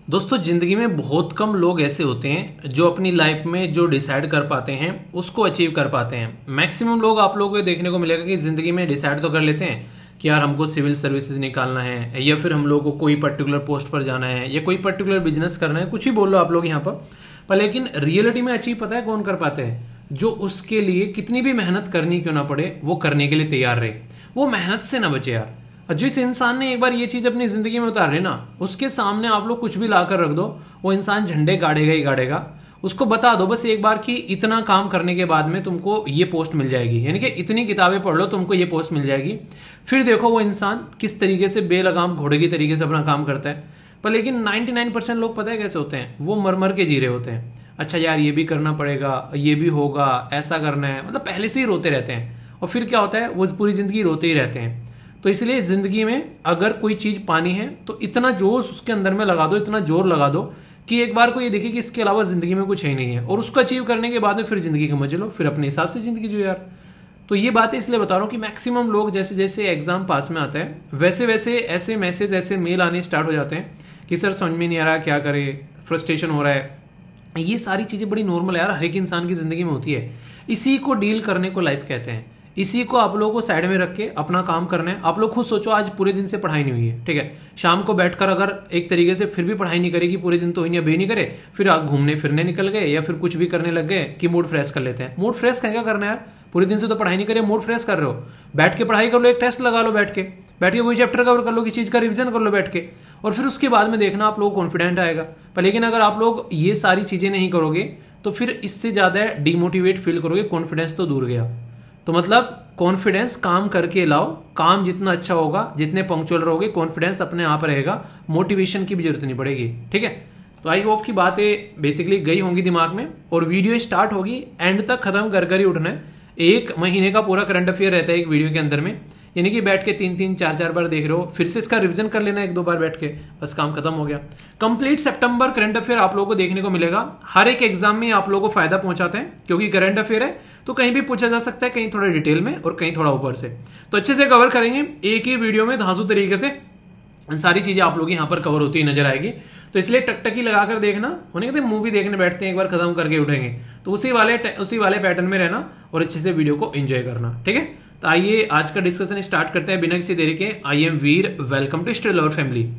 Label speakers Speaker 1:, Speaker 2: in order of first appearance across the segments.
Speaker 1: दोस्तों जिंदगी में बहुत कम लोग ऐसे होते हैं जो अपनी लाइफ में जो डिसाइड कर पाते हैं उसको अचीव कर पाते हैं। मैक्सिमम लोग आप लोगों को देखने को मिलेगा कि जिंदगी में डिसाइड तो कर लेते हैं कि यार हमको सिविल सर्विसेज निकालना है या फिर हम लोग को कोई पर्टिकुलर पोस्ट पर जाना है या कोई पर्टिकुलर बिजनेस करना है, कुछ ही बोल लो आप लोग यहाँ पर लेकिन रियलिटी में अचीव पता है कौन कर पाते हैं? जो उसके लिए कितनी भी मेहनत करनी क्यों ना पड़े वो करने के लिए तैयार रहे, वो मेहनत से ना बचे यार। जिस इंसान ने एक बार ये चीज अपनी जिंदगी में उतार ली ना, उसके सामने आप लोग कुछ भी लाकर रख दो, वो इंसान झंडे गाड़ेगा ही गाड़ेगा। उसको बता दो बस एक बार कि इतना काम करने के बाद में तुमको ये पोस्ट मिल जाएगी, यानी कि इतनी किताबें पढ़ लो तुमको ये पोस्ट मिल जाएगी। फिर देखो वो इंसान किस तरीके से बेलगाम घोड़े की तरीके से अपना काम करता है। पर लेकिन 99% लोग पता है कैसे होते हैं? वो मर मर के जी रहे होते हैं। अच्छा यार ये भी करना पड़ेगा, ये भी होगा, ऐसा करना है, मतलब पहले से ही रोते रहते हैं। और फिर क्या होता है, वो पूरी जिंदगी रोते ही रहते हैं। तो इसलिए जिंदगी में अगर कोई चीज पानी है तो इतना जोश उसके अंदर में लगा दो, इतना जोर लगा दो कि एक बार को ये देखे कि इसके अलावा जिंदगी में कुछ है ही नहीं है, और उसको अचीव करने के बाद में फिर जिंदगी का मजे लो, फिर अपने हिसाब से जिंदगी जो यार। तो ये बातें इसलिए बता रहा हूँ कि मैक्सिमम लोग जैसे जैसे एग्जाम पास में आता है वैसे वैसे ऐसे मैसेज ऐसे मेल आने स्टार्ट हो जाते हैं कि सर समझ में नहीं आ रहा क्या करे, फ्रस्ट्रेशन हो रहा है। ये सारी चीजें बड़ी नॉर्मल है यार, हर एक इंसान की जिंदगी में होती है। इसी को डील करने को लाइफ कहते हैं। इसी को आप लोगों को साइड में रख के अपना काम करना है। आप लोग खुद सोचो, आज पूरे दिन से पढ़ाई नहीं हुई है, ठीक है, शाम को बैठकर अगर एक तरीके से फिर भी पढ़ाई नहीं करेगी, पूरे दिन तो हुई नहीं, अभी नहीं करे, फिर आप घूमने फिरने निकल गए या फिर कुछ भी करने लग गए कि मूड फ्रेश कर लेते हैं। मूड फ्रेश क्या करना है यार? पूरे दिन से तो पढ़ाई नहीं करे, मूड फ्रेश कर रहे हो, बैठ के पढ़ाई कर लो, एक टेस्ट लगा लो, बैठ के वही चैप्टर कवर कर लो, किसी चीज का रिविजन कर लो बैठ के, और फिर उसके बाद में देखना आप लोग कॉन्फिडेंट आएगा। पर लेकिन अगर आप लोग ये सारी चीजें नहीं करोगे तो फिर इससे ज्यादा डिमोटिवेट फील करोगे, कॉन्फिडेंस तो दूर गया। तो मतलब कॉन्फिडेंस काम करके लाओ, काम जितना अच्छा होगा, जितने पंक्चुअल रहोगे, कॉन्फिडेंस अपने आप रहेगा, मोटिवेशन की भी जरूरत नहीं पड़ेगी, ठीक है। तो आई होप की बातें बेसिकली गई होंगी दिमाग में, और वीडियो स्टार्ट होगी एंड तक खत्म कर ही उठना है। 1 महीने का पूरा करंट अफेयर रहता है एक वीडियो के अंदर में, यानी कि बैठ के 3-3 4-4 बार देख रहे हो, फिर से इसका रिवीजन कर लेना 1-2 बार बैठ के, बस काम खत्म हो गया। कंप्लीट सितंबर करंट अफेयर आप लोगों को देखने को मिलेगा। हर एक एग्जाम में आप लोगों को फायदा पहुंचाते हैं, क्योंकि करंट अफेयर है तो कहीं भी पूछा जा सकता है, कहीं थोड़ा डिटेल में और कहीं थोड़ा ऊपर से। तो अच्छे से कवर करेंगे एक ही वीडियो में, धांसू तरीके से सारी चीजें आप लोग यहाँ पर कवर होती नजर आएगी। तो इसलिए टकटकी लगाकर देखना, होने के मूवी देखने बैठते हैं एक बार खत्म करके उठेंगे, तो उसी वाले पैटर्न में रहना और अच्छे से वीडियो को एंजॉय करना, ठीक है। तो आइए आज का डिस्कशन स्टार्ट करते हैं बिना किसी देरी के। I am Veer, welcome to still our family.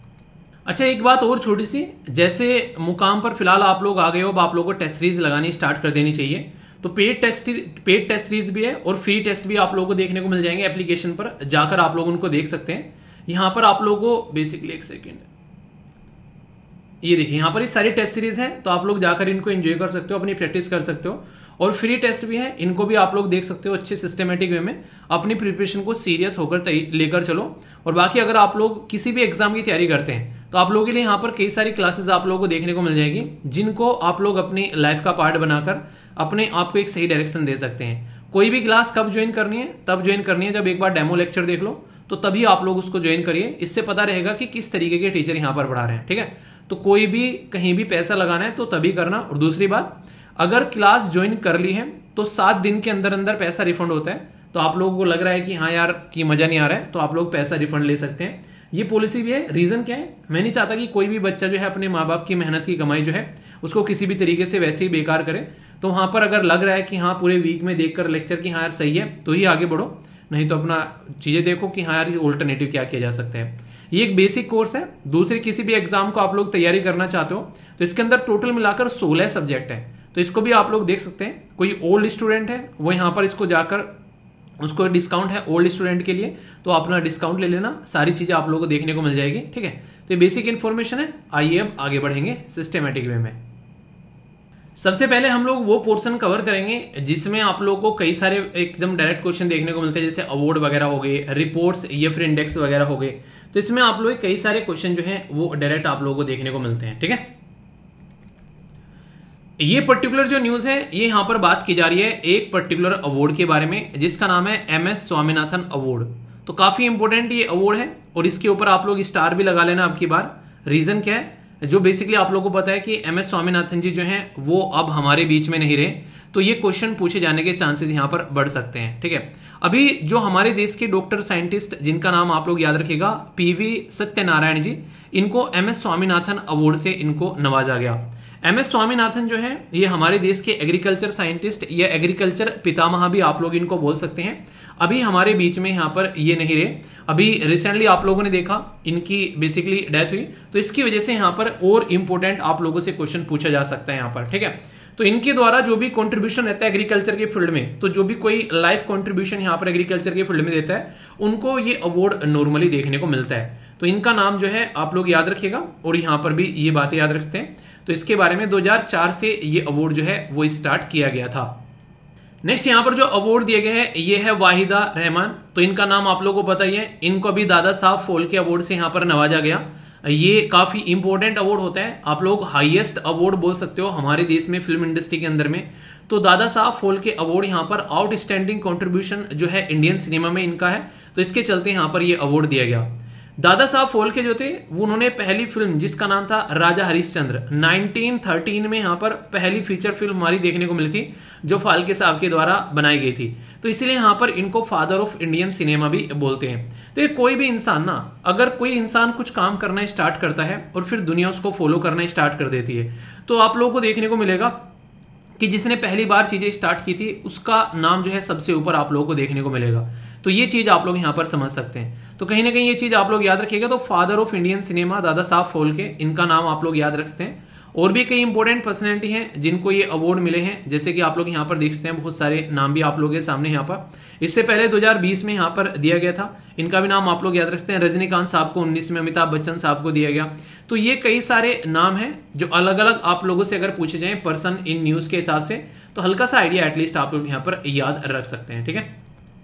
Speaker 1: अच्छा एक बात और छोटी सी, जैसे मुकाम पर फिलहाल आप लोग आ गए हो, अब आप लोगों को टेस्ट सीरीज लगानी स्टार्ट कर देनी चाहिए। तो पेड टेस्ट सीरीज भी है और फ्री टेस्ट भी आप लोगों को देखने को मिल जाएंगे। एप्लीकेशन पर जाकर आप लोग उनको देख सकते हैं। यहां पर आप लोगों को बेसिकली एक सेकेंड, ये देखिए यहाँ पर ये सारी टेस्ट सीरीज है, तो आप लोग जाकर इनको एंजॉय कर सकते हो, अपनी प्रैक्टिस कर सकते हो। और फ्री टेस्ट भी है, इनको भी आप लोग देख सकते हो अच्छे सिस्टमेटिक वे में। अपनी प्रिपरेशन को सीरियस होकर लेकर चलो। और बाकी अगर आप लोग किसी भी एग्जाम की तैयारी करते हैं तो आप लोगों के लिए यहाँ पर कई सारी क्लासेस आप लोगों को देखने को मिल जाएगी, जिनको आप लोग अपनी लाइफ का पार्ट बनाकर अपने आप को एक सही डायरेक्शन दे सकते हैं। कोई भी क्लास कब ज्वाइन करनी है? तब ज्वाइन करनी है जब एक बार डेमो लेक्चर देख लो, तो तभी आप लोग उसको ज्वाइन करिए। इससे पता रहेगा कि किस तरीके के टीचर यहाँ पर पढ़ा रहे हैं, ठीक है। तो कोई भी कहीं भी पैसा लगाना है तो तभी करना। और दूसरी बात, अगर क्लास ज्वाइन कर ली है तो 7 दिन के अंदर अंदर पैसा रिफंड होता है। तो आप लोगों को लग रहा है कि हाँ यार कि मजा नहीं आ रहा है, तो आप लोग पैसा रिफंड ले सकते हैं। ये पॉलिसी भी है। रीजन क्या है? मैं नहीं चाहता कि कोई भी बच्चा जो है अपने माँ बाप की मेहनत की कमाई जो है उसको किसी भी तरीके से वैसे ही बेकार करे। तो वहां पर अगर लग रहा है कि हाँ पूरे वीक में देखकर लेक्चर की हाँ यार सही है, तो ही आगे बढ़ो, नहीं तो अपना चीजें देखो कि हाँ यार ऑल्टरनेटिव क्या किया जा सकता है। ये एक बेसिक कोर्स है। दूसरे किसी भी एग्जाम को आप लोग तैयारी करना चाहते हो तो इसके अंदर टोटल मिलाकर 16 सब्जेक्ट है, तो इसको भी आप लोग देख सकते हैं। कोई ओल्ड स्टूडेंट है वो यहाँ पर इसको जाकर, उसको डिस्काउंट है ओल्ड स्टूडेंट के लिए, तो अपना डिस्काउंट ले लेना। सारी चीजें आप लोगों को देखने को मिल जाएगी, ठीक है। तो ये बेसिक इन्फॉर्मेशन है। आइए अब आगे बढ़ेंगे सिस्टमेटिक वे में। सबसे पहले हम लोग वो पोर्शन कवर करेंगे जिसमें आप लोगों को कई सारे एकदम डायरेक्ट क्वेश्चन देखने को मिलते हैं, जैसे अवार्ड वगैरह हो गए, रिपोर्ट्स या फिर इंडेक्स वगैरह हो गए। तो इसमें आप लोग कई सारे क्वेश्चन जो हैं वो डायरेक्ट आप लोगों को देखने को मिलते हैं, ठीक है। ये पर्टिकुलर जो न्यूज है ये यहां पर बात की जा रही है एक पर्टिकुलर अवार्ड के बारे में, जिसका नाम है MS स्वामीनाथन अवार्ड। तो काफी इंपोर्टेंट ये अवार्ड है और इसके ऊपर आप लोग स्टार भी लगा लेना आपकी बार। रीजन क्या है? जो बेसिकली आप लोगों को पता है कि एम एस स्वामीनाथन जी जो हैं वो अब हमारे बीच में नहीं रहे, तो ये क्वेश्चन पूछे जाने के चांसेस यहां पर बढ़ सकते हैं। ठीक है, अभी जो हमारे देश के डॉक्टर साइंटिस्ट जिनका नाम आप लोग याद रखिएगा पीवी सत्यनारायण जी, इनको एम एस स्वामीनाथन अवार्ड से इनको नवाजा गया। एम एस स्वामीनाथन जो है ये हमारे देश के एग्रीकल्चर साइंटिस्ट या एग्रीकल्चर पितामह भी आप लोग इनको बोल सकते हैं। अभी हमारे बीच में यहाँ पर ये नहीं रहे, अभी रिसेंटली आप लोगों ने देखा इनकी बेसिकली डेथ हुई, तो इसकी वजह से यहाँ पर और इंपॉर्टेंट आप लोगों से क्वेश्चन पूछा जा सकता है यहाँ पर। ठीक है, तो इनके द्वारा जो भी कंट्रीब्यूशन रहता है एग्रीकल्चर के फील्ड में, तो जो भी कोई लाइफ कंट्रीब्यूशन यहाँ पर एग्रीकल्चर के फील्ड में देता है उनको ये अवार्ड नॉर्मली देखने को मिलता है। तो इनका नाम जो है आप लोग याद रखिएगा और यहाँ पर भी ये बातें याद रखते हैं। तो इसके बारे में 2004 से ये अवार्ड जो है वो स्टार्ट किया गया था। नेक्स्ट यहाँ पर जो अवार्ड दिए गए हैं ये है वाहिदा रहमान, तो इनका नाम आप लोगों को पता ही है, इनको अभी दादा साहब फाल्के अवार्ड से यहाँ पर नवाजा गया। ये काफी इंपॉर्टेंट अवार्ड होता है, आप लोग हाईएस्ट अवार्ड बोल सकते हो हमारे देश में फिल्म इंडस्ट्री के अंदर में। तो दादा साहब फाल्के अवार्ड यहाँ पर आउटस्टैंडिंग कंट्रीब्यूशन जो है इंडियन सिनेमा में इनका है, तो इसके चलते यहाँ पर ये अवार्ड दिया गया। दादा साहब फाल्के जो थे वो उन्होंने पहली फिल्म जिसका नाम था राजा हरिश्चंद्र 1913 में यहाँ पर पहली फीचर फिल्म हमारी देखने को मिली थी जो फाल्के साहब के द्वारा बनाई गई थी, तो इसलिए यहाँ पर इनको फादर ऑफ इंडियन सिनेमा भी बोलते हैं। तो कोई भी इंसान ना, अगर कोई इंसान कुछ काम करना स्टार्ट करता है और फिर दुनिया उसको फॉलो करना स्टार्ट कर देती है, तो आप लोगों को देखने को मिलेगा कि जिसने पहली बार चीजें स्टार्ट की थी उसका नाम जो है सबसे ऊपर आप लोगों को देखने को मिलेगा। तो ये चीज आप लोग यहाँ पर समझ सकते हैं। तो कहीं ना कहीं ये चीज आप लोग याद रखिएगा। तो father of Indian cinema Dada Saheb Phalke, इनका नाम आप लोग याद रखते हैं। और भी कई इंपॉर्टेंट पर्सनैलिटी हैं जिनको ये अवार्ड मिले हैं, जैसे कि आप लोग यहाँ पर देख सकते हैं बहुत सारे नाम भी आप लोगों के सामने यहाँ पर। इससे पहले 2020 में यहाँ पर दिया गया था, इनका भी नाम आप लोग याद रखते हैं। रजनीकांत साहब को 19 में, अमिताभ बच्चन साहब को दिया गया। तो ये कई सारे नाम हैं जो अलग अलग आप लोगों से अगर पूछे जाए पर्सन इन न्यूज के हिसाब से, तो हल्का सा आइडिया एटलीस्ट आप लोग यहाँ पर याद रख सकते हैं। ठीक है,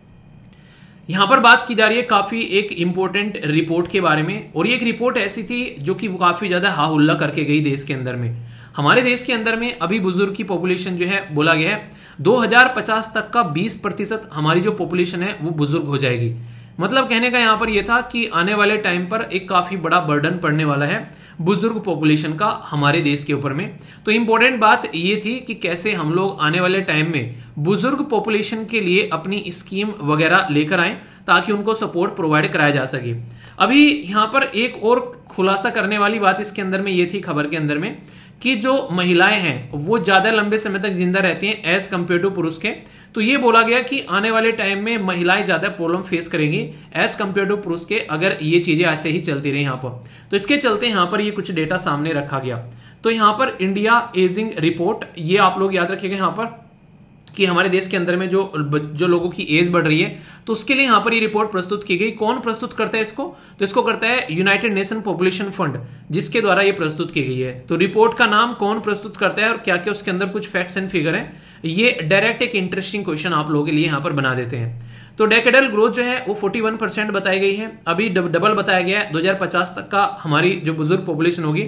Speaker 1: यहां पर बात की जा रही है काफी एक इंपॉर्टेंट रिपोर्ट के बारे में, और ये एक रिपोर्ट ऐसी थी जो कि वो काफी ज्यादा हा हुल्ला करके गई देश के अंदर में। हमारे देश के अंदर में अभी बुजुर्ग की पॉपुलेशन जो है बोला गया है 2050 तक का 20% हमारी जो पॉपुलेशन है वो बुजुर्ग हो जाएगी। मतलब कहने का यहां पर यह था कि आने वाले टाइम पर एक काफी बड़ा बर्डन पड़ने वाला है बुजुर्ग पॉपुलेशन का हमारे देश के ऊपर में। तो इंपॉर्टेंट बात ये थी कि कैसे हम लोग आने वाले टाइम में बुजुर्ग पॉपुलेशन के लिए अपनी स्कीम वगैरह लेकर आए ताकि उनको सपोर्ट प्रोवाइड कराया जा सके। अभी यहां पर एक और खुलासा करने वाली बात इसके अंदर में ये थी खबर के अंदर में कि जो महिलाएं हैं वो ज्यादा लंबे समय तक जिंदा रहती हैं एज कंपेयर टू पुरुष के। तो ये बोला गया कि आने वाले टाइम में महिलाएं ज्यादा प्रॉब्लम फेस करेंगी एज कंपेयर टू पुरुष के, अगर ये चीजें ऐसे ही चलती रही यहाँ पर। तो इसके चलते यहाँ पर ये कुछ डेटा सामने रखा गया। तो यहाँ पर इंडिया एजिंग रिपोर्ट, ये आप लोग याद रखिएगा यहाँ पर कि हमारे देश के अंदर में जो लोगों की एज बढ़ रही है, तो उसके लिए यहां पर ये रिपोर्ट प्रस्तुत की गई। कौन प्रस्तुत करता है इसको? तो इसको करता है यूनाइटेड नेशन पॉपुलेशन फंड, जिसके द्वारा ये प्रस्तुत की गई है। तो रिपोर्ट का नाम कौन प्रस्तुत करता है और क्या क्या उसके अंदर कुछ फैक्ट्स एंड फिगर है, ये डायरेक्ट एक इंटरेस्टिंग क्वेश्चन आप लोगों के लिए यहां पर बना देते हैं। तो डेकेडल ग्रोथ जो है वो 41% बताई गई है, अभी डबल बताया गया है। 2050 तक का हमारी जो बुजुर्ग पॉपुलेशन होगी,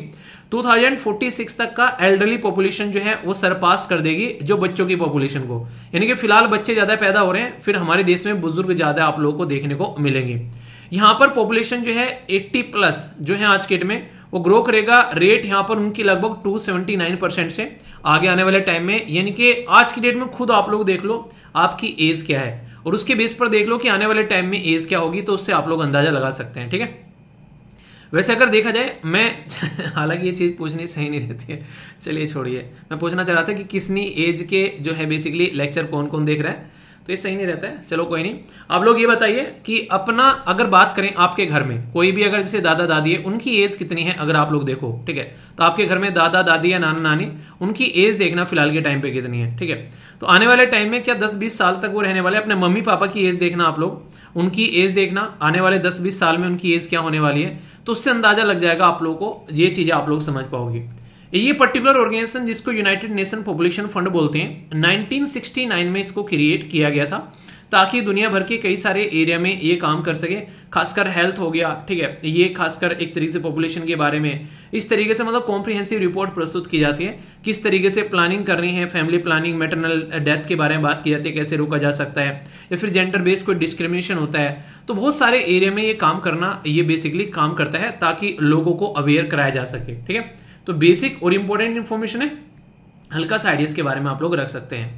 Speaker 1: 2046 तक का एल्डरली पॉपुलेशन जो है वो सरपास कर देगी जो बच्चों की पॉपुलेशन को। यानी कि फिलहाल बच्चे ज्यादा पैदा हो रहे हैं, फिर हमारे देश में बुजुर्ग ज्यादा आप लोगों को देखने को मिलेंगे। यहां पर पॉपुलेशन जो है 80+ जो है आज के डेट में वो ग्रो करेगा। रेट यहां पर उनकी लगभग 279% से आगे आने वाले टाइम में। यानी कि आज की डेट में खुद आप लोग देख लो आपकी एज क्या है और उसके बेस पर देख लो कि आने वाले टाइम में एज क्या होगी, तो उससे आप लोग अंदाजा लगा सकते हैं। ठीक है, वैसे अगर देखा जाए मैं हालांकि ये चीज पूछनी सही नहीं रहती है, चलिए छोड़िए। मैं पूछना चाह रहा था कि किसनी एज के जो है बेसिकली लेक्चर कौन कौन देख रहा है, तो ये सही नहीं रहता है। चलो कोई नहीं, आप लोग ये बताइए कि अपना अगर बात करें आपके घर में कोई भी अगर जैसे दादा दादी है, उनकी एज कितनी है अगर आप लोग देखो। ठीक है, तो आपके घर में दादा दादी या नाना नानी, उनकी एज देखना फिलहाल के टाइम पे कितनी है। ठीक है, तो आने वाले टाइम में क्या 10-20 साल तक वो रहने वाले, अपने मम्मी पापा की एज देखना आप लोग, उनकी एज देखना आने वाले 10-20 साल में उनकी एज क्या होने वाली है, तो उससे अंदाजा लग जाएगा आप लोगों को, ये चीजें आप लोग समझ पाओगे। ये पर्टिकुलर ऑर्गेनाइजेशन जिसको यूनाइटेड नेशन पॉपुलेशन फंड बोलते हैं, 1969 में इसको क्रिएट किया गया था ताकि दुनिया भर के कई सारे एरिया में ये काम कर सके, खासकर हेल्थ हो गया। ठीक है, ये खासकर एक तरीके से पॉपुलेशन के बारे में इस तरीके से मतलब कॉम्प्रिहेंसिव रिपोर्ट प्रस्तुत की जाती है, किस तरीके से प्लानिंग करनी है, फैमिली प्लानिंग, मैटरनल डेथ के बारे में बात की जाती है, कैसे रोका जा सकता है, या फिर जेंडर बेस्ड कोई डिस्क्रिमिनेशन होता है। तो बहुत सारे एरिया में ये काम करना, ये बेसिकली काम करता है ताकि लोगों को अवेयर कराया जा सके। ठीक है, तो बेसिक और इंपॉर्टेंट इंफॉर्मेशन है, हल्का सा आइडियाज के बारे में आप लोग रख सकते हैं।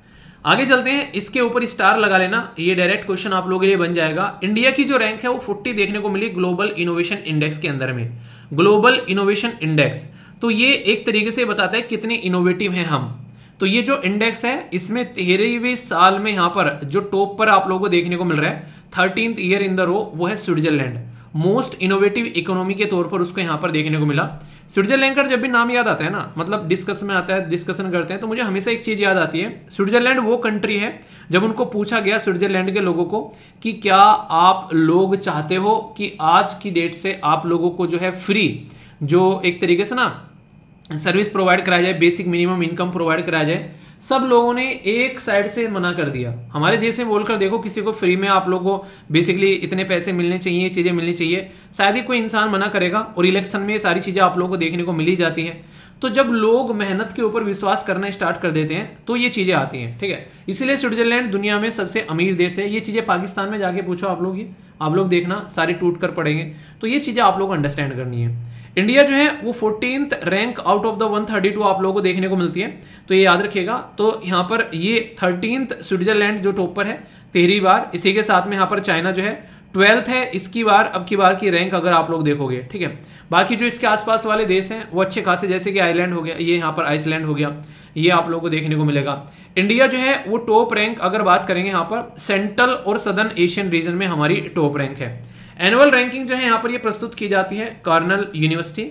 Speaker 1: आगे चलते हैं, इसके ऊपर स्टार लगा लेना, ये डायरेक्ट क्वेश्चन आप लोगों के लिए बन जाएगा। इंडिया की जो रैंक है वो 40 देखने को मिली ग्लोबल इनोवेशन इंडेक्स के अंदर में। ग्लोबल इनोवेशन इंडेक्स, तो ये एक तरीके से बताता है कितने इनोवेटिव हैं हम। तो ये जो इंडेक्स है इसमें 13वें साल में यहां पर जो टॉप पर आप लोगों को देखने को मिल रहा है 13th year in the row, वो है स्विट्जरलैंड। मोस्ट इनोवेटिव इकोनॉमी के तौर पर उसको यहां पर देखने को मिला। स्विट्जरलैंड का जब भी नाम याद आता है ना, मतलब डिस्कशन में आता है, डिस्कशन करते हैं, तो मुझे हमेशा एक चीज याद आती है। स्विट्जरलैंड वो कंट्री है, जब उनको पूछा गया स्विट्जरलैंड के लोगों को कि क्या आप लोग चाहते हो कि आज की डेट से आप लोगों को जो है फ्री, जो एक तरीके से ना सर्विस प्रोवाइड कराया जाए, बेसिक मिनिमम इनकम प्रोवाइड कराया जाए, सब लोगों ने एक साइड से मना कर दिया। हमारे देश में बोलकर देखो किसी को फ्री में आप लोगों को बेसिकली इतने पैसे मिलने चाहिए, चीजें मिलनी चाहिए, शायद ही कोई इंसान मना करेगा। और इलेक्शन में सारी चीजें आप लोगों को देखने को मिली जाती हैं। तो जब लोग मेहनत के ऊपर विश्वास करना स्टार्ट कर देते हैं तो ये चीजें आती हैं, ठीक है। इसलिए स्विट्जरलैंड दुनिया में सबसे अमीर देश है। ये चीजें पाकिस्तान में जाके पूछो आप लोग, ये आप लोग देखना सारी टूट कर पड़ेंगे। तो ये चीजें आप लोग को अंडरस्टैंड करनी है। इंडिया जो है वो 14th rank out of the 132 आप लोगों को देखने को मिलती है, तो ये याद रखिएगा। तो यहां पर ये 13th स्विट्जरलैंड जो टॉप पर है 13वीं बार। इसी के साथ में यहां पर चाइना जो है 12th है इसकी बार, अब की बार की रैंक अगर आप लोग देखोगे, ठीक है। बाकी जो इसके आसपास वाले देश हैं वो अच्छे खासे, जैसे कि आइलैंड हो गया, ये यहां पर आइसलैंड हो गया, ये आप लोगों को देखने को मिलेगा। इंडिया जो है वो टॉप रैंक अगर बात करेंगे यहां पर सेंट्रल और सदर्न एशियन रीजन में हमारी टॉप रैंक है। एनुअल रैंकिंग जो है यहाँ पर ये प्रस्तुत की जाती है कर्नल यूनिवर्सिटी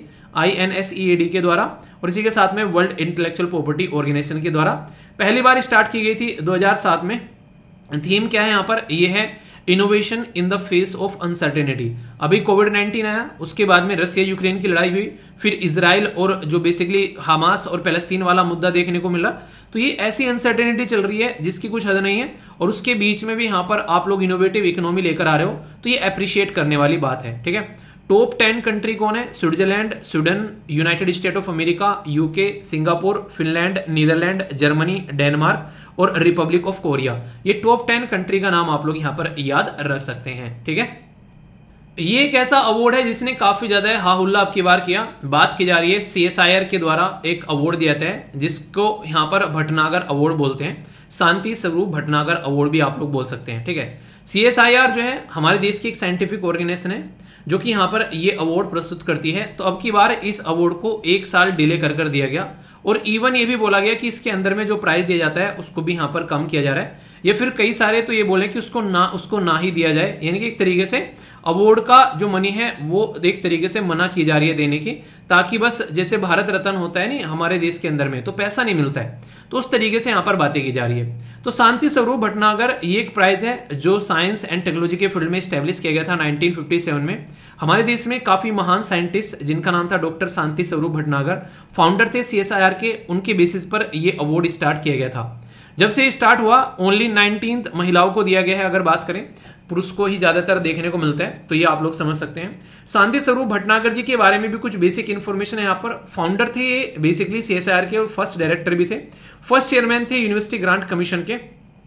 Speaker 1: INSEAD के द्वारा, और इसी के साथ में वर्ल्ड इंटेलेक्चुअल प्रॉपर्टी ऑर्गेनाइजेशन के द्वारा पहली बार स्टार्ट की गई थी 2007 में। थीम क्या है यहाँ पर, ये है innovation in the face of uncertainty. अभी कोविड-19 आया, उसके बाद में रसिया यूक्रेन की लड़ाई हुई, फिर इजराइल और जो बेसिकली हमास और पैलेस्तीन वाला मुद्दा देखने को मिला। तो ये ऐसी अनसर्टेनिटी चल रही है जिसकी कुछ हद नहीं है, और उसके बीच में भी यहां पर आप लोग इनोवेटिव इकोनॉमी लेकर आ रहे हो, तो ये अप्रिशिएट करने वाली बात है, ठीक है। टॉप 10 कंट्री कौन है, Switzerland, Sweden, United State of America, UK, Singapore, Finland, Netherland, Germany, Denmark और रिपब्लिक ऑफ कोरिया। ये टॉप 10 कंट्री का नाम आप लोग यहां पर याद रख सकते हैं, ठीक है। ये एक ऐसा अवार्ड है जिसने काफी ज्यादा हाहुल्ला अब की बार किया। बात की जा रही है CSIR के द्वारा एक अवार्ड दिया जाता है जिसको यहां पर भटनागर अवार्ड बोलते हैं, शांति स्वरूप भटनागर अवार्ड भी आप लोग बोल सकते हैं, ठीक है। CSIR जो है हमारे देश की एक साइंटिफिक ऑर्गेनाइजेशन है जो कि यहां पर ये अवार्ड प्रस्तुत करती है। तो अब की बार इस अवार्ड को 1 साल डिले कर दिया गया, और इवन ये भी बोला गया कि इसके अंदर में जो प्राइज दिया जाता है उसको भी यहां पर कम किया जा रहा है, या फिर कई सारे तो ये बोले कि उसको ना ही दिया जाए। यानी कि एक तरीके से अवार्ड का जो मनी है वो एक तरीके से मना की जा रही है देने की, ताकि बस जैसे भारत रत्न होता है नहीं हमारे देश के अंदर में, तो पैसा नहीं मिलता है, तो उस तरीके से यहां पर बातें की जा रही है। तो शांति स्वरूप भटनागर ये एक प्राइज है जो साइंस एंड टेक्नोलॉजी के फील्ड में स्टैब्लिश किया गया था 1957 में। हमारे देश में काफी महान साइंटिस्ट जिनका नाम था डॉक्टर शांति स्वरूप भटनागर, फाउंडर थे CSIR के, उनके बेसिस पर यह अवार्ड स्टार्ट किया गया था। जब से स्टार्ट हुआ ओनली 19 महिलाओं को दिया गया है, अगर बात करें पुरुष को ही ज्यादातर देखने को मिलता है, तो ये आप लोग समझ सकते हैं। शांति स्वरूप भटनागर जी के बारे में भी कुछ बेसिक इंफॉर्मेशन है यहाँ पर। फाउंडर थे ये बेसिकली CSIR के, और फर्स्ट डायरेक्टर भी थे, फर्स्ट चेयरमैन थे यूनिवर्सिटी ग्रांट कमीशन के,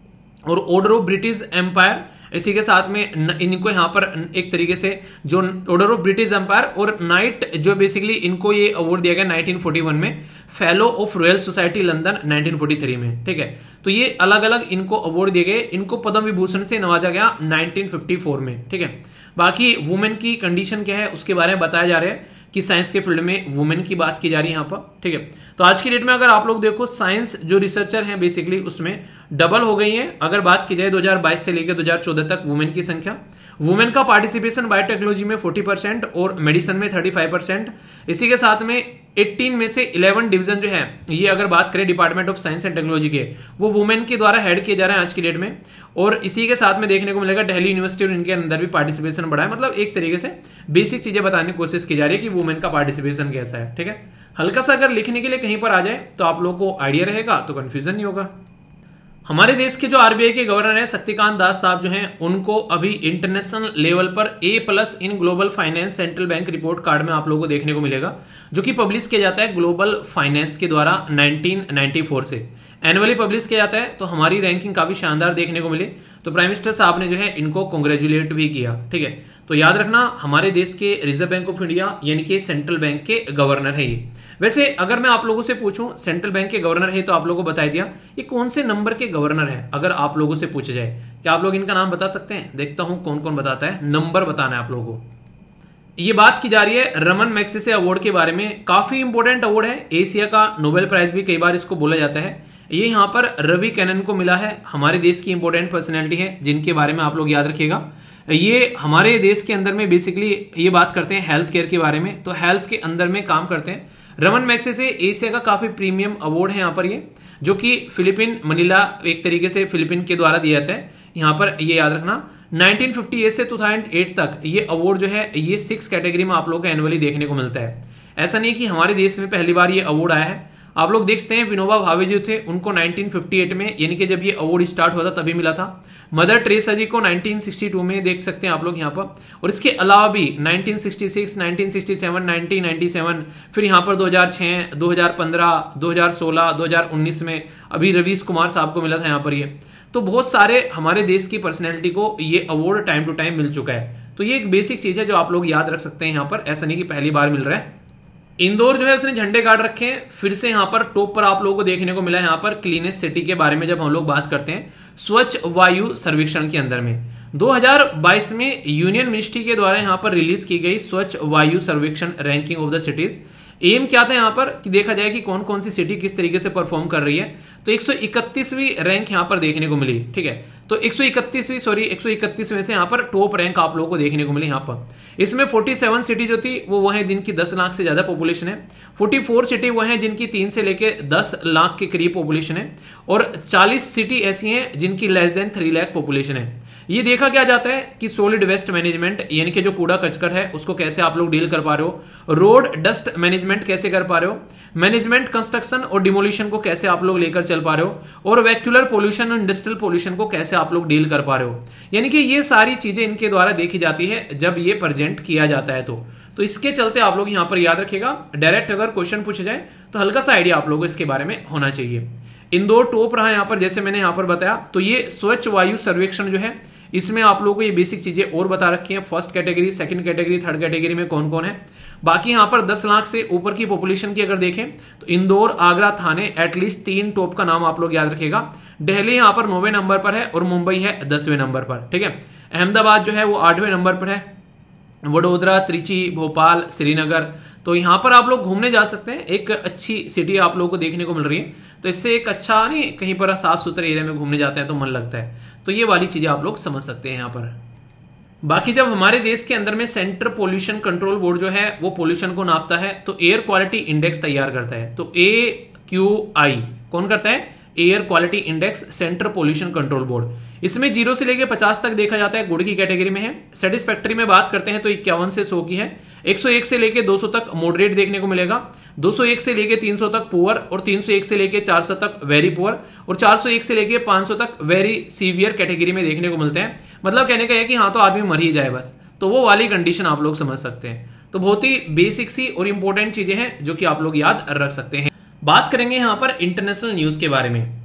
Speaker 1: और ऑर्डर ऑफ ब्रिटिश एम्पायर। इसी के साथ में इनको यहाँ पर एक तरीके से जो ऑर्डर ऑफ ब्रिटिश एम्पायर और नाइट जो बेसिकली इनको ये अवार्ड दिया गया 1941 में, fellow of Royal Society London 1943 में, ठीक है। तो ये अलग अलग इनको अवार्ड दिए गए। इनको पद्म विभूषण से नवाजा गया 1954 में, ठीक है। बाकी वुमेन की कंडीशन क्या है उसके बारे में बताया जा रहा है कि साइंस के फील्ड में वुमेन की बात की जा रही है यहाँ पर, ठीक है। तो आज की डेट में अगर आप लोग देखो साइंस जो रिसर्चर हैं बेसिकली उसमें डबल हो गई है। अगर बात की जाए 2022 से लेकर 2014 तक वुमेन की संख्या, वुमेन का पार्टिसिपेशन बायोटेक्नोलॉजी में 40% और मेडिसिन में 35%। इसी के साथ में 18 में से 11 डिवीजन जो है ये अगर बात करें Department of Science and technology के, वो वुमेन के द्वारा हेड किए जा रहे हैं आज की डेट में। और इसी के साथ में देखने को मिलेगा दिल्ली यूनिवर्सिटी और इनके अंदर भी पार्टिसिपेशन बढ़ा है। मतलब एक तरीके से बेसिक चीजें बताने की कोशिश की जा रही है कि वुमेन का पार्टिसिपेशन कैसा है, ठीक है। हल्का सा अगर लिखने के लिए कहीं पर आ जाए तो आप लोगों को आइडिया रहेगा, तो कंफ्यूजन नहीं होगा। हमारे देश के जो RBI के गवर्नर है शक्तिकांत दास साहब जो हैं, उनको अभी इंटरनेशनल लेवल पर A+ in global finance central bank report card में आप लोगों को देखने को मिलेगा, जो कि पब्लिश किया जाता है ग्लोबल फाइनेंस के द्वारा 1994 से एनुअली पब्लिश किया जाता है। तो हमारी रैंकिंग काफी शानदार देखने को मिली। तो प्राइम मिनिस्टर साहब ने जो है इनको कॉन्ग्रेचुलेट भी किया, ठीक है। तो याद रखना हमारे देश के रिजर्व बैंक ऑफ इंडिया यानी कि सेंट्रल बैंक के गवर्नर है ये। वैसे अगर मैं आप लोगों से पूछूं सेंट्रल बैंक के गवर्नर है, तो आप लोगों को बता दिया ये कौन से नंबर के गवर्नर है। अगर आप लोगों से पूछा जाए क्या आप लोग इनका नाम बता सकते हैं? देखता हूं कौन कौन बताता है, नंबर बताना है आप लोगों को। ये बात की जा रही है रमन मैग्सेसे अवार्ड के बारे में। काफी इंपोर्टेंट अवार्ड है, एशिया का नोबेल प्राइज भी कई बार इसको बोला जाता है। ये यहाँ पर रवि कैनन को मिला है, हमारे देश की इंपोर्टेंट पर्सनैलिटी है जिनके बारे में आप लोग याद रखिएगा। ये हमारे देश के अंदर में बेसिकली ये बात करते हैं हेल्थ केयर के बारे में, तो हेल्थ के अंदर में काम करते हैं। रमन मैग्सेसे एशिया का काफी प्रीमियम अवार्ड है यहाँ पर ये, जो कि फिलीपीन मनीला एक तरीके से फिलीपीन के द्वारा दिया जाता है। यहाँ पर ये याद रखना 1958 से 2008 तक ये अवार्ड जो है ये 6 कैटेगरी में आप लोग को एनुअली देखने को मिलता है। ऐसा नहीं कि हमारे देश में पहली बार ये अवार्ड आया है। आप लोग देखते हैं विनोबा भावे जी थे, उनको 1958 में यानी कि जब ये अवार्ड स्टार्ट हुआ था तभी मिला था। मदर टेरेसा जी को 1962 में देख सकते हैं आप लोग यहाँ पर। और इसके अलावा भी 1966, 1967, 1997, फिर यहाँ पर 2006, 2015, 2016, 2019 में अभी रवीश कुमार साहब को मिला था यहाँ पर ये। तो बहुत सारे हमारे देश की पर्सनैलिटी को ये अवार्ड टाइम टू टाइम मिल चुका है। तो ये एक बेसिक चीज है जो आप लोग याद रख सकते हैं यहाँ पर, ऐसा नहीं कि पहली बार मिल रहा है। इंदौर जो है उसने झंडे गाड़ रखे हैं। फिर से यहाँ पर टॉप पर आप लोगों को देखने को मिला है यहाँ पर क्लीनेस्ट सिटी के बारे में। जब हम लोग बात करते हैं स्वच्छ वायु सर्वेक्षण के अंदर में 2022 में यूनियन मिनिस्ट्री के द्वारा यहाँ पर रिलीज की गई Swachh Vayu Survekshan ranking of the cities. Um क्या था यहाँ पर कि देखा जाए कि कौन कौन सी सिटी किस तरीके से परफॉर्म कर रही है। तो 131वीं रैंक यहाँ पर देखने को मिली, ठीक है। तो 131 में से यहाँ पर टॉप रैंक आप लोगों को देखने को मिली यहाँ पर। इसमें 47 सिटी जो थी वो है जिनकी 10 लाख से ज्यादा पॉपुलेशन है। 44 सिटी वो है जिनकी 3 से लेके 10 लाख के करीब पॉपुलेशन है। और 40 सिटी ऐसी हैं जिनकी लेस देन 3 लाख पॉपुलेशन है। ये देखा क्या जाता है कि सॉलिड वेस्ट मैनेजमेंट यानी कि जो कूड़ा कचकट है उसको कैसे आप लोग डील कर पा रहे हो, रोड डस्ट मैनेजमेंट कैसे कर पा रहे हो, मैनेजमेंट कंस्ट्रक्शन और डिमोलिशन को कैसे आप लोग लेकर चल पा रहे हो, और वैक्यूलर पोल्यूशन और इंडस्ट्रियल पोल्यूशन को कैसे आप लोग डील कर पा रहे हो। यानी कि ये सारी चीजें इनके द्वारा देखी जाती है जब ये प्रेजेंट किया जाता है। तो इसके चलते आप लोग यहां पर याद रखिएगा, डायरेक्ट अगर क्वेश्चन पूछे जाए तो हल्का सा आइडिया आप लोगों को इसके बारे में होना चाहिए। इंदौर टॉप रहा यहां पर, जैसे मैंने यहां पर बताया। तो ये स्वच्छ वायु सर्वेक्षण जो है इसमें आप लोगों को ये बेसिक चीजें और बता रखी हैं। First category, second category, third category में कौन कौन है। बाकी यहां पर 10 लाख से ऊपर की पॉपुलेशन की अगर देखें तो इंदौर, आगरा, थाने एटलीस्ट 3 टॉप का नाम आप लोग याद रखिएगा। दिल्ली यहां पर 9वें नंबर पर है और मुंबई है 10वें नंबर पर, ठीक है। अहमदाबाद जो है वो 8वें नंबर पर है। वडोदरा, त्रिची, भोपाल, श्रीनगर, तो यहां पर आप लोग घूमने जा सकते हैं। एक अच्छी सिटी आप लोगों को देखने को मिल रही है। तो इससे एक अच्छा नहीं, कहीं पर साफ सुथरे एरिया में घूमने जाते हैं तो मन लगता है। तो ये वाली चीजें आप लोग समझ सकते हैं यहां पर। बाकी जब हमारे देश के अंदर में सेंट्रल पोल्यूशन कंट्रोल बोर्ड जो है वो पोल्यूशन को नापता है तो एयर क्वालिटी इंडेक्स तैयार करता है। तो AQI कौन करता है? Air quality index, central pollution control board. इसमें 0 से लेके 50 तक देखा जाता है, गुड की कैटेगरी में है। सेटिस्फैक्टरी में बात करते हैं तो 51 से 100 की है। 101 से लेके 200 तक मॉडरेट देखने को मिलेगा। 201 से लेके 300 तक पुअर, और 301 से लेके 400 तक वेरी पुअर, और 401 से लेके 500 तक वेरी सीवियर कैटेगरी में देखने को मिलते हैं। मतलब कहने का है कि हाँ तो आदमी मर ही जाए बस, तो वो वाली कंडीशन आप लोग समझ सकते हैं। तो बहुत ही बेसिक सी और इंपॉर्टेंट चीजें हैं जो कि आप लोग याद रख सकते हैं। बात करेंगे यहां पर इंटरनेशनल न्यूज के बारे में।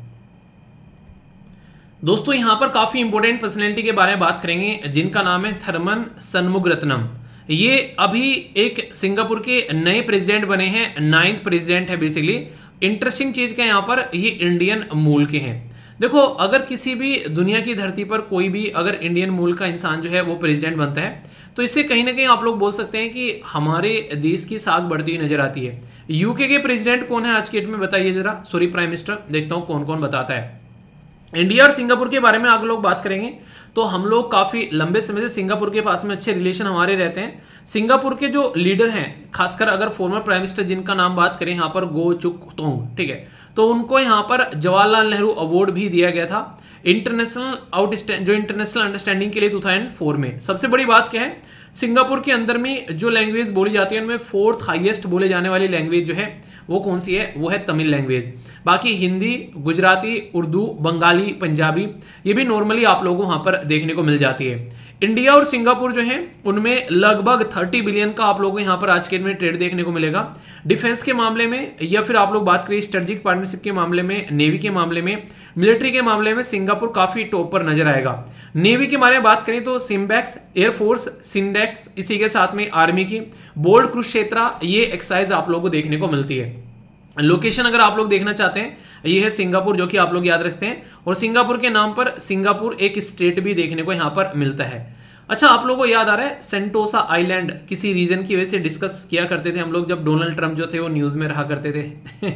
Speaker 1: दोस्तों यहां पर काफी इंपॉर्टेंट पर्सनैलिटी के बारे में बात करेंगे जिनका नाम है थरमन शनमुगरत्नम। ये अभी एक सिंगापुर के नए प्रेसिडेंट बने हैं, 9th प्रेसिडेंट है बेसिकली। इंटरेस्टिंग चीज क्या यहां पर, ये इंडियन मूल के हैं। देखो अगर किसी भी दुनिया की धरती पर कोई भी अगर इंडियन मूल का इंसान जो है वो प्रेसिडेंट बनता है तो इससे कहीं ना कहीं आप लोग बोल सकते हैं कि हमारे देश की साख बढ़ती हुई नजर आती है। यूके के प्रेसिडेंट कौन है आज के डेट में, बताइए जरा। सॉरी प्राइम मिनिस्टर, देखता हूं कौन कौन बताता है। इंडिया और सिंगापुर के बारे में आगे लोग बात करेंगे तो हम लोग काफी लंबे समय से सिंगापुर के पास में अच्छे रिलेशन हमारे रहते हैं। सिंगापुर के जो लीडर हैं, खासकर अगर फॉर्मर प्राइम मिनिस्टर जिनका नाम बात करें यहाँ पर गो चुक तोंग, ठीक है, तो उनको यहाँ पर जवाहरलाल नेहरू अवार्ड भी दिया गया था इंटरनेशनल अंडरस्टैंडिंग के लिए 2004 में। सबसे बड़ी बात क्या है, सिंगापुर के अंदर में जो लैंग्वेज बोली जाती है उनमें 4th हाईएस्ट बोले जाने वाली लैंग्वेज जो है वो कौन सी है, वो है तमिल लैंग्वेज। बाकी हिंदी, गुजराती, उर्दू, बंगाली, पंजाबी ये भी नॉर्मली आप लोगों को वहां पर देखने को मिल जाती है। इंडिया और सिंगापुर जो है उनमें लगभग 30 बिलियन का आप लोगों को यहाँ पर आज के डेट में ट्रेड देखने को मिलेगा। डिफेंस के मामले में या फिर आप लोग बात करें स्ट्रेटेजिक पार्टनरशिप के मामले में, नेवी के मामले में, मिलिट्री के मामले में सिंगापुर काफी टॉप पर नजर आएगा। नेवी के बारे में बात करें तो सिम्बैक्स, एयरफोर्स, सिंडेक्स, इसी के साथ में आर्मी की बोल्ड कुरुक्षेत्रा, ये एक्सरसाइज आप लोगों को देखने को मिलती है। लोकेशन अगर आप लोग देखना चाहते हैं ये है सिंगापुर, जो कि आप लोग याद रखते हैं, और सिंगापुर के नाम पर सिंगापुर एक स्टेट भी देखने को यहां पर मिलता है। अच्छा, आप लोगों को याद आ रहा है सेंटोसा आइलैंड किसी रीजन की वजह से डिस्कस किया करते थे हम लोग जब डोनाल्ड ट्रंप जो थे वो न्यूज में रहा करते थे।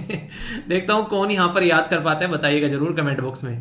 Speaker 1: देखता हूं कौन यहां पर याद कर पाता है, बताइएगा जरूर कमेंट बॉक्स में।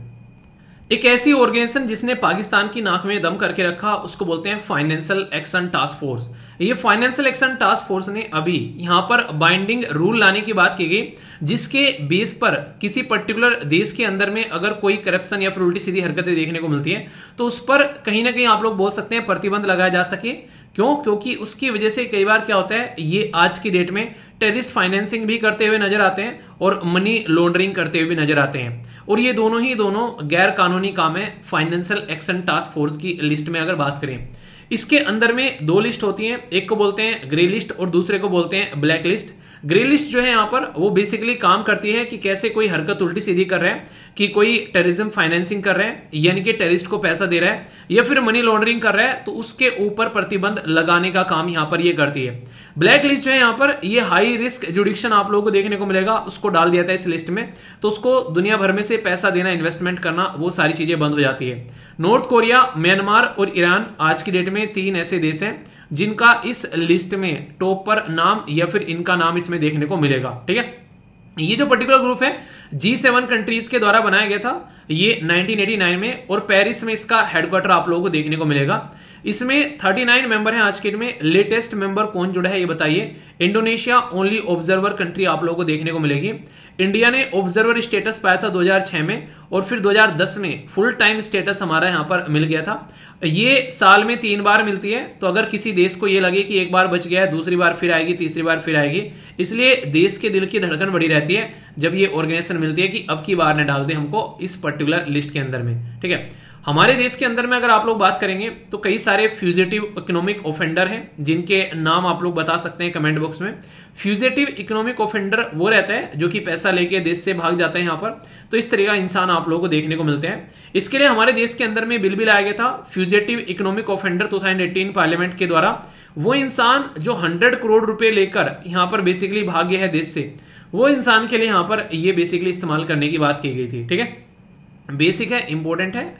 Speaker 1: एक ऐसी ऑर्गेनाइजेशन जिसने पाकिस्तान की नाक में दम करके रखा उसको बोलते हैं फाइनेंशियल एक्शन टास्क फोर्स। ये फाइनेंशियल एक्शन टास्क फोर्स ने अभी यहां पर बाइंडिंग रूल लाने की बात की गई, जिसके बेस पर किसी पर्टिकुलर देश के अंदर में अगर कोई करप्शन या फिर उल्टी सीधी हरकतें देखने को मिलती है तो उस पर कहीं ना कहीं आप लोग बोल सकते हैं प्रतिबंध लगाया जा सके। क्यों? क्योंकि उसकी वजह से कई बार क्या होता है, ये आज की डेट में टेररिस्ट फाइनेंसिंग भी करते हुए नजर आते हैं और मनी लॉन्ड्रिंग करते हुए भी नजर आते हैं, और ये दोनों गैर कानूनी काम है फाइनेंशियल एक्शन टास्क फोर्स की लिस्ट में अगर बात करें। इसके अंदर में दो लिस्ट होती हैं, एक को बोलते हैं ग्रे लिस्ट और दूसरे को बोलते हैं ब्लैक लिस्ट। ग्रे लिस्ट जो है यहाँ पर वो बेसिकली काम करती है कि कैसे कोई हरकत उल्टी सीधी कर रहा है, कि कोई टेररिज्म फाइनेंसिंग कर रहा है यानी कि टेररिस्ट को पैसा दे रहा है या फिर मनी लॉन्ड्रिंग कर रहा है, तो उसके ऊपर प्रतिबंध लगाने का काम यहाँ पर ये करती है। ब्लैक लिस्ट जो है यहाँ पर ये हाई रिस्क जुडिक्शन आप लोगों को देखने को मिलेगा, उसको डाल दिया था इस लिस्ट में, तो उसको दुनिया भर में से पैसा देना, इन्वेस्टमेंट करना, वो सारी चीजें बंद हो जाती है। नॉर्थ कोरिया, म्यांमार और ईरान आज की डेट में 3 ऐसे देश हैं जिनका इस लिस्ट में टॉप पर नाम या फिर इनका नाम इसमें देखने को मिलेगा। ठीक है, ये जो पर्टिकुलर ग्रुप है G7 कंट्रीज के द्वारा बनाया गया था ये 1989 में, और पेरिस में इसका हेडक्वार्टर आप लोगों को देखने को मिलेगा। इसमें 39 मेंबर हैं आज के डेट में। लेटेस्ट मेंबर कौन जुड़ा है ये बताइए। इंडोनेशिया ओनली ऑब्जर्वर कंट्री आप लोगों को देखने को मिलेगी। इंडिया ने ऑब्जर्वर स्टेटस पाया था 2006 में, और फिर 2010 में फुल टाइम स्टेटस हमारा यहां पर मिल गया था। ये साल में 3 बार मिलती है, तो अगर किसी देश को ये लगे कि एक बार बच गया है, दूसरी बार फिर आएगी, तीसरी बार फिर आएगी, इसलिए देश के दिल की धड़कन बढ़ी रहती है जब ये ऑर्गेनाइजेशन मिलती है कि अब की बार न डाल दे हमको इस पर्टिकुलर लिस्ट के अंदर में। ठीक है, हमारे देश के अंदर में अगर आप लोग बात करेंगे तो कई सारे फ्यूजिटिव इकोनॉमिक ऑफेंडर हैं जिनके नाम आप लोग बता सकते हैं कमेंट बॉक्स में। फ्यूजिटिव इकोनॉमिक ऑफेंडर वो रहता है जो कि पैसा लेके देश से भाग जाता है यहाँ पर, तो इस तरह का इंसान आप लोगों को देखने को मिलते हैं। इसके लिए हमारे देश के अंदर में बिल भी लाया गया था, फ्यूजिटिव इकोनॉमिक ऑफेंडर 2018 पार्लियामेंट के द्वारा। वो इंसान जो 100 करोड़ रुपए लेकर यहाँ पर बेसिकली भाग गया है देश से, वो इंसान के लिए यहाँ पर ये बेसिकली इस्तेमाल करने की बात की गई थी। ठीक है, बेसिक है, इंपॉर्टेंट है।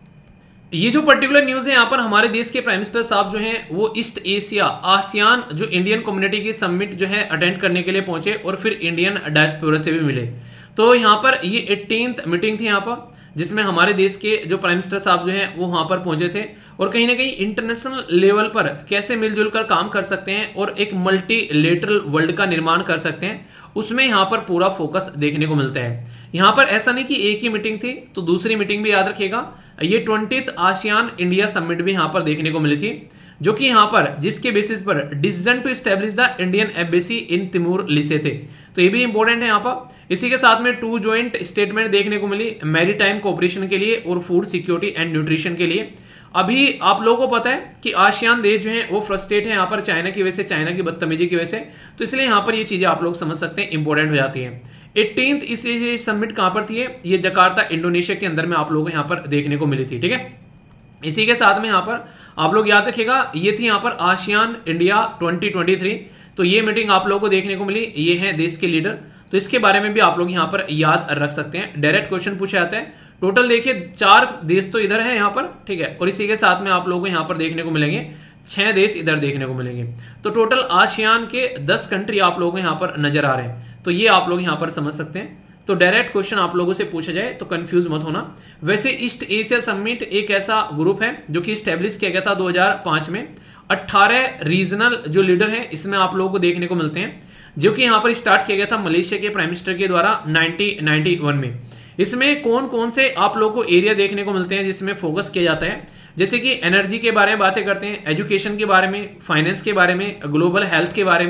Speaker 1: ये जो पर्टिकुलर न्यूज है यहाँ पर हमारे देश के प्राइम मिनिस्टर साहब जो हैं वो ईस्ट एशिया आसियान जो इंडियन कम्युनिटी की समिट जो है अटेंड करने के लिए पहुंचे, और फिर इंडियन डायस्पोरा से भी मिले। तो यहाँ पर ये 18th मीटिंग थी यहाँ पर, जिसमें हमारे देश के जो प्राइम मिनिस्टर साहब जो हैं वो वहां पर पहुंचे थे, और कहीं ना कहीं इंटरनेशनल लेवल पर कैसे मिलजुल कर काम कर सकते हैं और एक मल्टीलेटरल वर्ल्ड का निर्माण कर सकते हैं, उसमें यहां पर पूरा फोकस देखने को मिलता है। यहां पर ऐसा नहीं कि एक ही मीटिंग थी, तो दूसरी मीटिंग भी याद रखिएगा, ये 20th आसियान इंडिया समिट भी यहां पर देखने को मिली थी, जो कि यहां पर जिसके बेसिस पर decision to establish the Indian embassy in Timor Leste थे, तो ये भी इंपॉर्टेंट है यहां पर। इसी के साथ में 2 ज्वाइंट स्टेटमेंट देखने को मिली मैरीटाइम कोऑपरेशन के लिए और फूड सिक्योरिटी एंड न्यूट्रिशन के लिए। अभी आप लोगों को पता है कि आसियान देश जो है वो फ्रस्ट्रेट है यहाँ पर चाइना की वजह से, चाइना की बदतमीजी की वजह से, तो इसलिए यहाँ पर ये चीजें आप लोग समझ सकते हैं इंपॉर्टेंट हो जाती है। 18th इस समिट कहां पर थी, ये जकार्ता इंडोनेशिया के अंदर में आप लोगों को यहाँ पर देखने को मिली थी। ठीक है, इसी के साथ में यहाँ पर आप लोग याद रखिएगा ये थी यहाँ पर आसियान इंडिया 2023, तो ये मीटिंग आप लोगों को देखने को मिली। ये है देश के लीडर, तो इसके बारे में भी आप लोग यहाँ पर याद रख सकते हैं। डायरेक्ट क्वेश्चन पूछा जाता है। टोटल देखिए 4 देश तो इधर है यहाँ पर, ठीक है, और इसी के साथ में आप लोगों को यहाँ पर देखने को मिलेंगे 6 देश इधर देखने को मिलेंगे, तो टोटल आसियान के 10 कंट्री आप लोगों को यहाँ पर नजर आ रहे हैं, तो ये आप लोग यहाँ पर समझ सकते हैं। तो डायरेक्ट क्वेश्चन आप लोगों से पूछा जाए तो कंफ्यूज मत होना। वैसे ईस्ट एशिया समिट एक ऐसा ग्रुप है जो कि स्टैब्लिश किया गया था 2005 में। 18 रीजनल जो लीडर हैं इसमें आप लोगों को देखने को मिलते हैं, जो कि यहाँ पर स्टार्ट किया गया था मलेशिया के प्राइम मिनिस्टर के द्वारा 1991 में। इसमें कौन कौन से आप लोगों को एरिया देखने को मिलते हैं जिसमें फोकस किया जाता है, जैसे कि एनर्जी के बारे में बातें करते हैं, एजुकेशन के बारे में, फाइनेंस के बारे में, ग्लोबल हेल्थ के बारे में,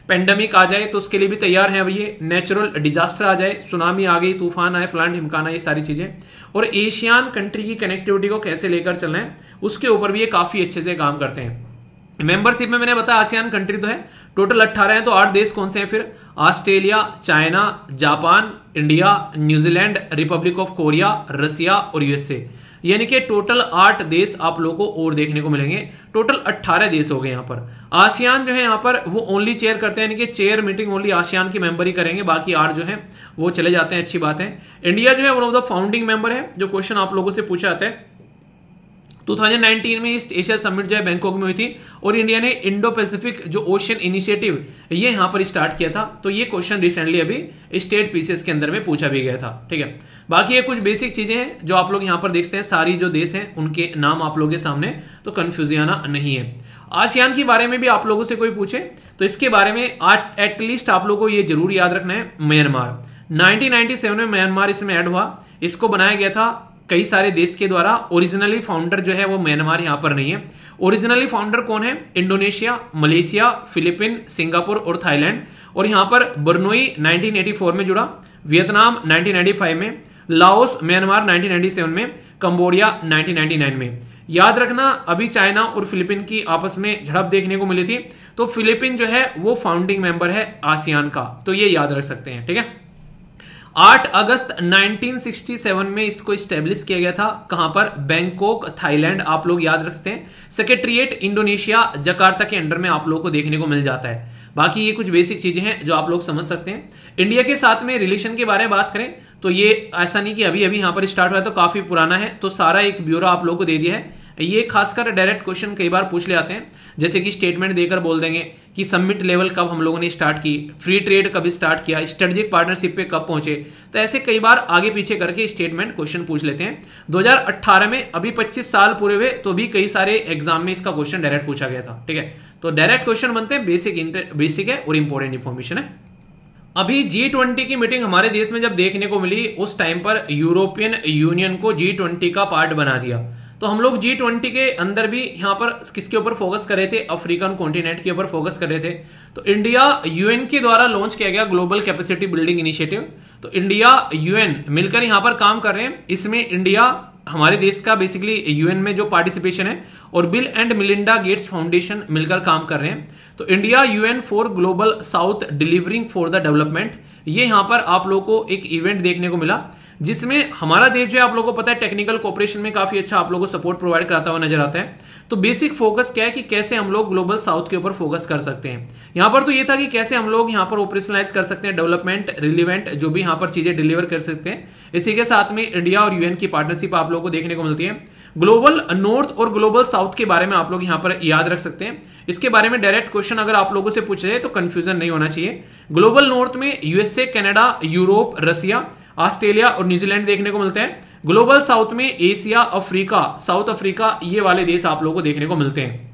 Speaker 1: पेंडेमिक आ जाए तो उसके लिए भी तैयार हैं अब ये, नेचुरल डिजास्टर आ जाए, सुनामी आ गई, तूफान आए, फलान ढिमकाना, ये सारी चीजें, और एशियान कंट्री की कनेक्टिविटी को कैसे लेकर चलना है उसके ऊपर भी ये काफी अच्छे से काम करते हैं। मेंबरशिप में मैंने बताया आसियान कंट्री तो है, टोटल 18 हैं, तो 8 देश कौन से हैं फिर? Australia, China, Japan, India, New Zealand, Republic of Korea, Russia और यूएसए, यानी कि टोटल 8 देश आप लोगों को और देखने को मिलेंगे। टोटल 18 देश हो गए यहाँ पर। आसियान जो है यहाँ पर वो ओनली चेयर करते हैं, यानी कि चेयर मीटिंग ओनली आसियान के मेंबर ही करेंगे, बाकी 8 जो है वो चले जाते हैं, अच्छी बात है। इंडिया जो है one of the founding member है, जो क्वेश्चन आप लोगों से पूछा जाता है। 2019 में ईस्ट एशिया समिट जो है बैंकॉक में हुई थी, और इंडिया ने इंडो पैसिफिक जो ओशियन इनिशिएटिव ये यहां पर स्टार्ट किया था। तो ये क्वेश्चन रिसेंटली अभी स्टेट पीसीएस के अंदर में पूछा भी गया था, ठीक है। बाकी ये कुछ बेसिक चीजें हैं जो आप लोग यहां पर देखते हैं, सारी जो देश हैं उनके नाम आप लोगों के सामने, तो कंफ्यूजन आना नहीं है। आसियान के बारे में भी आप लोगों से कोई पूछे तो इसके बारे में एटलीस्ट आप लोगों को ये जरूर याद रखना है। म्यांमार 1997 में म्यांमार इसमें ऐड हुआ, इसको बनाया गया था कई सारे देश के द्वारा। ओरिजिनली फाउंडर जो है वो म्यांमार यहां पर नहीं है। ओरिजिनली फाउंडर कौन है? इंडोनेशिया, मलेशिया, फिलीपीन, सिंगापुर और थाईलैंड। और यहां पर बर्नोई 1984 में जुड़ा, वियतनाम 1995 में, लाओस म्यांमार 1997 में, कंबोडिया 1999 में। याद रखना अभी चाइना और फिलीपीन की आपस में झड़प देखने को मिली थी, तो फिलीपीन जो है वो फाउंडिंग मेंबर है आसियान का, तो ये याद रख सकते हैं, ठीक है। 8 अगस्त 1967 में इसको स्टैब्लिश किया गया था, कहां पर? बैंकॉक, थाईलैंड, आप लोग याद रखते हैं। सेक्रेटरीट इंडोनेशिया, जकार्ता के अंडर में आप लोग को देखने को मिल जाता है। बाकी ये कुछ बेसिक चीजें हैं जो आप लोग समझ सकते हैं। इंडिया के साथ में रिलेशन के बारे में बात करें तो ये ऐसा नहीं कि अभी अभी यहां पर स्टार्ट हुआ है, तो काफी पुराना है, तो सारा एक ब्यूरो आप लोग को दे दिया है। ये खासकर डायरेक्ट क्वेश्चन कई बार पूछ ले आते हैं, जैसे कि स्टेटमेंट देकर बोल देंगे कि समिट लेवल कब हम लोगों ने स्टार्ट की, फ्री ट्रेड कब स्टार्ट किया, स्ट्रेटेजिक पार्टनरशिप पे कब पहुंचे, तो ऐसे कई बार आगे पीछे करके स्टेटमेंट क्वेश्चन पूछ लेते हैं। 2018 में अभी 25 साल पूरे हुए, तो भी कई सारे एग्जाम में इसका क्वेश्चन डायरेक्ट पूछा गया था, ठीक है। तो डायरेक्ट क्वेश्चन बनते हैं, बेसिक है और इंपॉर्टेंट इंफॉर्मेशन है। अभी G20 की मीटिंग हमारे देश में जब देखने को मिली, उस टाइम पर यूरोपियन यूनियन को G20 का पार्ट बना दिया। तो हम लोग G20 के अंदर भी यहां पर किसके ऊपर फोकस कर रहे थे? अफ्रीकन कॉन्टिनेंट के ऊपर फोकस कर रहे थे। तो इंडिया यूएन के द्वारा लॉन्च किया गया ग्लोबल कैपेसिटी बिल्डिंग इनिशिएटिव, तो इंडिया यूएन मिलकर यहां पर काम कर रहे हैं। इसमें इंडिया हमारे देश का बेसिकली यूएन में जो पार्टिसिपेशन है, और Bill and Melinda Gates Foundation मिलकर काम कर रहे हैं। तो India UN for global south delivering for the development, ये यहां पर आप लोगों को एक इवेंट देखने को मिला, जिसमें हमारा देश जो है आप लोगों को पता है टेक्निकल कोऑपरेशन में काफी अच्छा आप लोगों को सपोर्ट प्रोवाइड कराता हुआ नजर आता है। तो बेसिक फोकस क्या है कि कैसे हम लोग ग्लोबल साउथ के ऊपर फोकस कर सकते हैं। यहां पर तो ये था कि कैसे हम लोग यहां पर ऑपरेशनलाइज कर सकते हैं डेवलपमेंट रिलेवेंट जो भी यहां पर चीजें डिलीवर कर सकते हैं। इसी के साथ में इंडिया और यूएन की पार्टनरशिप आप लोगों को देखने को मिलती है। ग्लोबल नॉर्थ और ग्लोबल साउथ के बारे में आप लोग यहां पर याद रख सकते हैं। इसके बारे में डायरेक्ट क्वेश्चन अगर आप लोगों से पूछ रहे तो कंफ्यूजन नहीं होना चाहिए। ग्लोबल नॉर्थ में USA, Canada, Europe, Russia, Australia और न्यूजीलैंड देखने को मिलते हैं। ग्लोबल साउथ में एशिया, अफ्रीका, साउथ अफ्रीका, ये वाले देश आप लोगों को देखने को मिलते हैं।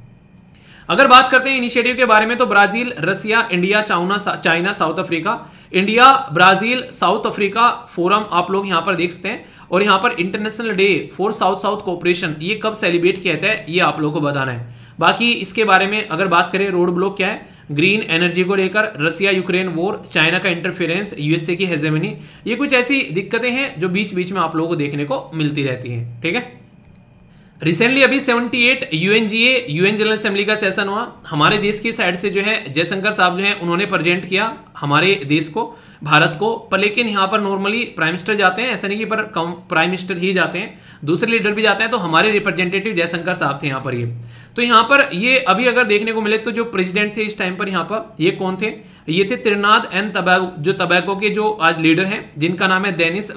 Speaker 1: अगर बात करते हैं इनिशिएटिव के बारे में तो Brazil, Russia, India, China, South Africa, India, Brazil, South Africa forum आप लोग यहां पर देख सकते हैं। और यहां पर international day for south south cooperation ये कब सेलिब्रेट किया जाता है ये आप लोगों को बताना है। बाकी इसके बारे में अगर बात करें, रोड ब्लॉक क्या है? ग्रीन एनर्जी को लेकर, रसिया यूक्रेन वॉर, चाइना का इंटरफेरेंस, यूएसए की हेजेमनी, ये कुछ ऐसी दिक्कतें हैं जो बीच बीच में आप लोगों को देखने को मिलती रहती हैं, ठीक है। रिसेंटली अभी 78 यूएनजीए यूएन जनरल असेंबली का सेशन हुआ। हमारे देश की साइड से जो है जयशंकर साहब जो है उन्होंने प्रेजेंट किया हमारे देश को, भारत को। पर लेकिन यहां पर नॉर्मली प्राइम मिनिस्टर जाते हैं, ऐसा नहीं कि पर प्राइम मिनिस्टर ही जाते हैं, दूसरे लीडर भी जाते हैं। तो हमारे रिप्रेजेंटेटिव जयशंकर साहब थे यहां पर। ये तो यहां पर ये अभी अगर देखने को मिले तो जो प्रेसिडेंट थे इस टाइम पर यहां पर ये कौन थे? ये थे त्रिनाद एंड टबैगो, जो टबैगो के जो आज लीडर हैं, जिनका नाम है डेनिस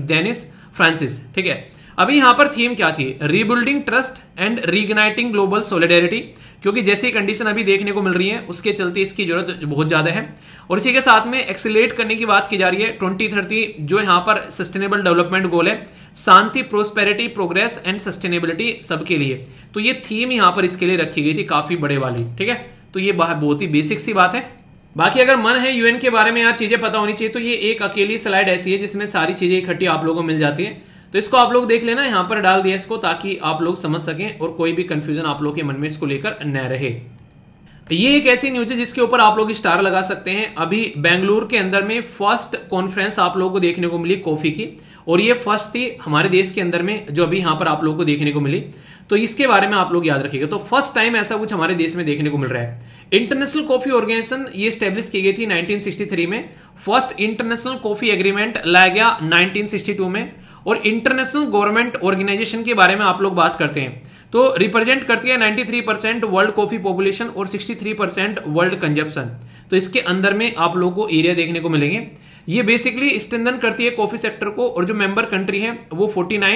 Speaker 1: फ्रांसिस, ठीक है। अभी यहां पर थीम क्या थी? Rebuilding trust and reigniting global solidarity, क्योंकि जैसी कंडीशन अभी देखने को मिल रही है उसके चलते इसकी जरूरत बहुत ज्यादा है। और इसी के साथ में एक्सीलरेट करने की बात की जा रही है 2030 जो यहां पर सस्टेनेबल डेवलपमेंट गोल है, शांति, प्रोस्पेरिटी, प्रोग्रेस एंड सस्टेनेबिलिटी सबके लिए। तो ये थीम यहां पर इसके लिए रखी गई थी काफी बड़े वाली, ठीक है। तो ये बहुत ही बेसिक सी बात है। बाकी अगर मन है यूएन के बारे में यार चीजें पता होनी चाहिए तो ये एक अकेली स्लाइड ऐसी है जिसमें सारी चीजें इकट्ठी आप लोगों को मिल जाती है। तो इसको आप लोग देख लेना, यहां पर डाल दिया इसको ताकि आप लोग समझ सकें और कोई भी कंफ्यूजन आप लोग के मन में इसको लेकर न रहे। ये एक ऐसी न्यूज है जिसके ऊपर आप लोग स्टार लगा सकते हैं। अभी बेंगलुरु के अंदर में फर्स्ट कॉन्फ्रेंस आप लोगों को देखने को मिली कॉफी की, और ये फर्स्ट थी हमारे देश के अंदर में जो अभी यहां पर आप लोगों को देखने को मिली। तो इसके बारे में आप लोग याद रखिएगा। तो फर्स्ट टाइम ऐसा कुछ हमारे देश में देखने को मिल रहा है। इंटरनेशनल कॉफी ऑर्गेनाइजेशन ये स्टैब्लिश की गई थी 1963 में। फर्स्ट इंटरनेशनल कॉफी एग्रीमेंट लाया गया 1962 में। और इंटरनेशनल गवर्नमेंट ऑर्गेनाइजेशन के बारे में आप लोग बात करते हैं तो रिप्रेजेंट करती है 93% वर्ल्ड कॉफी पॉपुलेशन और 63% वर्ल्ड कंजप्शन। तो इसके अंदर में आप लोगों को एरिया देखने को मिलेंगे। ये बेसिकली स्ट्रेंथन करती है कॉफी सेक्टर को। और जो मेंबर कंट्री है वो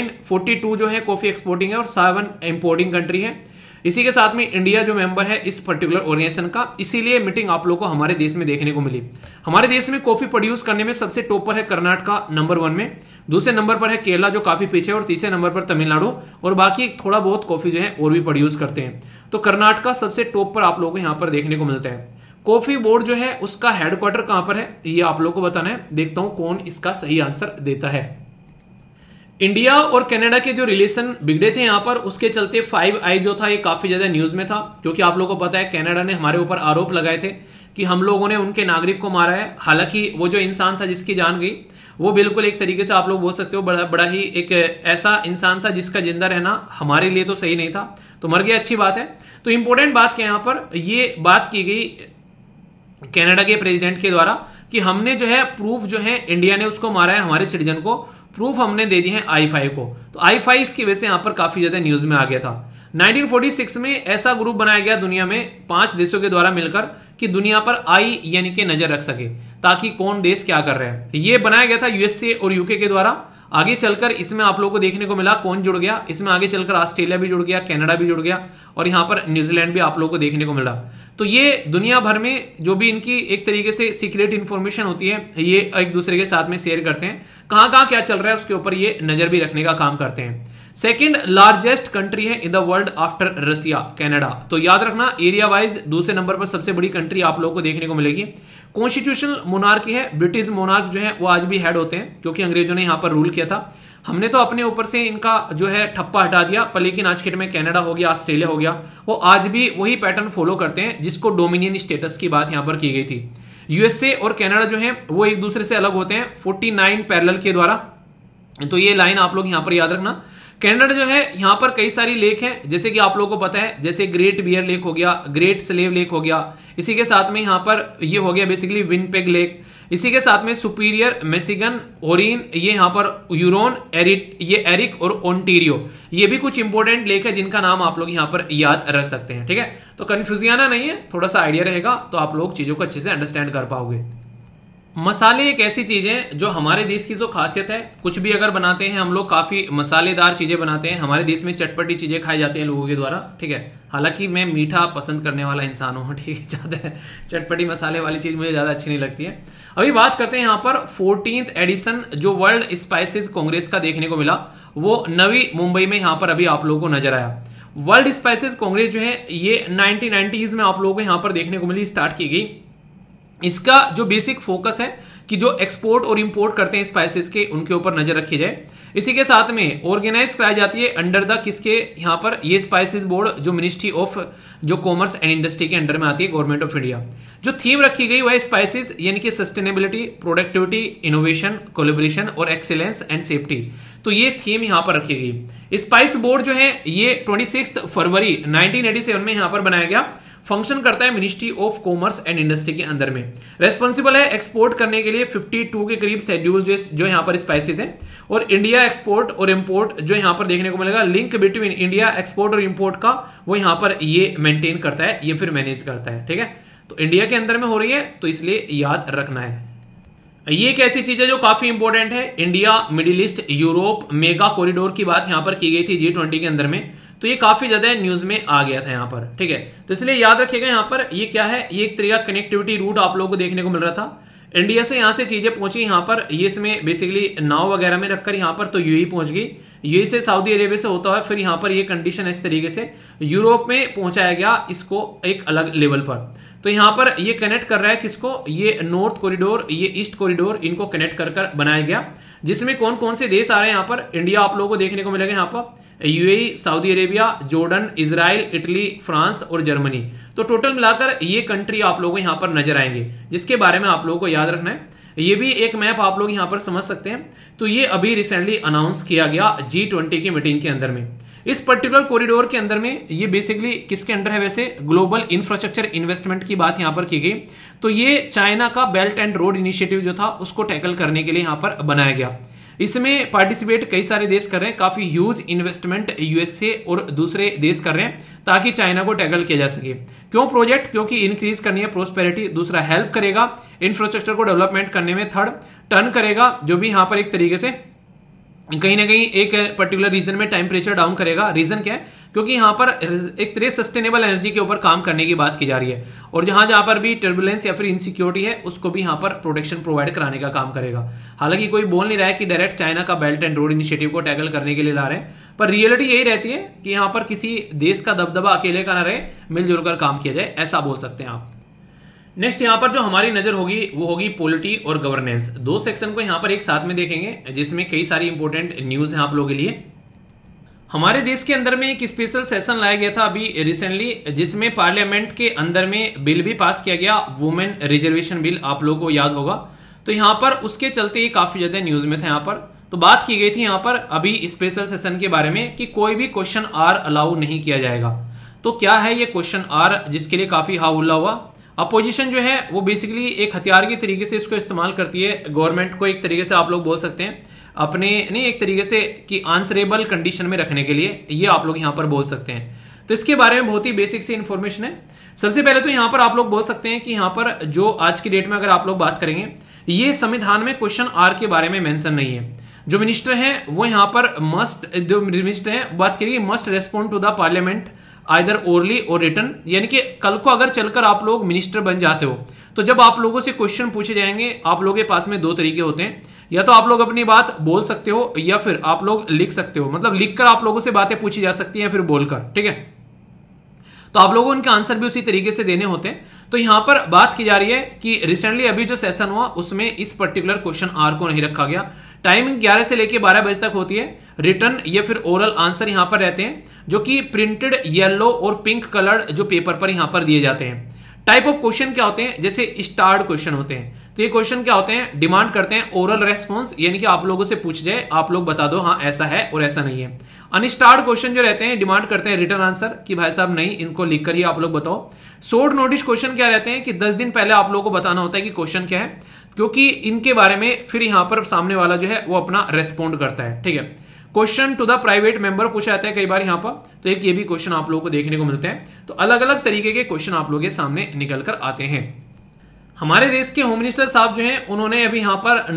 Speaker 1: 42 जो है कॉफी एक्सपोर्टिंग है और 7 इंपोर्टिंग कंट्री है। इसी के साथ में इंडिया जो मेंबर है इस पर्टिकुलर ऑर्गेनाइजेशन का, इसीलिए मीटिंग आप लोगों को हमारे देश में देखने को मिली। हमारे देश में कॉफी प्रोड्यूस करने में सबसे टॉप पर है कर्नाटका नंबर 1 में, दूसरे नंबर पर है केरला जो काफी पीछे है, और तीसरे नंबर पर तमिलनाडु, और बाकी थोड़ा बहुत कॉफी जो है और भी प्रोड्यूस करते हैं। तो कर्नाटका सबसे टॉप पर आप लोगों को यहाँ पर देखने को मिलता है। कॉफी बोर्ड जो है उसका हेडक्वार्टर कहां पर है ये आप लोगों को बताना है। देखता हूं कौन इसका सही आंसर देता है। इंडिया और कनाडा के जो रिलेशन बिगड़े थे यहां पर, उसके चलते 5 आई जो था ये काफी ज्यादा न्यूज में था, क्योंकि आप लोगों को पता है कनाडा ने हमारे ऊपर आरोप लगाए थे कि हम लोगों ने उनके नागरिक को मारा है। हालांकि वो जो इंसान था जिसकी जान गई वो बिल्कुल एक तरीके से आप लोग बोल सकते हो बड़ा ही एक ऐसा इंसान था जिसका जिंदा रहना हमारे लिए तो सही नहीं था, तो मर गया, अच्छी बात है। तो इंपॉर्टेंट बात क्या यहां पर ये बात की गई कनाडा के प्रेसिडेंट के द्वारा कि हमने जो है प्रूफ जो है इंडिया ने उसको मारा है हमारे सिटीजन को, प्रूफ हमने दे दी है I5 को। तो I5 इसकी वजह से यहां पर काफी ज्यादा न्यूज में आ गया था। 1946 में ऐसा ग्रुप बनाया गया दुनिया में 5 देशों के द्वारा मिलकर कि दुनिया पर आई यानी कि नजर रख सके, ताकि कौन देश क्या कर रहे हैं। ये बनाया गया था यूएसए और यूके के द्वारा। आगे चलकर इसमें आप लोगों को देखने को मिला कौन जुड़ गया, इसमें आगे चलकर ऑस्ट्रेलिया भी जुड़ गया, कनाडा भी जुड़ गया, और यहां पर न्यूजीलैंड भी आप लोगों को देखने को मिला। तो ये दुनिया भर में जो भी इनकी एक तरीके से सीक्रेट इंफॉर्मेशन होती है ये एक दूसरे के साथ में शेयर करते हैं, कहां कहां क्या चल रहा है उसके ऊपर ये नजर भी रखने का काम करते हैं। सेकेंड लार्जेस्ट कंट्री है in the world after Russia Canada. तो याद रखना एरिया वाइज दूसरे नंबर पर सबसे बड़ी कंट्री आप लोगों को देखने को मिलेगी। कॉन्स्टिट्यूशनल मोनार्की है, ब्रिटिश मोनार्क जो है वो आज भी हेड होते हैं क्योंकि अंग्रेजों ने यहां पर रूल किया था। हमने तो अपने ऊपर से इनका जो है ठप्पा हटा दिया, पर लेकिन आज के में कनाडा हो गया, ऑस्ट्रेलिया हो गया, वो आज भी वही पैटर्न फॉलो करते हैं जिसको डोमिनियन स्टेटस की बात यहां पर की गई थी। यूएसए और कनाडा जो है वो एक दूसरे से अलग होते हैं 49 पैरेलल के द्वारा। तो ये लाइन आप लोग यहां पर याद रखना। कनाडा जो है यहां पर कई सारी लेक हैं, जैसे कि आप लोगों को पता है, जैसे ग्रेट बियर लेक हो गया, ग्रेट स्लेव लेक हो गया, इसी के साथ में यहां पर ये हो गया बेसिकली विनपेग लेक, इसी के साथ में सुपीरियर, मिशिगन, ओरिन, ये यहां पर यूरोन, ये एरिक और ओंटेरियो, ये भी कुछ इंपॉर्टेंट लेक है जिनका नाम आप लोग यहां पर याद रख सकते हैं। ठीक है, तो कंफ्यूजियाना नहीं है, थोड़ा सा आइडिया रहेगा तो आप लोग चीजों को अच्छे से अंडरस्टैंड कर पाओगे। मसाले एक ऐसी चीज है जो हमारे देश की जो खासियत है, कुछ भी अगर बनाते हैं हम लोग काफी मसालेदार चीजें बनाते हैं। हमारे देश में चटपटी चीजें खाई जाती हैं लोगों के द्वारा। ठीक है, हालांकि मैं मीठा पसंद करने वाला इंसान हूं, ठीक है, ज्यादा चटपटी मसाले वाली चीज मुझे ज्यादा अच्छी नहीं लगती है। अभी बात करते हैं यहाँ पर 14th एडिशन जो वर्ल्ड स्पाइसेस कांग्रेस का देखने को मिला, वो नवी मुंबई में यहाँ पर अभी आप लोगों को नजर आया। वर्ल्ड स्पाइसेस कांग्रेस जो है ये 1990s में आप लोगों को यहाँ पर देखने को मिली, स्टार्ट की गई। इसका जो बेसिक फोकस है कि जो एक्सपोर्ट और इंपोर्ट करते हैं स्पाइसेस के, उनके ऊपर नजर रखी जाए। इसी के साथ में ऑर्गेनाइज कराई जाती है अंडर द किसके यहाँ पर, ये स्पाइसेस बोर्ड जो मिनिस्ट्री ऑफ जो कॉमर्स एंड इंडस्ट्री के अंडर में आती है, गवर्नमेंट ऑफ इंडिया। जो थीम रखी गई वह स्पाइसेस यानी कि सस्टेनेबिलिटी, प्रोडक्टिविटी, इनोवेशन, कोलैबोरेशन और एक्सीलेंस एंड सेफ्टी। तो ये थीम यहां पर रखी गई। स्पाइस बोर्ड जो है ये 26 फरवरी 1987 में यहां पर बनाया गया। फंक्शन करता है ministry of commerce and industry के अंदर में। रेस्पॉन्सिबल है एक्सपोर्ट करने के लिए 52 के करीब शेड्यूल जो यहां पर स्पाइसेस है। और इंडिया एक्सपोर्ट और इंपोर्ट जो यहां पर देखने को मिलेगा, लिंक बिटवीन इंडिया एक्सपोर्ट और इंपोर्ट का वो यहां पर ये मेंटेन करता है, ये फिर मैनेज करता है। ठीक है, तो इंडिया के अंदर में हो रही है तो इसलिए याद रखना है। ये एक ऐसी चीज है जो काफी इंपॉर्टेंट है। India, Middle East, Europe mega corridor की बात यहां पर की गई थी G20 के अंदर में, तो ये काफी ज्यादा न्यूज में आ गया था यहां पर। ठीक है, तो इसलिए याद रखिएगा यहां पर ये क्या है, ये एक तरीका कनेक्टिविटी रूट आप लोगों को देखने को मिल रहा था। इंडिया से यहां से चीजें पहुंची यहां पर, ये इसमें बेसिकली नाव वगैरह में रखकर यहां पर तो यूएई पहुंच गई, यूएई से सऊदी अरेबिया से होता हुआ फिर यहां पर ये कंडीशन इस तरीके से यूरोप में पहुंचाया गया, इसको एक अलग लेवल पर। तो यहां पर ये कनेक्ट कर रहा है किसको, ये नॉर्थ कॉरिडोर, ये ईस्ट कॉरिडोर, इनको कनेक्ट कर बनाया गया। जिसमें कौन कौन से देश आ रहे हैं यहां पर, इंडिया आप लोगों को देखने को मिलेगा यहां पर, UAE, Saudi Arabia, Jordan, Israel, Italy, France और जर्मनी। तो टोटल मिलाकर ये कंट्री आप लोगों को यहाँ पर नजर आएंगे, जिसके बारे में आप लोगों को याद रखना है। ये भी एक मैप आप लोग यहाँ पर समझ सकते हैं। तो ये अभी रिसेंटली अनाउंस किया गया G20 की मीटिंग के अंदर में। इस पर्टिकुलर कॉरिडोर के अंदर में ये बेसिकली किसके अंडर है, वैसे ग्लोबल इंफ्रास्ट्रक्चर इन्वेस्टमेंट की बात यहां पर की गई। तो ये चाइना का बेल्ट एंड रोड इनिशिएटिव जो था उसको टैकल करने के लिए यहां पर बनाया गया। इसमें पार्टिसिपेट कई सारे देश कर रहे हैं, काफी ह्यूज इन्वेस्टमेंट यूएसए और दूसरे देश कर रहे हैं ताकि चाइना को टैकल किया जा सके। क्यों प्रोजेक्ट? क्योंकि इंक्रीज करनी है प्रोस्पेरिटी, दूसरा हेल्प करेगा इंफ्रास्ट्रक्चर को डेवलपमेंट करने में, थर्ड टर्न करेगा जो भी यहां पर एक तरीके से कहीं ना कहीं एक पर्टिकुलर रीजन में टेम्परेचर डाउन करेगा। रीजन क्या है? क्योंकि यहां पर एक तरह सस्टेनेबल एनर्जी के ऊपर काम करने की बात की जा रही है, और जहां जहां पर भी टर्बुलेंस या फिर इनसिक्योरिटी है उसको भी यहां पर प्रोटेक्शन प्रोवाइड कराने का काम करेगा। हालांकि कोई बोल नहीं रहा है कि डायरेक्ट चाइना का बेल्ट एंड रोड इनिशिएटिव को टैकल करने के लिए ला रहे हैं, पर रियलिटी यही रहती है कि यहां पर किसी देश का दबदबा अकेले का ना रहे, मिलजुल कर काम किया जाए, ऐसा बोल सकते हैं आप। नेक्स्ट यहां पर जो हमारी नजर होगी वो होगी पॉलिटी और गवर्नेंस। दो सेक्शन को यहां पर एक साथ में देखेंगे जिसमें कई सारी इंपॉर्टेंट न्यूज है आप लोगों के लिए। हमारे देश के अंदर में एक स्पेशल सेशन लाया गया था अभी रिसेंटली, जिसमें पार्लियामेंट के अंदर में बिल भी पास किया गया, वुमेन रिजर्वेशन बिल, आप लोगों को याद होगा। तो यहां पर उसके चलते ही काफी ज्यादा न्यूज में था। यहां पर तो बात की गई थी यहां पर अभी स्पेशल सेशन के बारे में कि कोई भी क्वेश्चन आर अलाउ नहीं किया जाएगा। तो क्या है ये क्वेश्चन आर, जिसके लिए काफी हाउल्ला हुआ। अपोजिशन जो है वो बेसिकली एक हथियार के तरीके से इसको इस्तेमाल करती है, गवर्नमेंट को एक तरीके से आप लोग बोल सकते हैं अपने नहीं एक तरीके से कि आंसरेबल कंडीशन में रखने के लिए, ये आप लोग यहां पर बोल सकते हैं। तो इसके बारे में बहुत ही बेसिक सी इंफॉर्मेशन है। सबसे पहले तो यहां पर आप लोग बोल सकते हैं कि यहां पर जो आज की डेट में अगर आप लोग बात करेंगे, ये संविधान में क्वेश्चन आर के बारे में मेंशन नहीं है। जो मिनिस्टर है वो यहां पर मस्ट, जो मिनिस्टर है बात करिए must respond to the parliament either orally or written, यानी कि कल को अगर चलकर आप लोग मिनिस्टर बन जाते हो तो जब आप लोगों से क्वेश्चन पूछे जाएंगे, आप लोगों के पास में दो तरीके होते हैं, या तो आप लोग अपनी बात बोल सकते हो या फिर आप लोग लिख सकते हो, मतलब लिखकर आप लोगों से बातें पूछी जा सकती है या फिर बोलकर, ठीक है। तो आप लोगों को उनके आंसर भी उसी तरीके से देने होते हैं। तो यहां पर बात की जा रही है कि रिसेंटली अभी जो सेशन हुआ उसमें इस पर्टिकुलर क्वेश्चन आर को नहीं रखा गया। टाइमिंग 11 से लेकर 12 बजे तक होती है। रिटर्न या फिर ओरल आंसर यहां पर रहते हैं, जो कि प्रिंटेड येलो और पिंक कलर जो पेपर पर यहां पर दिए जाते हैं। टाइप ऑफ क्वेश्चन क्या होते हैं? जैसे स्टार्ड क्वेश्चन होते हैं। तो ये क्वेश्चन क्या होते हैं? डिमांड करते हैं ओरल रेस्पॉन्स, यानी कि आप लोगों से पूछ जाए, आप लोग बता दो हाँ ऐसा है और ऐसा नहीं है। अनस्टार्ड क्वेश्चन जो रहते हैं डिमांड करते हैं रिटर्न आंसर, कि भाई साहब नहीं, इनको लिखकर ही आप लोग बताओ। शॉर्ट नोटिस क्वेश्चन क्या रहते हैं कि 10 दिन पहले आप लोगों को बताना होता है कि क्वेश्चन क्या है, क्योंकि इनके बारे में फिर यहां पर सामने वाला जो है वो अपना रेस्पॉन्ड करता है, ठीक है। Question to the private member पूछा जाता है कई बार यहां पर, तो एक ये भी क्वेश्चन आप लोगों को देखने को मिलते हैं। तो अलग अलग तरीके के क्वेश्चन आप लोगों के सामने निकल कर आते हैं। हमारे देश के होम मिनिस्टर साहब जो हैं उन्होंने अभी यहां पर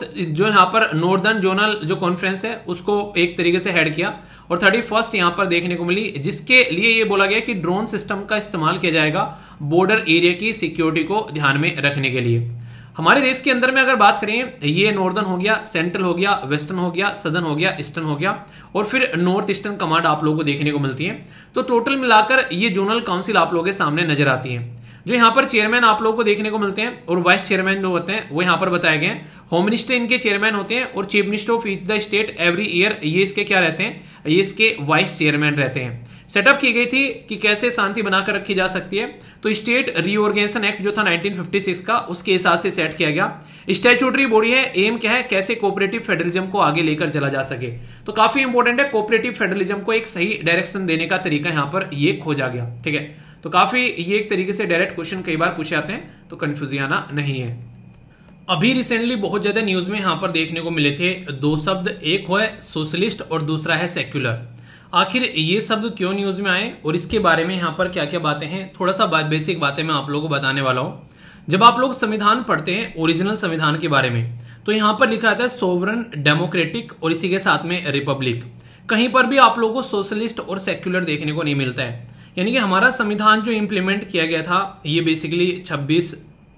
Speaker 1: नॉर्दर्न जोनल जो कॉन्फ्रेंस है उसको एक तरीके से हेड किया, और 31 यहां पर देखने को मिली, जिसके लिए ये बोला गया कि ड्रोन सिस्टम का इस्तेमाल किया जाएगा बॉर्डर एरिया की सिक्योरिटी को ध्यान में रखने के लिए। हमारे देश के अंदर में अगर बात करें, ये नॉर्दर्न हो गया, सेंट्रल हो गया, वेस्टर्न हो गया, सदर्न हो गया, ईस्टर्न हो गया, और फिर नॉर्थ ईस्टर्न कमांड आप लोगों को देखने को मिलती है। तो टोटल मिलाकर ये जोनल काउंसिल आप लोगों के सामने नजर आती है। जो यहाँ पर चेयरमैन आप लोगों को देखने को मिलते हैं और वाइस चेयरमैन जो होते हैं वो यहाँ पर बताए गए हैं। होम मिनिस्टर इनके चेयरमैन होते हैं, और chief minister of each the state every year ये इसके क्या रहते हैं, ये इसके वाइस चेयरमैन रहते हैं। सेटअप की गई थी कि कैसे शांति बनाकर रखी जा सकती है, तो स्टेट रीऑर्गेनाइजेशन एक्ट जो था 1956 का, उसके हिसाब से सेट किया गया। स्टैट्यूटरी बॉडी है, एम क्या है, कैसे कोऑपरेटिव फेडरलिज्म को आगे लेकर चला जा सके। तो काफी इंपॉर्टेंट है, कोऑपरेटिव फेडरलिज्म को एक सही डायरेक्शन देने का तरीका यहाँ पर ये खोजा गया, ठीक है। तो काफी ये एक तरीके से डायरेक्ट क्वेश्चन कई बार पूछे जाते हैं, तो कंफ्यूजन आना नहीं है। अभी रिसेंटली बहुत ज्यादा न्यूज में यहां पर देखने को मिले थे दो शब्द, एक है सोशलिस्ट और दूसरा है सेक्युलर। आखिर ये शब्द क्यों न्यूज में आए और इसके बारे में यहां पर क्या क्या बातें हैं, थोड़ा सा बेसिक बातें मैं आप लोगों को बताने वाला हूं। जब आप लोग संविधान पढ़ते हैं, ओरिजिनल संविधान के बारे में, तो यहां पर लिखा आता है सोवरन, डेमोक्रेटिक और इसी के साथ में रिपब्लिक। कहीं पर भी आप लोगों को सोशलिस्ट और सेक्युलर देखने को नहीं मिलता है। यानी कि हमारा संविधान जो इंप्लीमेंट किया गया था ये बेसिकली 26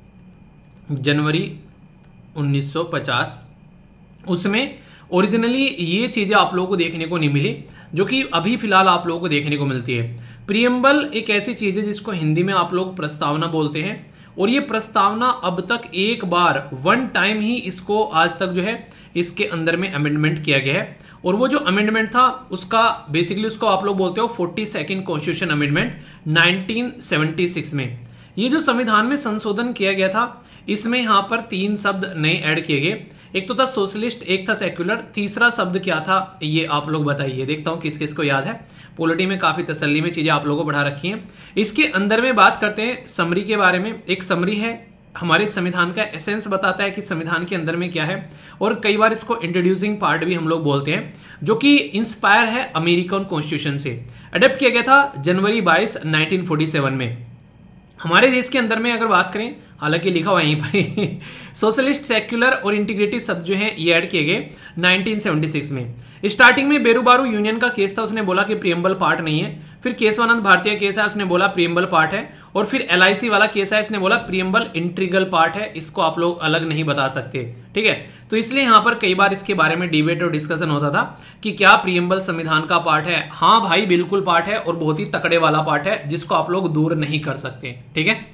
Speaker 1: जनवरी 1950, उसमें ओरिजिनली ये चीजें आप लोगों को देखने को नहीं मिली, जो कि अभी फिलहाल आप लोगों को देखने को मिलती है। प्रियम्बल एक ऐसी चीज है जिसको हिंदी में आप लोग प्रस्तावना बोलते हैं, और ये प्रस्तावना अब तक एक बार वन टाइम ही इसको आज तक जो है इसके अंदर में अमेंडमेंट किया गया है, और वो जो अमेंडमेंट था उसका बेसिकली उसको आप लोग बोलते हो 42nd कॉन्स्टिट्यूशन अमेंडमेंट 1976 में। ये जो संविधान में संशोधन किया गया था इसमें यहां पर 3 शब्द नए ऐड किए गए, एक तो था सोशलिस्ट, एक था सेक्युलर, तीसरा शब्द क्या था ये आप लोग बताइए। देखता हूं किस किस को याद है। पॉलिटी में काफी तसल्ली में चीजें आप लोगों को बढ़ा रखी हैं। इसके अंदर में बात करते हैं समरी के बारे में। एक समरी है हमारे संविधान का एसेंस, बताता है कि संविधान के अंदर में क्या है, और कई बार इसको इंट्रोड्यूसिंग पार्ट भी हम लोग बोलते हैं, जो कि इंस्पायर है अमेरिकन कॉन्स्टिट्यूशन से। अडेप्ट किया गया था जनवरी 22, 1947 में। हमारे देश के अंदर में अगर बात करें, हालांकि लिखा हुआ यहीं पर सोशलिस्ट, सेक्युलर और इंटीग्रेटेड शब्द जो है ये ऐड किए गए 1976 में। स्टार्टिंग में बेरूबारू यूनियन का केस था, उसने बोला कि प्रियम्बल पार्ट नहीं है। फिर केशवानंद भारतीय केस है, उसने बोला प्रियम्बल पार्ट है। और फिर LIC वाला केस है, इसने बोला प्रियम्बल इंटीग्रल पार्ट है, इसको आप लोग अलग नहीं बता सकते। ठीक है, तो इसलिए यहां पर कई बार इसके बारे में डिबेट और डिस्कशन होता था कि क्या प्रियम्बल संविधान का पार्ट है। हाँ भाई, बिल्कुल पार्ट है, और बहुत ही तकड़े वाला पार्ट है जिसको आप लोग दूर नहीं कर सकते। ठीक है,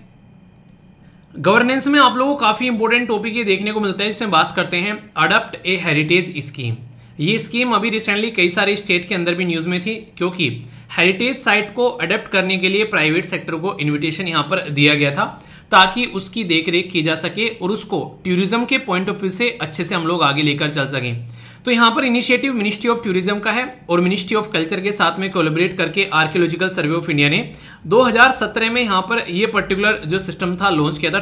Speaker 1: गवर्नेंस में आप लोगों को काफी इंपोर्टेंट टॉपिक ये देखने को मिलता है, जिसमें बात करते हैं अडॉप्ट ए हेरिटेज स्कीम। ये स्कीम अभी रिसेंटली कई सारे स्टेट के अंदर भी न्यूज में थी, क्योंकि हेरिटेज साइट को अडॉप्ट करने के लिए प्राइवेट सेक्टर को इन्विटेशन यहां पर दिया गया था, ताकि उसकी देखरेख की जा सके और उसको टूरिज्म के पॉइंट ऑफ व्यू से अच्छे से हम लोग आगे लेकर चल सकें। तो यहां पर इनिशिएटिव मिनिस्ट्री ऑफ टूरिज्म का है, और मिनिस्ट्री ऑफ कल्चर के साथ में कोलैबोरेट करके आर्कियोलॉजिकल सर्वे ऑफ इंडिया ने 2017 में यहां पर ये पर्टिकुलर जो सिस्टम था लॉन्च किया था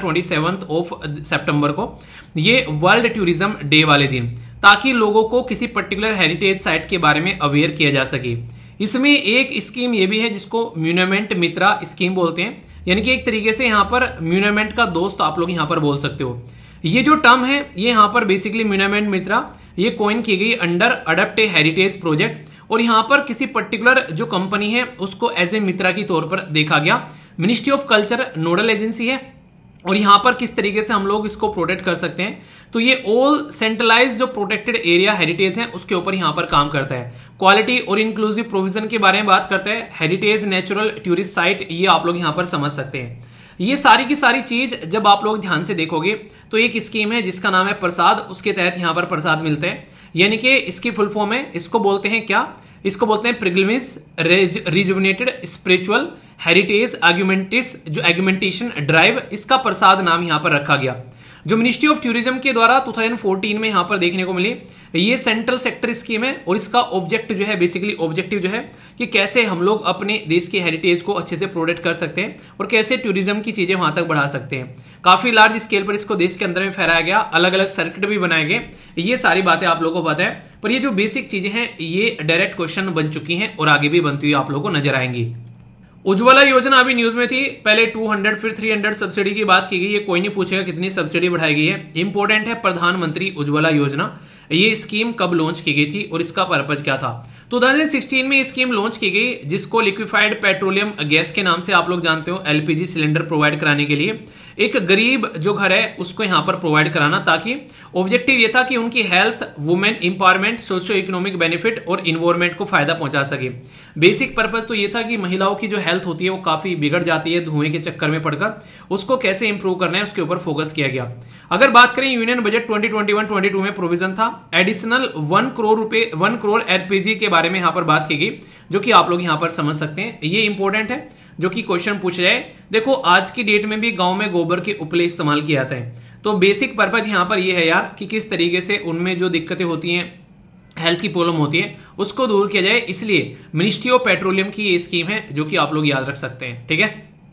Speaker 1: 27 सितंबर को, ये वर्ल्ड टूरिज्म डे वाले दिन, ताकि लोगों को किसी पर्टिकुलर हेरिटेज साइट के बारे में अवेयर किया जा सके। इसमें एक स्कीम ये भी है जिसको म्यूनमेंट मित्रा स्कीम बोलते हैं, यानी कि एक तरीके से यहां पर म्यूनमेंट का दोस्त आप लोग यहां पर बोल सकते हो। ये जो टर्म है ये यहां पर बेसिकली म्यूनमेंट मित्रा ये कॉइन की गई under adopt a heritage project, और यहां पर किसी पर्टिकुलर जो कंपनी है उसको एज ए मित्रा की तौर पर देखा गया। Ministry of culture nodal agency है, और यहां पर किस तरीके से हम लोग इसको प्रोटेक्ट कर सकते हैं, तो ये ऑल सेंट्रलाइज जो प्रोटेक्टेड एरिया हेरिटेज है उसके ऊपर यहां पर काम करता है। क्वालिटी और इंक्लूसिव प्रोविजन के बारे में बात करता है। हेरिटेज, नेचुरल, टूरिस्ट साइट, ये आप लोग यहां पर समझ सकते हैं। ये सारी की सारी चीज जब आप लोग ध्यान से देखोगे तो एक स्कीम है जिसका नाम है प्रसाद, उसके तहत यहां पर प्रसाद मिलते हैं, यानी कि इसकी फुल फॉर्म है, इसको बोलते हैं क्या, इसको बोलते हैं pilgrimage rejuvenated spiritual heritage argumentation drive, इसका प्रसाद नाम यहां पर रखा गया, जो मिनिस्ट्री ऑफ टूरिज्म के द्वारा 2014 में यहां पर देखने को मिली। ये सेंट्रल सेक्टर स्कीम है, और इसका ऑब्जेक्टिव जो है बेसिकली ऑब्जेक्टिव जो है कि कैसे हम लोग अपने देश के हेरिटेज को अच्छे से प्रोटेक्ट कर सकते हैं और कैसे टूरिज्म की चीजें वहां तक बढ़ा सकते हैं। काफी लार्ज स्केल पर इसको देश के अंदर में फहराया गया, अलग अलग सर्किट भी बनाए गए, ये सारी बातें आप लोगों को पता है। पर ये जो बेसिक चीजें हैं ये डायरेक्ट क्वेश्चन बन चुकी हैं और आगे भी बनती हुई आप लोगों को नजर आएंगी। उज्ज्वला योजना अभी न्यूज में थी, पहले 200 फिर 300 सब्सिडी की बात की गई। ये कोई नहीं पूछेगा कितनी सब्सिडी बढ़ाई गई है, इंपॉर्टेंट है प्रधानमंत्री उज्ज्वला योजना। ये स्कीम कब लॉन्च की गई थी और इसका पर्पज क्या था। 2016 में ये स्कीम लॉन्च की गई, जिसको लिक्विफाइड पेट्रोलियम गैस के नाम से आप लोग जानते हो, LPG सिलेंडर प्रोवाइड कराने के लिए एक गरीब जो घर है उसको यहां पर प्रोवाइड कराना, ताकि ऑब्जेक्टिव ये था कि उनकी health, women empowerment, socio economic benefit और इन्वायरमेंट को फायदा पहुंचा सके। बेसिक पर्पज तो ये था कि महिलाओं की जो हेल्थ होती है वो काफी बिगड़ जाती है धुएं के चक्कर में पड़कर, उसको कैसे इंप्रूव करना है उसके ऊपर फोकस किया गया। अगर बात करें यूनियन बजट 2021-22 में प्रोविजन था एडिशनल 1 करोड़ LPG के बारे में यहां पर बात की गई, जो कि आप लोग यहां पर समझ सकते हैं। ये इंपॉर्टेंट है जो कि क्वेश्चन पूछ जाए। देखो आज की डेट में भी गांव में गोबर के उपले इस्तेमाल किए जाते हैं, तो बेसिक पर्पज यहां पर यह है यार कि किस तरीके से उनमें जो दिक्कतें होती हैं, हेल्थ की प्रॉब्लम होती है, उसको दूर किया जाए। इसलिए मिनिस्ट्री ऑफ पेट्रोलियम की ये स्कीम है जो कि आप लोग याद रख सकते हैं। ठीक है,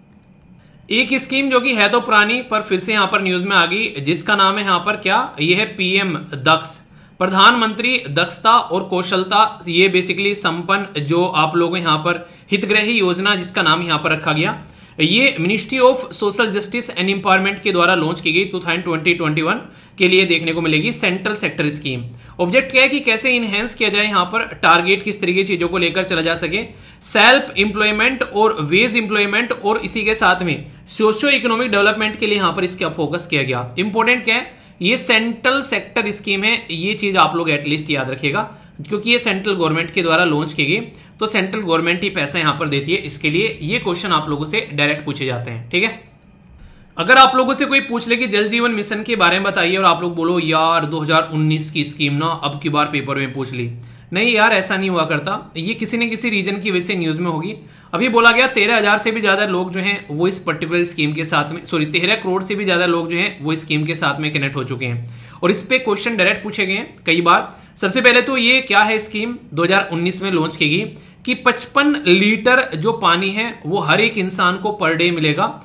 Speaker 1: एक स्कीम जो कि है तो पुरानी पर फिर से यहां पर न्यूज में आ गई, जिसका नाम है यहां पर क्या, यह है PM दक्ष, प्रधानमंत्री दक्षता और कौशलता। ये बेसिकली संपन्न जो आप लोगों यहां पर हितग्राही योजना, जिसका नाम यहां पर रखा गया, ये ministry of social justice and empowerment के द्वारा लॉन्च की गई 2020-21 के लिए देखने को मिलेगी सेंट्रल सेक्टर स्कीम। ऑब्जेक्ट क्या है कि कैसे इनहेंस किया जाए, यहां पर टारगेट किस तरीके चीजों को लेकर चला जा सके, सेल्फ एम्प्लॉयमेंट और वेज एम्प्लॉयमेंट, और इसी के साथ में सोशियो इकोनॉमिक डेवलपमेंट के लिए यहां पर इसका फोकस किया गया। इंपॉर्टेंट क्या है, ये सेंट्रल सेक्टर स्कीम है, ये चीज आप लोग एटलीस्ट याद रखिएगा, क्योंकि ये सेंट्रल गवर्नमेंट के द्वारा लॉन्च की गई, तो सेंट्रल गवर्नमेंट ही पैसा यहां पर देती है। इसके लिए ये क्वेश्चन आप लोगों से डायरेक्ट पूछे जाते हैं। ठीक है, अगर आप लोगों से कोई पूछ ले कि जल जीवन मिशन के बारे में बताइए और आप लोग बोलो यार 2019 की स्कीम ना अब की बार पेपर में पूछ ली, नहीं यार ऐसा नहीं हुआ करता, ये किसी न किसी रीजन की वजह से न्यूज में होगी। अभी बोला गया 13,000 से भी ज्यादा लोग जो हैं वो इस पर्टिकुलर स्कीम के साथ में, 13 करोड़ से भी ज्यादा लोग जो हैं वो स्कीम के साथ में कनेक्ट हो चुके हैं और इस पे क्वेश्चन डायरेक्ट पूछे गए हैं कई बार। सबसे पहले तो ये क्या है स्कीम 2019 में लॉन्च की गई कि 55 लीटर जो पानी है वो हर एक इंसान को पर डे मिलेगा।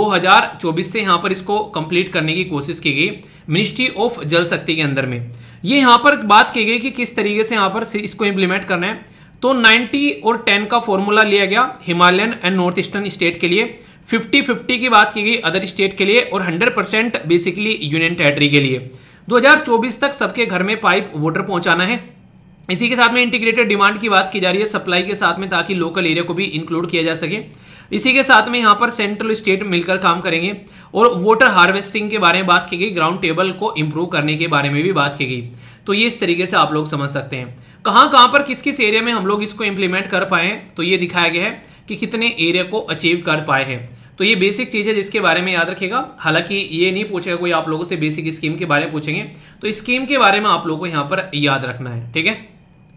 Speaker 1: 2024 से यहां पर इसको कंप्लीट करने की कोशिश की गई मिनिस्ट्री ऑफ जल शक्ति के अंदर में। ये यहां पर बात की गई कि किस तरीके से यहां पर इसको इंप्लीमेंट करना है। तो 90 और 10 का फॉर्मूला लिया गया Himalayan and north eastern state के लिए, 50-50 की बात की गई अदर स्टेट के लिए और 100% बेसिकली यूनियन टेरिटरी के लिए। 2024 तक सबके घर में पाइप वाटर पहुंचाना है। इसी के साथ में इंटीग्रेटेड डिमांड की बात की जा रही है सप्लाई के साथ में, ताकि लोकल एरिया को भी इंक्लूड किया जा सके। इसी के साथ में यहां पर सेंट्रल स्टेट मिलकर काम करेंगे और वाटर हार्वेस्टिंग के बारे में बात की गई, ग्राउंड टेबल को इंप्रूव करने के बारे में भी बात की गई। तो ये इस तरीके से आप लोग समझ सकते हैं कहां पर किस किस एरिया में हम लोग इसको इंप्लीमेंट कर पाए। तो ये दिखाया गया है कि कितने एरिया को अचीव कर पाए हैं। तो ये बेसिक चीज है जिसके बारे में याद रखिएगा। हालांकि ये नहीं पूछेगा कोई आप लोगों से बेसिक स्कीम के बारे में पूछेंगे, तो स्कीम के बारे में आप लोगों को यहां पर याद रखना है, ठीक है।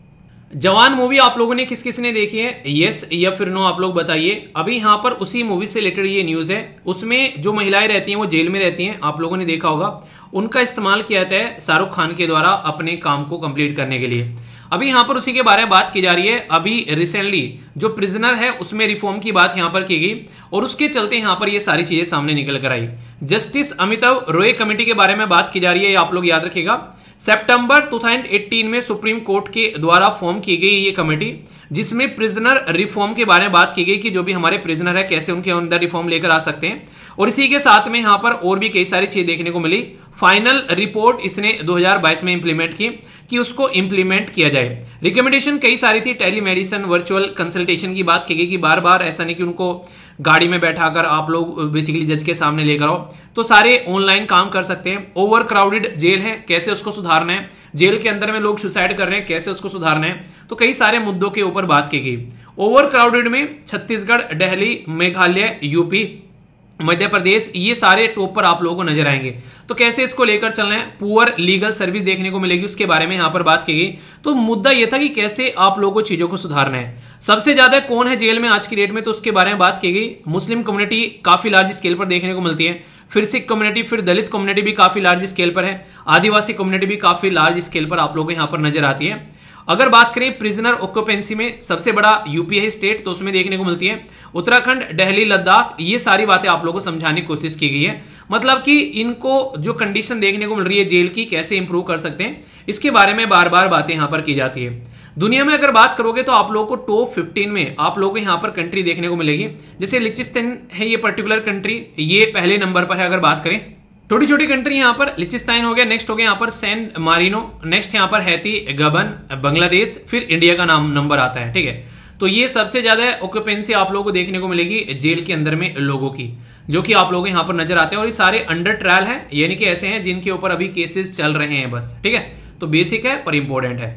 Speaker 1: जवान मूवी आप लोगों ने किस किस ने देखी है, यस या फिर नो आप लोग बताइए। अभी यहां पर उसी मूवी से रिलेटेड ये न्यूज है। उसमें जो महिलाएं रहती हैं वो जेल में रहती हैं, आप लोगों ने देखा होगा, उनका इस्तेमाल किया जाता है शाहरुख खान के द्वारा अपने काम को कंप्लीट करने के लिए। अभी यहां पर उसी के बारे में बात की जा रही है। अभी रिसेंटली जो प्रिजनर है उसमें रिफॉर्म की बात यहां पर की गई और उसके चलते यहां पर ये सारी चीजें सामने निकल कर आई। जस्टिस अमिताभ रॉय कमेटी के बारे में बात की जा रही है, आप लोग याद रखिएगा। सितंबर 2018 में सुप्रीम कोर्ट के द्वारा फॉर्म की गई ये कमेटी, जिसमें प्रिजनर रिफॉर्म के बारे में बात की गई कि जो भी हमारे प्रिजनर है कैसे उनके अंदर रिफॉर्म लेकर आ सकते हैं। और इसी के साथ में यहां पर और भी कई सारी चीजें देखने को मिली। फाइनल रिपोर्ट इसने 2022 में इंप्लीमेंट की कि उसको इंप्लीमेंट किया जाए। रिकमेंडेशन कई सारी थी, टेलीमेडिसिन, वर्चुअल कंसल्टेशन की बात की गई कि बार बार ऐसा नहीं कि उनको गाड़ी में बैठाकर आप लोग बेसिकली जज के सामने लेकर आओ, तो सारे ऑनलाइन काम कर सकते हैं। ओवर क्राउडेड जेल है, कैसे उसको सुधारना है। जेल के अंदर में लोग सुसाइड कर रहे हैं, कैसे उसको सुधारना है। तो कई सारे मुद्दों के ऊपर बात की गई। ओवर क्राउडेड में छत्तीसगढ़, दिल्ली, मेघालय, यूपी, मध्य प्रदेश, ये सारे टॉप पर आप लोगों को नजर आएंगे। तो कैसे इसको लेकर चलना है। पुअर लीगल सर्विस देखने को मिलेगी, उसके बारे में यहां पर बात की गई। तो मुद्दा यह था कि कैसे आप लोगों को चीजों को सुधारना है। सबसे ज्यादा कौन है जेल में आज की डेट में, तो उसके बारे में बात की गई। मुस्लिम कम्युनिटी काफी लार्ज स्केल पर देखने को मिलती है, फिर सिख कम्युनिटी, फिर दलित कम्युनिटी भी काफी लार्ज स्केल पर है, आदिवासी कम्युनिटी भी काफी लार्ज स्केल पर आप लोगों को यहां पर नजर आती है। अगर बात करें प्रिजनर ऑक्यूपेंसी में, सबसे बड़ा यूपी है स्टेट, तो उसमें देखने को मिलती है उत्तराखंड, दिल्ली, लद्दाख। ये सारी बातें आप लोगों को समझाने की कोशिश की गई है। मतलब कि इनको जो कंडीशन देखने को मिल रही है जेल की, कैसे इंप्रूव कर सकते हैं, इसके बारे में बार बार बातें यहां पर की जाती है। दुनिया में अगर बात करोगे तो आप लोगों को टॉप 15 में आप लोगों को यहां पर कंट्री देखने को मिलेगी। जैसे लिचिस्तान है ये पर्टिकुलर कंट्री, ये पहले नंबर पर है। अगर बात करें छोटी छोटी कंट्री यहां पर लिचिस्तान हो गया, नेक्स्ट हो गया यहां पर सैन मारिनो, नेक्स्ट यहां पर हैती, गबन, बांग्लादेश, फिर इंडिया का नाम नंबर आता है, ठीक है। तो ये सबसे ज्यादा ऑक्यूपेंसी आप लोगों को देखने को मिलेगी जेल के अंदर में लोगों की, जो कि आप लोगों को यहां पर नजर आते हैं। और ये सारे अंडर ट्रायल है, यानी कि ऐसे हैं जिनके ऊपर अभी केसेस चल रहे हैं बस, ठीक है। तो बेसिक है पर इंपॉर्टेंट है।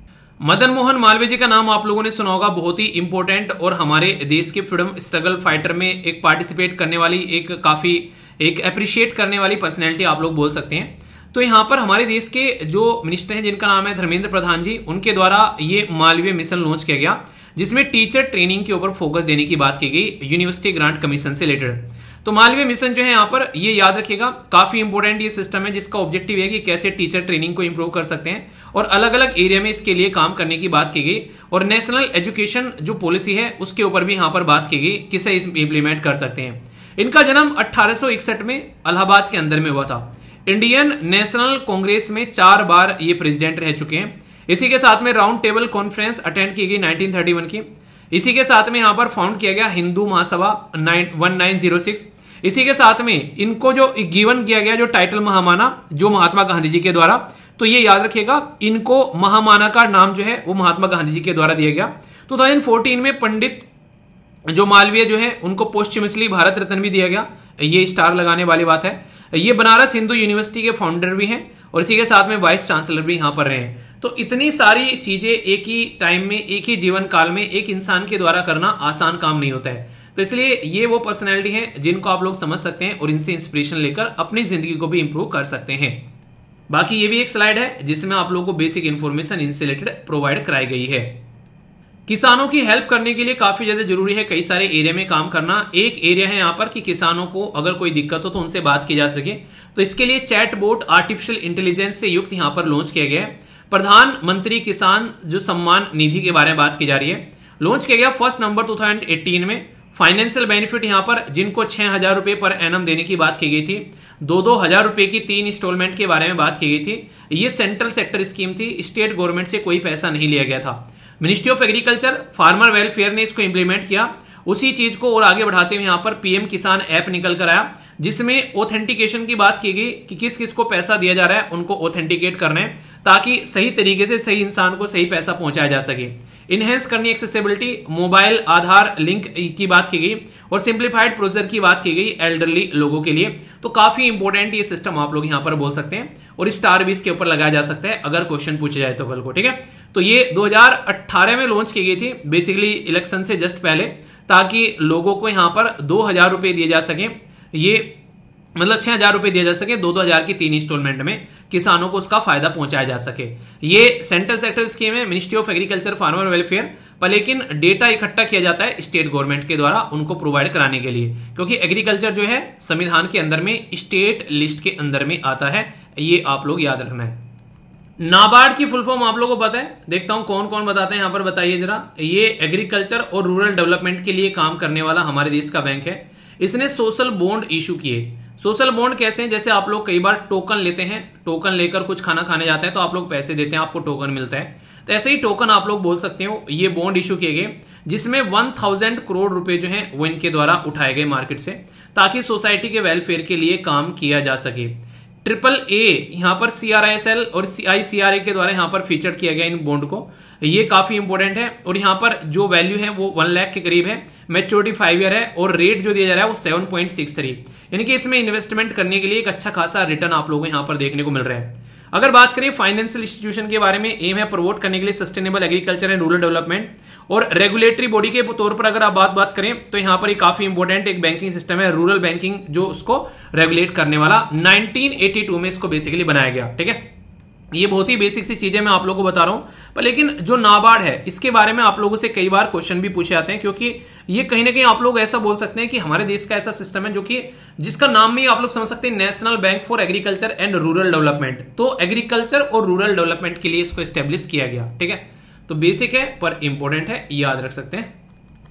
Speaker 1: मदन मोहन मालवीय जी का नाम आप लोगों ने सुना होगा, बहुत ही इंपॉर्टेंट और हमारे देश के फ्रीडम स्ट्रगल फाइटर में एक पार्टिसिपेट करने वाली, एक अप्रिशिएट करने वाली पर्सनैलिटी आप लोग बोल सकते हैं। तो यहां पर हमारे देश के जो मिनिस्टर हैं जिनका नाम है धर्मेंद्र प्रधान जी, उनके द्वारा ये मालवीय मिशन लॉन्च किया गया, जिसमें टीचर ट्रेनिंग के ऊपर फोकस देने की बात की गई यूनिवर्सिटी ग्रांट कमीशन से रिलेटेड। तो मालवीय मिशन जो है यहाँ पर, ये याद रखिएगा, काफी इंपॉर्टेंट ये सिस्टम है जिसका ऑब्जेक्टिव है कि कैसे टीचर ट्रेनिंग को इंप्रूव कर सकते हैं और अलग अलग एरिया में इसके लिए काम करने की बात की गई। और नेशनल एजुकेशन जो पॉलिसी है उसके ऊपर भी यहाँ पर बात की गई, किसे इंप्लीमेंट कर सकते हैं। इनका जन्म 1861 में इलाहाबाद के अंदर में हुआ था। इंडियन नेशनल कांग्रेस में 4 बार ये प्रेसिडेंट रह चुके हैं। इसी के साथ में राउंड टेबल कॉन्फ्रेंस अटेंड की गई 1931 की। इसी के साथ में यहां पर फाउंड किया गया हिंदू महासभा 1906। इसी के साथ में इनको जो गिवन किया गया जो टाइटल महामाना, जो महात्मा गांधी जी के द्वारा, तो ये याद रखिएगा, इनको महामाना का नाम जो है वो महात्मा गांधी जी के द्वारा दिया गया। 2014 में पंडित जो मालवीय जो है उनको पोस्टमसली भारत रत्न भी दिया गया, ये स्टार लगाने वाली बात है। ये बनारस हिंदू यूनिवर्सिटी के फाउंडर भी हैं और इसी के साथ में वाइस चांसलर भी यहां पर रहे हैं। तो इतनी सारी चीजें एक ही टाइम में, एक ही जीवन काल में एक इंसान के द्वारा करना आसान काम नहीं होता है। तो इसलिए ये वो पर्सनैलिटी है जिनको आप लोग समझ सकते हैं और इनसे इंस्पिरेशन लेकर अपनी जिंदगी को भी इंप्रूव कर सकते हैं। बाकी ये भी एक स्लाइड है जिसमें आप लोगों को बेसिक इंफॉर्मेशन इनसे रिलेटेड प्रोवाइड कराई गई है। किसानों की हेल्प करने के लिए काफी ज्यादा जरूरी है कई सारे एरिया में काम करना। एक एरिया है यहाँ पर कि किसानों को अगर कोई दिक्कत हो तो उनसे बात की जा सके, तो इसके लिए चैट बोट आर्टिफिशियल इंटेलिजेंस से युक्त यहाँ पर लॉन्च किया गया है। प्रधानमंत्री किसान जो सम्मान निधि के बारे में बात की जा रही है, लॉन्च किया गया 1 नवंबर 2018 में। फाइनेंशियल बेनिफिट यहाँ पर जिनको 6,000 रुपए पर एनम देने की बात की गई थी, 2-2 हजार रुपए की 3 इंस्टॉलमेंट के बारे में बात की गई थी। ये सेंट्रल सेक्टर स्कीम थी, स्टेट गवर्नमेंट से कोई पैसा नहीं लिया गया था। Ministry of agriculture farmer welfare ने इसको इंप्लीमेंट किया। उसी चीज को और आगे बढ़ाते हुए यहाँ पर पीएम किसान ऐप निकल कर आया, जिसमें ऑथेंटिकेशन की बात की गई कि किस किस को पैसा दिया जा रहा है, उनको ऑथेंटिकेट करना है ताकि सही तरीके से सही इंसान को सही पैसा पहुंचाया जा सके। इनहेंस करनी एक्सेसिबिलिटी, मोबाइल आधार लिंक की बात की गई और सिंप्लीफाइड प्रोसीजर की बात की गई एल्डरली लोगों के लिए। तो काफी इंपॉर्टेंट ये सिस्टम आप लोग यहाँ पर बोल सकते हैं और स्टार भी इसके ऊपर लगाया जा सकता है अगर क्वेश्चन पूछे जाए तो कल को। ठीक है, तो ये 2018 में लॉन्च की गई थी, बेसिकली इलेक्शन से जस्ट पहले, ताकि लोगों को यहाँ पर 2,000 रुपए दिए जा सके। ये मतलब 6,000 रुपए दिए जा सके 2-2 हजार की 3 इंस्टॉलमेंट में, किसानों को उसका फायदा पहुंचाया जा सके। ये सेंट्रल सेक्टर स्कीम है, ministry of agriculture farmer welfare पर, लेकिन डेटा इकट्ठा किया जाता है स्टेट गवर्नमेंट के द्वारा उनको प्रोवाइड कराने के लिए, क्योंकि एग्रीकल्चर जो है संविधान के अंदर में स्टेट लिस्ट के अंदर में आता है। ये आप लोग याद रखना है। नाबार्ड की फुल फॉर्म आप लोगों को पता है, देखता हूं कौन कौन बताते हैं यहाँ पर, बताइए जरा। ये एग्रीकल्चर और रूरल डेवलपमेंट के लिए काम करने वाला हमारे देश का बैंक है। इसने सोशल बॉन्ड इशू किए। सोशल बॉन्ड कैसे हैं, जैसे आप लोग कई बार टोकन लेते हैं, टोकन लेकर कुछ खाना खाने जाते हैं तो आप लोग पैसे देते हैं, आपको टोकन मिलता है, तो ऐसे ही टोकन आप लोग बोल सकते हो। ये बॉन्ड इशू किए गए जिसमें 1000 करोड़ रुपए जो है वो इनके द्वारा उठाए गए मार्केट से, ताकि सोसाइटी के वेलफेयर के लिए काम किया जा सके। AAA यहाँ पर CRISL और CICRA के द्वारा यहाँ पर फीचर किया गया इन बॉन्ड को। ये काफी इंपॉर्टेंट है और यहाँ पर जो वैल्यू है वो 1 लाख के करीब है, मैच्योरिटी 5 ईयर है और रेट जो दिया जा रहा है वो 7.63, यानी कि इसमें इन्वेस्टमेंट करने के लिए एक अच्छा खासा रिटर्न आप लोगों को यहाँ पर देखने को मिल रहा है। अगर बात करें फाइनेंशियल इंस्टीट्यूशन के बारे में, एम है प्रमोट करने के लिए sustainable agriculture and rural development. और रेगुलेटरी बॉडी के तौर पर अगर आप बात करें तो यहाँ पर काफी इंपॉर्टेंट एक बैंकिंग सिस्टम है, रूरल बैंकिंग, जो उसको रेगुलेट करने वाला 1982 में इसको बेसिकली बनाया गया। ठीक है, ये बहुत ही बेसिक सी चीजें मैं आप लोगों को बता रहा हूं, पर लेकिन जो नाबार्ड है इसके बारे में आप लोगों से कई बार क्वेश्चन भी पूछे जाते हैं, क्योंकि ये कहीं ना कहीं आप लोग ऐसा बोल सकते हैं कि हमारे देश का ऐसा सिस्टम है जो कि जिसका नाम में आप लोग समझ सकते हैं national bank for agriculture and rural development. तो एग्रीकल्चर और रूरल डेवलपमेंट के लिए इसको स्टेब्लिश किया गया। ठीक है, तो बेसिक है पर इंपॉर्टेंट है, याद रख सकते हैं।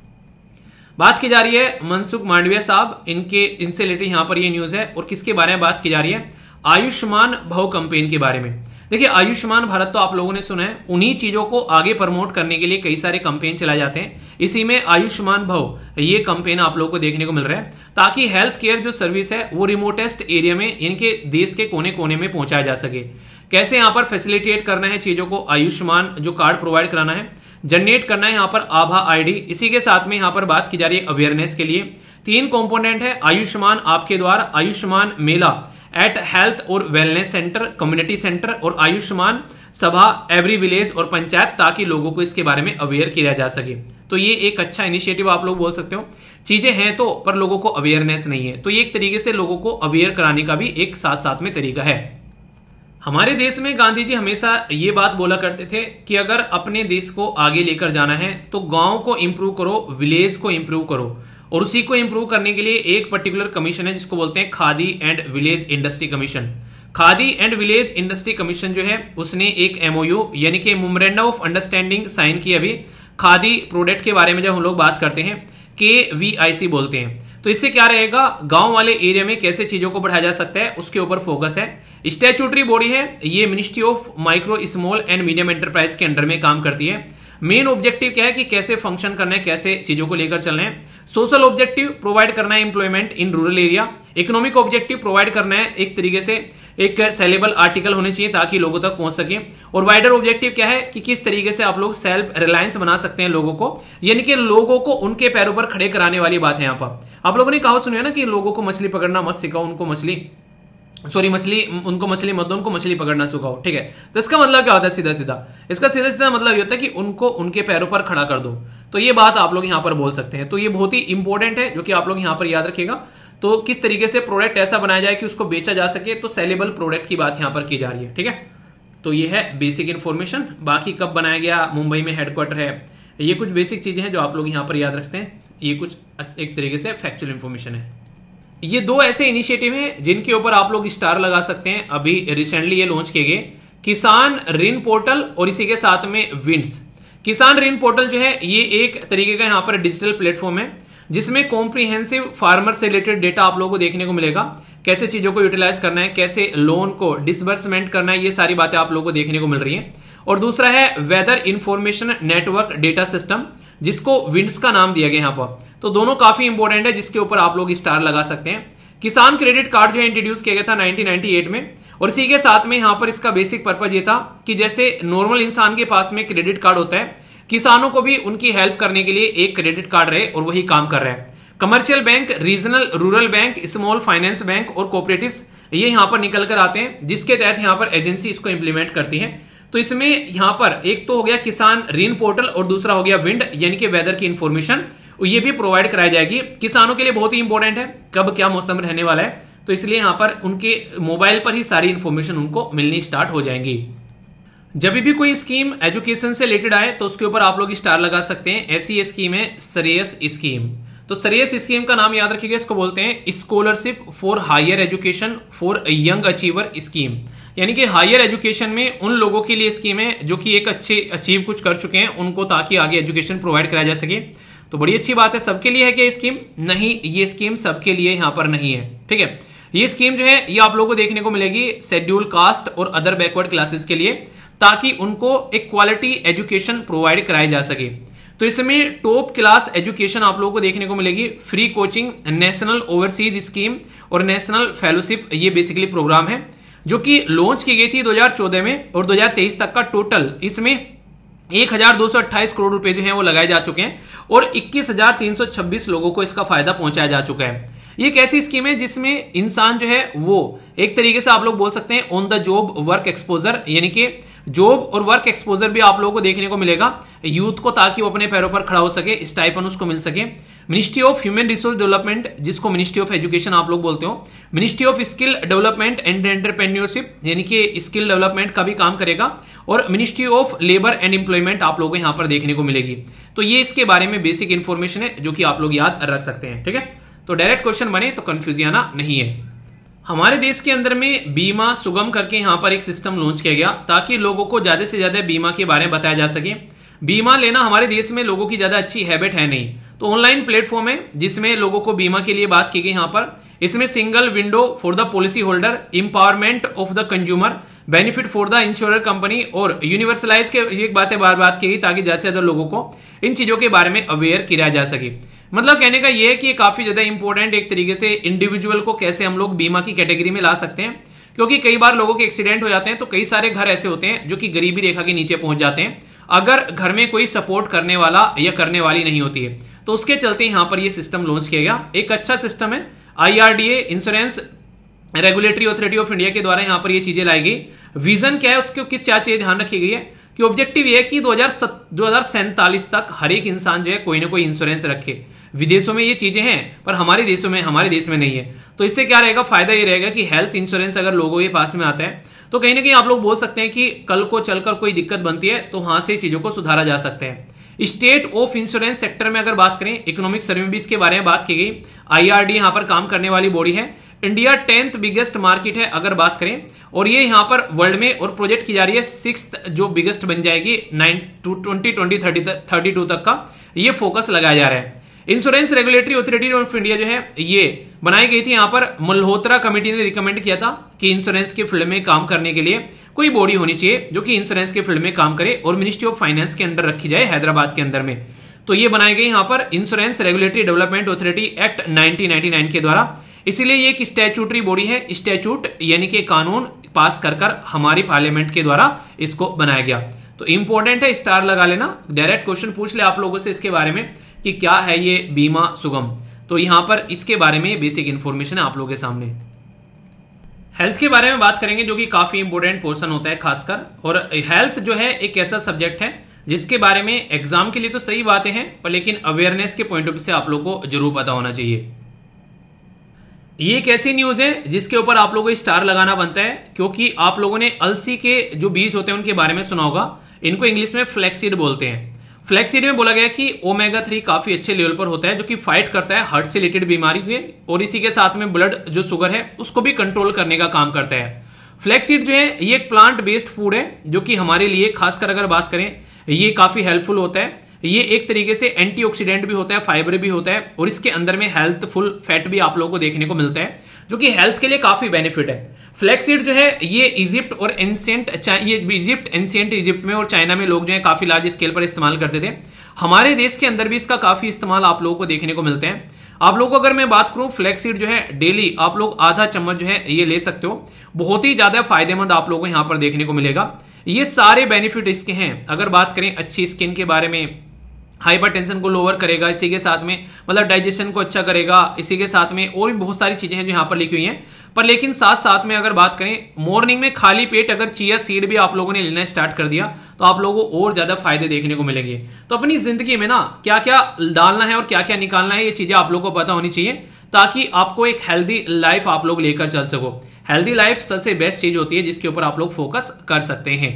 Speaker 1: बात की जा रही है मनसुख मांडविया साहब, इनसे रिलेटेड यहां पर ये न्यूज है और किसके बारे में बात की जा रही है, आयुष्मान भव कैंपेन के बारे में। देखिए आयुष्मान भारत तो आप लोगों ने सुना है, उन्हीं चीजों को आगे प्रमोट करने के लिए कई सारे कैंपेन चलाए जाते हैं। इसी में आयुष्मान भव ये कैंपेन आप लोगों को देखने को मिल रहा है, ताकि हेल्थ केयर जो सर्विस है वो रिमोटेस्ट एरिया में, इनके देश के कोने कोने में पहुंचाया जा सके। कैसे यहाँ पर फैसिलिटेट करना है चीजों को, आयुष्मान जो कार्ड प्रोवाइड कराना है, जनरेट करना है यहाँ पर आभा आईडी। इसी के साथ में यहाँ पर बात की जा रही है अवेयरनेस के लिए 3 कंपोनेंट है, आयुष्मान आपके द्वार, आयुष्मान मेला एट हेल्थ और वेलनेस सेंटर, कम्युनिटी सेंटर और आयुष्मान सभा एवरी विलेज और पंचायत, ताकि लोगों को इसके बारे में अवेयर किया जा सके। तो ये एक अच्छा इनिशिएटिव आप लोग बोल सकते हो। चीजें हैं तो पर लोगों को अवेयरनेस नहीं है, तो ये एक तरीके से लोगों को अवेयर कराने का भी एक साथ साथ में तरीका है। हमारे देश में गांधी जी हमेशा ये बात बोला करते थे कि अगर अपने देश को आगे लेकर जाना है तो गांव को इंप्रूव करो, विलेज को इंप्रूव करो, और उसी को इंप्रूव करने के लिए एक पर्टिकुलर कमीशन है जिसको बोलते हैं Khadi and village industry commission. Khadi and village industry commission जो है उसने एक MOU यानी कि मेमोरेंडम ऑफ अंडरस्टैंडिंग साइन की। अभी खादी प्रोडक्ट के बारे में जब हम लोग बात करते हैं KVIC बोलते हैं, तो इससे क्या रहेगा, गांव वाले एरिया में कैसे चीजों को बढ़ाया जा सकता है उसके ऊपर फोकस है। स्टैट्यूटरी बॉडी है, ये ministry of micro small and medium enterprise के अंडर में काम करती है। मेन ऑब्जेक्टिव क्या है कि कैसे फंक्शन करना है, कैसे चीजों को लेकर चलना है। सोशल ऑब्जेक्टिव प्रोवाइड करना है employment in rural area. Economic objective provide करना है एक तरीके से एक सेलेबल आर्टिकल होने चाहिए ताकि लोगों तक पहुंच सके। और वाइडर ऑब्जेक्टिव क्या है कि किस तरीके से आप लोग सेल्फ रिलायंस बना सकते हैं लोगों को, यानी कि लोगों को उनके पैरों पर खड़े कराने वाली बात है। यहाँ पर आप लोगों ने कहा सुनिए ना कि लोगों को मछली पकड़ना मत सिखाओ, उनको मछली सॉरी मछली, उनको मछली मत दो, उनको मछली पकड़ना सिखाओ, ठीक है। तो इसका मतलब क्या होता है सीधा सीधा, इसका सीधा सीधा मतलब ये होता है कि उनको उनके पैरों पर खड़ा कर दो। तो ये बात आप लोग यहां पर बोल सकते हैं। तो ये बहुत ही इंपॉर्टेंट है जो कि आप लोग यहां पर याद रखिएगा। तो किस तरीके से प्रोडक्ट ऐसा बनाया जाए कि उसको बेचा जा सके, तो सेलेबल प्रोडक्ट की बात यहां पर की जा रही है, ठीक है। तो ये है बेसिक इन्फॉर्मेशन। बाकी कब बनाया गया, मुंबई में हेडक्वार्टर है, ये कुछ बेसिक चीजें हैं जो आप लोग यहां पर याद रखते हैं। ये कुछ एक तरीके से फैक्चुअल इन्फॉर्मेशन है। ये दो ऐसे इनिशिएटिव हैं जिनके ऊपर आप लोग स्टार लगा सकते हैं। अभी रिसेंटली ये लॉन्च किए गए, किसान ऋण पोर्टल और इसी के साथ में विंड्स। किसान ऋण पोर्टल जो है ये एक तरीके का यहाँ पर डिजिटल प्लेटफॉर्म है जिसमें कॉम्प्रिहेंसिव फार्मर से रिलेटेड डेटा आप लोगों को देखने को मिलेगा। कैसे चीजों को यूटिलाइज करना है, कैसे लोन को डिसबर्समेंट करना है, ये सारी बातें आप लोगों को देखने को मिल रही हैं। और दूसरा है weather information network data system, जिसको विंड्स का नाम दिया गया यहाँ पर। तो दोनों काफी इंपॉर्टेंट है जिसके ऊपर आप लोग स्टार लगा सकते हैं। किसान क्रेडिट कार्ड जो है इंट्रोड्यूस किया गया था 1998 में, और इसी के साथ में यहां पर इसका बेसिक पर्पज ये था कि जैसे नॉर्मल इंसान के पास में क्रेडिट कार्ड होता है, किसानों को भी उनकी हेल्प करने के लिए एक क्रेडिट कार्ड रहे, और वही काम कर रहा है। Commercial bank, regional rural bank, small finance bank और कोऑपरेटिव्स ये यहां पर निकल कर आते हैं, जिसके तहत यहां पर एजेंसी इसको इंप्लीमेंट करती है। तो इसमें यहां पर एक तो हो गया किसान ऋण पोर्टल और दूसरा हो गया विंड, यानी कि वेदर की इंफॉर्मेशन ये भी प्रोवाइड कराई जाएगी। किसानों के लिए बहुत ही इंपॉर्टेंट है कब क्या मौसम रहने वाला है, तो इसलिए यहां पर उनके मोबाइल पर ही सारी इंफॉर्मेशन उनको मिलनी स्टार्ट हो जाएंगी। जब भी कोई स्कीम एजुकेशन से रिलेटेड आए तो उसके ऊपर आप लोग स्टार लगा सकते हैं। ऐसी ये स्कीम है श्रेयस स्कीम। तो श्रेयस स्कीम का नाम याद रखिएगा, इसको बोलते हैं scholarship for higher education for young achiever scheme, यानी कि हायर एजुकेशन में उन लोगों के लिए स्कीम है जो कि एक अच्छे अचीव कुछ कर चुके हैं उनको, ताकि आगे एजुकेशन प्रोवाइड कराया जा सके। तो बड़ी अच्छी बात है। सबके लिए है क्या ये स्कीम? नहीं, ये स्कीम सबके लिए यहां पर नहीं है, ठीक है। ये स्कीम जो है ये आप लोगों को देखने को मिलेगी शेड्यूल कास्ट और अदर बैकवर्ड क्लासेस के लिए, ताकि उनको एक क्वालिटी एजुकेशन प्रोवाइड कराई जा सके। तो इसमें टॉप क्लास एजुकेशन आप लोगों को देखने को मिलेगी, free coaching, national overseas scheme और नेशनल फेलोशिप, ये बेसिकली प्रोग्राम है जो कि लॉन्च की गई थी 2014 में, और 2023 तक का टोटल इसमें 1228 करोड़ रुपए जो है वो लगाए जा चुके हैं, और 21,326 लोगों को इसका फायदा पहुंचाया जा चुका है। ये एक ऐसी स्कीम है जिसमें इंसान जो है वो एक तरीके से आप लोग बोल सकते हैं on the job work exposure, यानी कि जॉब और वर्क एक्सपोजर भी आप लोगों को देखने को मिलेगा यूथ को, ताकि वो अपने पैरों पर खड़ा हो सके, स्टाइपेंड उसको मिल सके। Ministry of human resource development, जिसको मिनिस्ट्री ऑफ एजुकेशन आप लोग बोलते हो, ministry of skill development and entrepreneurship, यानी कि स्किल डेवलपमेंट का भी काम करेगा, और ministry of labour and employment आप लोगों को यहां पर देखने को मिलेगी। तो ये इसके बारे में बेसिक इंफॉर्मेशन है जो कि आप लोग याद रख सकते हैं, ठीक है। तो डायरेक्ट क्वेश्चन बने तो कंफ्यूज आना नहीं है। हमारे देश के अंदर में बीमा सुगम करके यहां पर एक सिस्टम लॉन्च किया गया, ताकि लोगों को ज्यादा से ज्यादा बीमा के बारे में बताया जा सके। बीमा लेना हमारे देश में लोगों की ज्यादा अच्छी हैबिट है नहीं, तो ऑनलाइन प्लेटफॉर्म है जिसमें लोगों को बीमा के लिए बात की गई यहां पर। इसमें single window for the policy holder, empowerment of the consumer, benefit for the insure company और यूनिवर्सलाइज के ये बातें बात की गई, ताकि ज्यादा से ज्यादा लोगों को इन चीजों के बारे में अवेयर किया जा सके। मतलब कहने का यह है कि काफी ज्यादा इंपॉर्टेंट एक तरीके से इंडिविजुअल को कैसे हम लोग बीमा की कैटेगरी में ला सकते हैं, क्योंकि कई बार लोगों के एक्सीडेंट हो जाते हैं, तो कई सारे घर ऐसे होते हैं जो कि गरीबी रेखा के नीचे पहुंच जाते हैं, अगर घर में कोई सपोर्ट करने वाला या करने वाली नहीं होती है। तो उसके चलते यहां पर यह सिस्टम लॉन्च किया गया। एक अच्छा सिस्टम है। IRDA insurance regulatory authority of India के द्वारा यहां पर ये चीजें लाई गई। विजन क्या है, उसको किस क्या चीजें ध्यान रखी गई है कि ऑब्जेक्टिव ये है कि 2047 तक हर एक इंसान जो है कोई ना कोई इंश्योरेंस रखे। विदेशों में ये चीजें हैं पर हमारे देश में नहीं है। तो इससे क्या रहेगा, फायदा ये रहेगा कि हेल्थ इंश्योरेंस अगर लोगों के पास में आता है तो कहीं ना कहीं आप लोग बोल सकते हैं कि कल को चलकर कोई दिक्कत बनती है तो वहां से चीजों को सुधारा जा सकता है। स्टेट ऑफ इंश्योरेंस सेक्टर में अगर बात करें, इकोनॉमिक सर्वे भी इसके बारे में बात की गई। IRD यहां पर काम करने वाली बॉडी है। इंडिया 10th बिगेस्ट मार्केट है अगर बात करें, और ये यहां पर वर्ल्ड में और प्रोजेक्ट की जा रही है 6th जो बिगेस्ट बन जाएगी 2032 तक का ये फोकस लगाया जा रहा है। Insurance regulatory authority of India जो है ये बनाई गई थी, यहां पर मल्होत्रा कमेटी ने रिकमेंड किया था कि इंश्योरेंस के फील्ड में काम करने के लिए कोई बॉडी होनी चाहिए जो कि इंश्योरेंस के फील्ड में काम करे और मिनिस्ट्री ऑफ फाइनेंस के अंडर रखी जाए हैदराबाद के अंदर में। तो ये बनाई गई यहां पर insurance regulatory development authority act 1999 के द्वारा। इसीलिए ये एक स्टैट्यूटरी बॉडी है, स्टैट्यूट यानी कि कानून पास कर हमारी पार्लियामेंट के द्वारा इसको बनाया गया। तो इंपॉर्टेंट है, स्टार लगा लेना। डायरेक्ट क्वेश्चन पूछ ले आप लोगों से इसके बारे में कि क्या है ये बीमा सुगम, तो यहां पर इसके बारे में बेसिक इंफॉर्मेशन है आप लोगों के सामने। हेल्थ के बारे में बात करेंगे जो कि काफी इंपोर्टेंट पोर्शन होता है खासकर। और हेल्थ जो है एक ऐसा सब्जेक्ट है जिसके बारे में एग्जाम के लिए तो सही बातें हैं, पर लेकिन अवेयरनेस के पॉइंट ऑफ व्यू से आप लोगों को जरूर पता होना चाहिए। ये एक ऐसी न्यूज है जिसके ऊपर आप लोगों को स्टार लगाना बनता है, क्योंकि आप लोगों ने अलसी के जो बीज होते हैं उनके बारे में सुना होगा। इनको इंग्लिश में फ्लैक्सीड बोलते हैं। फ्लैक्सीड में बोला गया कि ओमेगा 3 काफी अच्छे लेवल पर होता है, जो कि फाइट करता है हार्ट से रिलेटेड बीमारी में, और इसी के साथ में ब्लड जो शुगर है उसको भी कंट्रोल करने का काम करता है। फ्लैक्सीड जो है ये एक प्लांट बेस्ड फूड है, जो कि हमारे लिए खासकर अगर बात करें ये काफी हेल्पफुल होता है। ये एक तरीके से एंटीऑक्सीडेंट भी होता है, फाइबर भी होता है, और इसके अंदर में हेल्थफुल फैट भी आप लोगों को देखने को मिलता है, जो कि हेल्थ के लिए काफी बेनिफिट है। फ्लैक्सीड जो है ये इजिप्ट और एंशिएंट इजिप्ट में और चाइना में लोग जो है काफी लार्ज स्केल पर इस्तेमाल करते थे। हमारे देश के अंदर भी इसका काफी इस्तेमाल आप लोगों को देखने को मिलते हैं। आप लोगों को अगर मैं बात करूं, फ्लैक्सीड जो है डेली आप लोग आधा चम्मच जो है ये ले सकते हो। बहुत ही ज्यादा फायदेमंद आप लोगों को यहां पर देखने को मिलेगा। ये सारे बेनिफिट इसके हैं। अगर बात करें अच्छी स्किन के बारे में, हाइपरटेंशन को लोअर करेगा, इसी के साथ में मतलब डाइजेशन को अच्छा करेगा, इसी के साथ में और भी बहुत सारी चीजें हैं जो यहां पर लिखी हुई हैं। पर लेकिन साथ साथ में अगर बात करें, मॉर्निंग में खाली पेट अगर चिया सीड भी आप लोगों ने लेना स्टार्ट कर दिया तो आप लोगों को और ज्यादा फायदे देखने को मिलेंगे। तो अपनी जिंदगी में ना क्या क्या डालना है और क्या क्या निकालना है, ये चीजें आप लोगों को पता होनी चाहिए, ताकि आपको एक हेल्दी लाइफ आप लोग लेकर चल सको। हेल्दी लाइफ सबसे बेस्ट चीज होती है जिसके ऊपर आप लोग फोकस कर सकते हैं।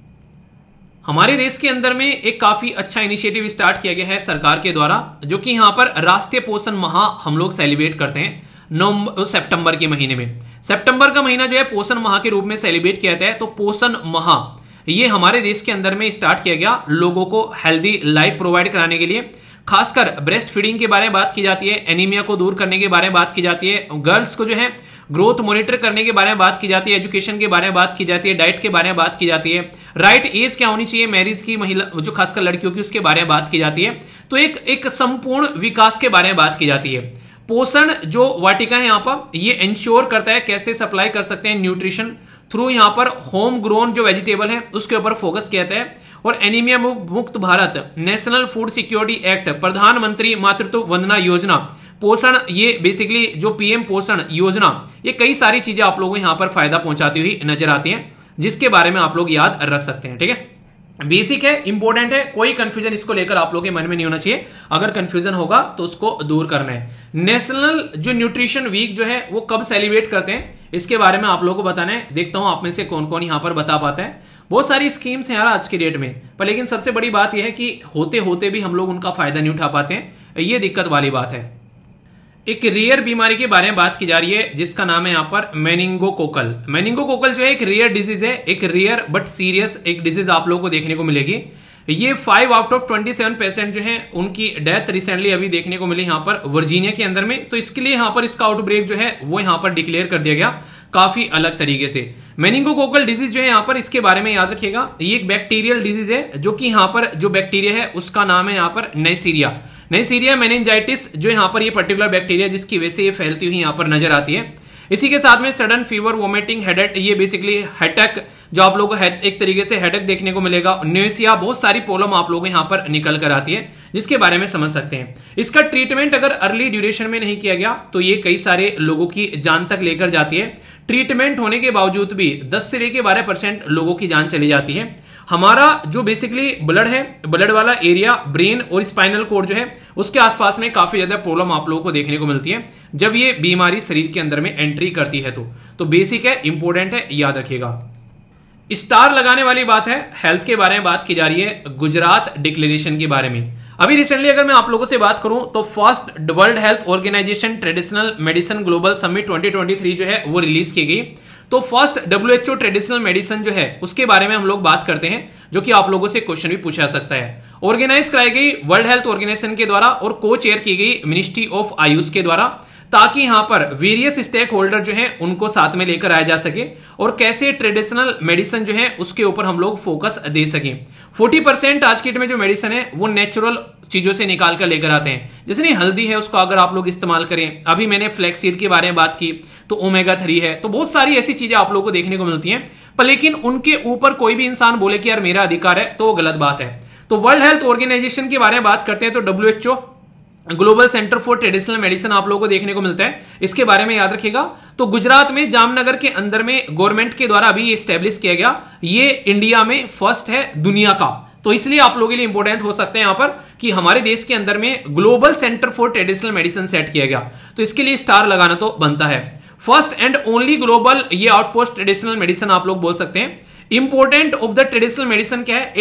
Speaker 1: हमारे देश के अंदर में एक काफी अच्छा इनिशिएटिव स्टार्ट किया गया है सरकार के द्वारा, जो कि यहां पर राष्ट्रीय पोषण माह हम लोग सेलिब्रेट करते हैं सितंबर के महीने में। सितंबर का महीना जो है पोषण माह के रूप में सेलिब्रेट किया जाता है। तो पोषण माह ये हमारे देश के अंदर में स्टार्ट किया गया लोगों को हेल्दी लाइफ प्रोवाइड कराने के लिए। खासकर ब्रेस्ट फीडिंग के बारे में बात की जाती है, एनीमिया को दूर करने के बारे में बात की जाती है, गर्ल्स को जो है ग्रोथ मॉनिटर करने के बारे में बात की जाती है, एजुकेशन के बारे में बात की जाती है, डाइट के बारे में बात की जाती है, राइट एज क्या होनी चाहिए मैरिज की, महिला जो खासकर लड़कियों की, उसके बारे में बात की जाती है। तो एक संपूर्ण विकास के बारे में बात की जाती है। पोषण जो वाटिका है यहाँ पर ये इंश्योर करता है कैसे सप्लाई कर सकते हैं न्यूट्रिशन थ्रू यहाँ पर होम ग्रोन जो वेजिटेबल है उसके ऊपर फोकस किया जाता है। और anaemia Mukt Bharat, national food security act, Pradhan Mantri Matritva Vandana Yojana, पोषण, ये बेसिकली जो पीएम पोषण योजना, ये कई सारी चीजें आप लोगों को यहां पर फायदा पहुंचाती हुई नजर आती हैं, जिसके बारे में आप लोग याद रख सकते हैं। ठीक है, बेसिक है, इंपॉर्टेंट है, कोई कंफ्यूजन इसको लेकर आप लोगों के मन में नहीं होना चाहिए। अगर कंफ्यूजन होगा तो उसको दूर करना है। नेशनल जो न्यूट्रिशन वीक जो है वो कब सेलिब्रेट करते हैं, इसके बारे में आप लोगों को बताना है। देखता हूं आप में से कौन कौन यहां पर बता पाता है। बहुत सारी स्कीम्स हैं यार आज के डेट में, पर लेकिन सबसे बड़ी बात यह है कि होते होते भी हम लोग उनका फायदा नहीं उठा पाते हैं, ये दिक्कत वाली बात है। एक रेयर बीमारी के बारे में बात की जा रही है जिसका नाम है यहाँ पर मेनिंगोकोकल। मेनिंगोकोकल जो है एक रेयर डिजीज है, एक रेयर बट सीरियस एक डिजीज आप लोगों को देखने को मिलेगी। ये 5 आउट ऑफ 27 पेशेंट जो है उनकी डेथ रिसेंटली अभी देखने को मिली यहाँ पर वर्जीनिया के अंदर में। तो इसके लिए यहाँ पर इसका आउटब्रेक जो है वो यहाँ पर डिक्लेयर कर दिया गया काफी अलग तरीके से। मेनिंगोकोकल डिजीज जो है यहाँ पर, इसके बारे में याद रखिएगा, ये एक बैक्टीरियल डिजीज है, जो कि यहाँ पर जो बैक्टीरिया है उसका नाम है यहाँ पर नेइसीरिया मेनिंजाइटिस, जो यहाँ पर ये पर्टिकुलर बैक्टीरिया जिसकी वजह से ये फैलती हुई यहाँ पर नजर आती है। इसी के साथ में सडन फीवर, वोमिटिंग, हेडेक, ये बेसिकली हेडेक जो आप लोगों को एक तरीके से हेडेक देखने को मिलेगा, न्यूसिया, बहुत सारी प्रॉब्लम आप लोगों को यहाँ पर निकल कर आती है, जिसके बारे में समझ सकते हैं। इसका ट्रीटमेंट अगर अर्ली ड्यूरेशन में नहीं किया गया तो ये कई सारे लोगों की जान तक लेकर जाती है। ट्रीटमेंट होने के बावजूद भी 10 से लेकर 12% लोगों की जान चली जाती है। हमारा जो बेसिकली ब्लड है, ब्लड वाला एरिया, ब्रेन और स्पाइनल कोड जो है उसके आसपास में काफी ज्यादा प्रॉब्लम आप लोगों को देखने को मिलती है जब ये बीमारी शरीर के अंदर में एंट्री करती है। तो बेसिक है, इंपॉर्टेंट है, याद रखिएगा। स्टार लगाने वाली बात है, हेल्थ के बारे में बात की जा रही है, गुजरात डिक्लेरेशन के बारे में। अभी रिसेंटली अगर मैं आप लोगों से बात करूं तो first world health organisation traditional medicine global summit 2023 जो है वो रिलीज की गई। तो फर्स्ट WHO ट्रेडिशनल मेडिसिन जो है उसके बारे में हम लोग बात करते हैं, जो कि आप लोगों से क्वेश्चन भी पूछा सकता है। ऑर्गेनाइज कराई गई वर्ल्ड हेल्थ ऑर्गेनाइजेशन के द्वारा और को चेयर की गई मिनिस्ट्री ऑफ आयुष के द्वारा, ताकि यहां पर वेरियस स्टेक होल्डर जो है उनको साथ में लेकर आया जा सके और कैसे ट्रेडिशनल मेडिसिन जो है उसके ऊपर हम लोग फोकस दे सकें। 40% आज की डेट में जो मेडिसिन है वो नेचुरल चीजों से निकाल कर लेकर आते हैं। जैसे नहीं हल्दी है, उसको अगर आप लोग इस्तेमाल करें, अभी मैंने फ्लैक्सीड के बारे में बात की तो ओमेगा 3 है, तो बहुत सारी ऐसी चीजें आप लोगों को देखने को मिलती हैं। पर लेकिन उनके ऊपर कोई भी इंसान बोले कि यार मेरा अधिकार है, तो वो गलत बात है। तो वर्ल्ड हेल्थ ऑर्गेनाइजेशन के बारे में बात करते हैं तो WHO global centre for traditional medicine आप लोगों को देखने को मिलता है, इसके बारे में याद रखिएगा। तो गुजरात में जामनगर के अंदर में गवर्नमेंट के द्वारा अभी एस्टेब्लिश किया गया, ये इंडिया में फर्स्ट है दुनिया का, तो इसलिए आप लोगों के लिए इंपॉर्टेंट हो सकते हैं यहां पर कि हमारे देश के अंदर में global centre for traditional medicine set किया गया, तो इसके लिए स्टार लगाना तो बनता है। फर्स्ट एंड ओनली ग्लोबल ये आउटपोस्ट ट्रेडिशनल मेडिसिन आप लोग बोल सकते हैं। Important of the traditional medicine क्या है,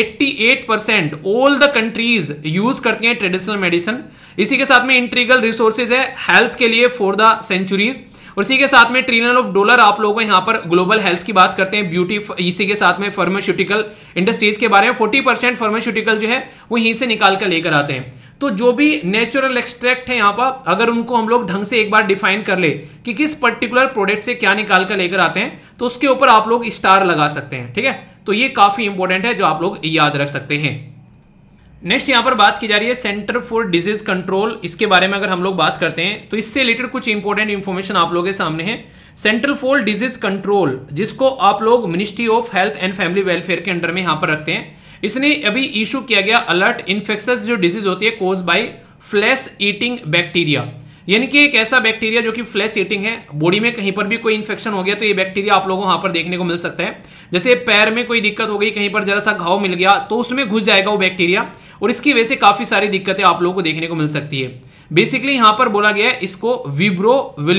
Speaker 1: 88% ऑल द कंट्रीज यूज करती हैं ट्रेडिशनल मेडिसिन। इसी के साथ में इंटीग्रल रिसोर्सेज है हेल्थ के लिए फॉर द सेंचुरीज, और इसी के साथ में ट्रिलियन ऑफ डॉलर आप लोगों को यहां पर ग्लोबल हेल्थ की बात करते हैं, ब्यूटी, इसी के साथ में फार्मास्यूटिकल इंडस्ट्रीज के बारे में 40% फार्मास्यूटिकल जो है वो यहीं से निकाल कर लेकर आते हैं। तो जो भी नेचुरल एक्सट्रैक्ट है यहां पर, अगर उनको हम लोग ढंग से एक बार डिफाइन कर ले कि किस पर्टिकुलर प्रोडक्ट से क्या निकाल कर लेकर आते हैं, तो उसके ऊपर आप लोग स्टार लगा सकते हैं, ठीक है। तो ये काफी इंपॉर्टेंट है जो आप लोग याद रख सकते हैं। नेक्स्ट यहां पर बात की जा रही है सेंटर फॉर डिजीज कंट्रोल, इसके बारे में अगर हम लोग बात करते हैं तो इससे रिलेटेड कुछ इंपॉर्टेंट इंफॉर्मेशन आप लोगों के सामने है। सेंट्रल फॉर डिजीज कंट्रोल, जिसको आप लोग ministry of health and family welfare के अंडर में यहां पर रखते हैं, इसने अभी इशू किया गया अलर्ट इन्फेक्शस जो डिजीज होती है cause by flesh eating bacteria, यानी कि एक ऐसा बैक्टीरिया जो कि फ्लैश ईटिंग है, बॉडी में कहीं पर भी कोई इन्फेक्शन हो गया तो ये बैक्टीरिया आप लोगों को वहां पर देखने को मिल सकता है। जैसे पैर में कोई दिक्कत हो गई, कहीं पर जरा सा घाव मिल गया तो उसमें घुस जाएगा वो बैक्टीरिया, और इसकी वजह से काफी सारी दिक्कतें आप लोगों को देखने को मिल सकती है। बेसिकली यहां पर बोला गया है इसको विब्रो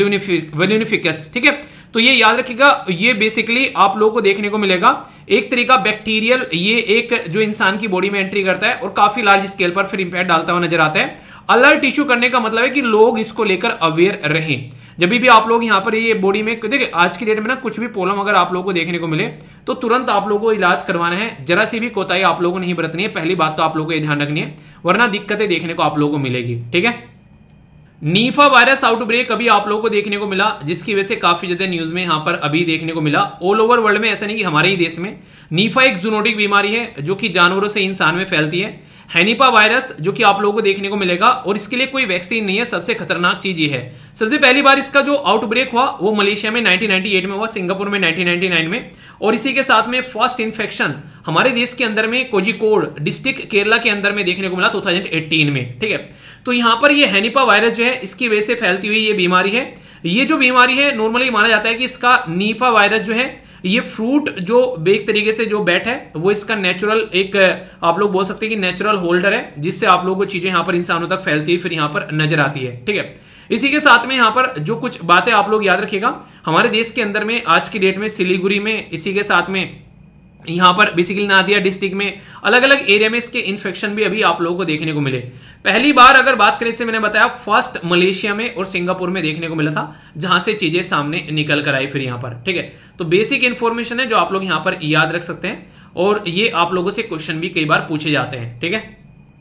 Speaker 1: वेलुनिफिकस, ठीक है। तो ये याद रखिएगा, ये बेसिकली आप लोगों को देखने को मिलेगा एक तरीका बैक्टीरियल, ये एक जो इंसान की बॉडी में एंट्री करता है और काफी लार्ज स्केल पर फिर इंपैक्ट डालता हुआ नजर आता है। अलर्ट इश्यू करने का मतलब है कि लोग इसको लेकर अवेयर रहें। जब भी आप लोग यहां पर ये बॉडी में देखिए, आज की डेट में ना कुछ भी प्रॉब्लम अगर आप लोगों को देखने को मिले तो तुरंत आप लोगों को इलाज करवाना है, जरा सी भी कोताही आप लोगों को नहीं बरतनी है। पहली बात तो आप लोगों को ध्यान रखनी है, वरना दिक्कतें देखने को आप लोगों को मिलेगी, ठीक है। नीफा वायरस आउटब्रेक अभी आप लोगों को देखने को मिला, जिसकी वजह से काफी ज्यादा न्यूज में यहां पर अभी देखने को मिला। ऑल ओवर वर्ल्ड में, ऐसा नहीं कि हमारे ही देश में। नीफा एक जूनोटिक बीमारी है जो कि जानवरों से इंसान में फैलती है। हैनिपा वायरस जो कि आप लोगों को देखने को मिलेगा, और इसके लिए कोई वैक्सीन नहीं है, सबसे खतरनाक चीज ये है। सबसे पहली बार इसका जो आउटब्रेक हुआ वो मलेशिया में 1998 में हुआ, सिंगापुर में 1999 में, और इसी के साथ में फर्स्ट इन्फेक्शन हमारे देश के अंदर में कोझिकोड डिस्ट्रिक्ट केरला के अंदर में देखने को मिला 2018 में, ठीक है। तो यहां पर ये हैनिपा वायरस जो है इसकी वजह से फैलती हुई ये बीमारी है। ये जो बीमारी है नॉर्मली माना जाता है कि इसका नीफा वायरस जो है ये फ्रूट जो एक तरीके से जो बैट है वो इसका नेचुरल एक आप लोग बोल सकते हैं कि नेचुरल होल्डर है, जिससे आप लोगों को चीजें यहां पर इंसानों तक फैलती हुई फिर यहां पर नजर आती है, ठीक है। इसी के साथ में यहां पर जो कुछ बातें आप लोग याद रखिएगा, हमारे देश के अंदर में आज की डेट में सिलीगुड़ी में, इसी के साथ में यहां पर बेसिकली नादिया डिस्ट्रिक्ट में, अलग अलग एरिया में इसके इन्फेक्शन भी अभी आप लोगों को देखने को मिले। पहली बार अगर बात करें से मैंने बताया फर्स्ट मलेशिया में और सिंगापुर में देखने को मिला था, जहां से चीजें सामने निकल कर आई फिर यहां पर, ठीक है। तो बेसिक इंफॉर्मेशन है जो आप लोग यहां पर याद रख सकते हैं, और ये आप लोगों से क्वेश्चन भी कई बार पूछे जाते हैं, ठीक है।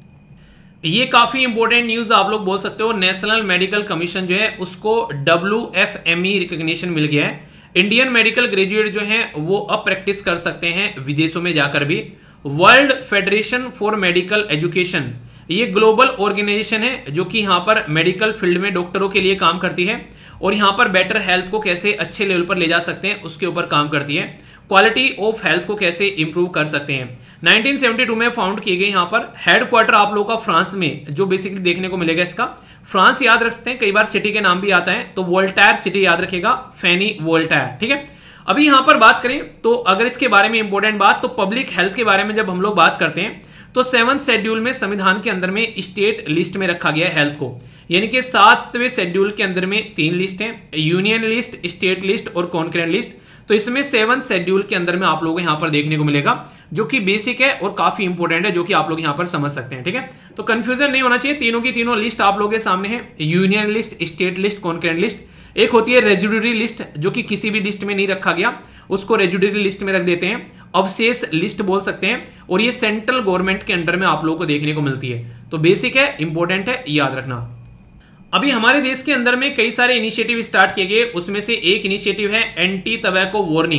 Speaker 1: ये काफी इंपॉर्टेंट न्यूज आप लोग बोल सकते हो। नेशनल मेडिकल कमीशन जो है उसको WFME रिकॉग्निशन मिल गया है। इंडियन मेडिकल ग्रेजुएट जो हैं वो अब प्रैक्टिस कर सकते हैं विदेशों में जाकर भी। World federation for medical education, ये ग्लोबल ऑर्गेनाइजेशन है जो कि यहां पर मेडिकल फील्ड में डॉक्टरों के लिए काम करती है, और यहां पर बेटर हेल्थ को कैसे अच्छे लेवल पर ले जा सकते हैं उसके ऊपर काम करती है। क्वालिटी ऑफ हेल्थ को कैसे इंप्रूव कर सकते हैं। 1972 में फाउंड किए गए। यहां पर हेडक्वार्टर आप लोगों का फ्रांस में जो बेसिकली देखने को मिलेगा इसका। फ्रांस याद रख सकते हैं, कई बार सिटी के नाम भी आता है, तो वोल्टायर सिटी याद रखेगा, फेनी वोल्टायर, ठीक है। अभी यहां पर बात करें तो अगर इसके बारे में इंपॉर्टेंट बात, तो पब्लिक हेल्थ के बारे में जब हम लोग बात करते हैं तो 7th शेड्यूल में संविधान के अंदर में स्टेट लिस्ट में रखा गया है हेल्थ को, यानी कि 7वें शेड्यूल के अंदर में 3 लिस्ट हैं, यूनियन लिस्ट, स्टेट लिस्ट और कॉन्करेंट लिस्ट। तो इसमें 7th शेड्यूल के अंदर में आप लोगों को यहां पर देखने को मिलेगा, जो कि बेसिक है और काफी इंपॉर्टेंट है, जो कि आप लोग यहां पर समझ सकते हैं, ठीक है। तो कंफ्यूजन नहीं होना चाहिए, तीनों की तीनों लिस्ट आप लोगों के सामने है, union list, state list, concurrent list. एक होती है रेजिडुअरी लिस्ट, जो कि किसी भी लिस्ट में नहीं रखा गया उसको रेजिडुअरी लिस्ट में रख देते हैं, अवशेष लिस्ट बोल सकते हैं, और ये सेंट्रल गवर्नमेंट के अंडर में आप लोगों को देखने को मिलती है। तो बेसिक है, इंपॉर्टेंट है, याद रखना। अभी हमारे देश के अंदर में कई सारे इनिशिएटिव स्टार्ट किए गए, उसमें से एक इनिशिएटिव है anti tobacco warning.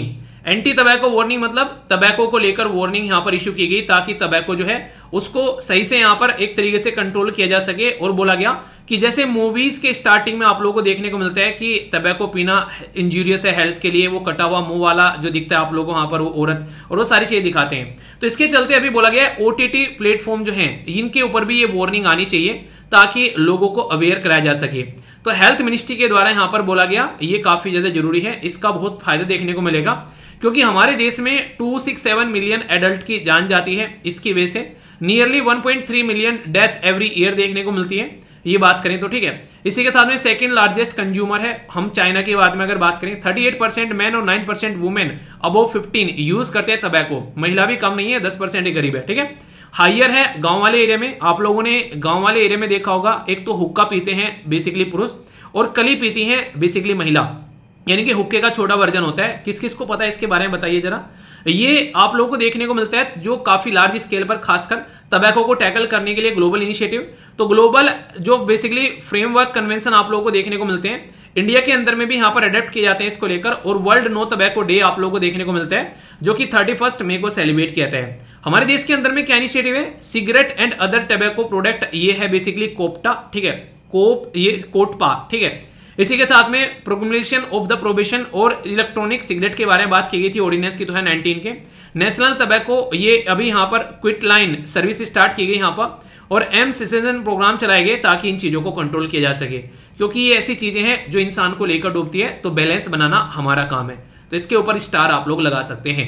Speaker 1: Anti tobacco warning मतलब टबैको को लेकर वार्निंग यहां पर इश्यू की गई ताकि टबैको जो है उसको सही से यहां पर एक तरीके से कंट्रोल किया जा सके। और बोला गया कि जैसे मूवीज के स्टार्टिंग में आप लोगों को देखने को मिलता है कि टबैको पीना इंजूरियस है हेल्थ के लिए, वो कटा हुआ मुंह वाला जो दिखता है आप लोगों को वहां पर वो औरत, और वो सारी चीजें दिखाते हैं। तो इसके चलते अभी बोला गया है ओटीटी प्लेटफॉर्म जो है इनके ऊपर भी ये वार्निंग आनी चाहिए ताकि लोगों को अवेयर कराया जा सके। तो हेल्थ मिनिस्ट्री के द्वारा यहां पर बोला गया ये काफी ज्यादा जरूरी है, इसका बहुत फायदा देखने को मिलेगा क्योंकि हमारे देश में 267 मिलियन एडल्ट की जान जाती है इसकी वजह से, nearly 1.3 million death every year देखने को मिलती है ये बात करें तो, ठीक है। इसी के साथ में सेकंड लार्जेस्ट कंज्यूमर है हम चाइना की बात में अगर बात करें, 38% मैन और 9% वुमेन अबव 15 यूज करते हैं टबैको, महिला भी कम नहीं है, 10% ही गरीब है, ठीक है। हाइयर है गांव वाले एरिया में, आप लोगों ने गांव वाले एरिया में देखा होगा एक तो हुक्का पीते हैं बेसिकली पुरुष और कली पीती हैं बेसिकली महिला, यानी कि हुक्के का छोटा वर्जन होता है। किस किस को पता है इसके बारे में बताइए जरा। ये आप लोगों को देखने को मिलता है जो काफी लार्ज स्केल पर खासकर टबैको को टैकल करने के लिए ग्लोबल इनिशिएटिव, तो ग्लोबल जो बेसिकली फ्रेमवर्क कन्वेंशन आप लोगों को देखने को मिलते हैं इंडिया के अंदर में भी यहां पर अडेप्ट किए जाते हैं इसको लेकर। और वर्ल्ड नो टबैको डे आप लोगों को देखने को मिलता है जो कि 31 मई को सेलिब्रेट किया जाता है। हमारे देश के अंदर में क्या इनिशिएटिव है, cigarette and other tobacco product, ये है बेसिकली कोप्टा, ठीक है, ये कोटपा, ठीक है। इसी के साथ में प्रोक्लेमेशन ऑफ द प्रोहिबिशन और इलेक्ट्रॉनिक सिगरेट के बारे में बात की गई थी, ऑर्डिनेंस की तो है 19 के। नेशनल टबैको ये अभी यहां पर क्विट लाइन सर्विस स्टार्ट की गई यहां पर, और एम सिटीजन प्रोग्राम चलाए गए ताकि इन चीजों को कंट्रोल किया जा सके क्योंकि ये ऐसी चीजें हैं जो इंसान को लेकर डूबती है, तो बैलेंस बनाना हमारा काम है। तो इसके ऊपर स्टार आप लोग लगा सकते हैं।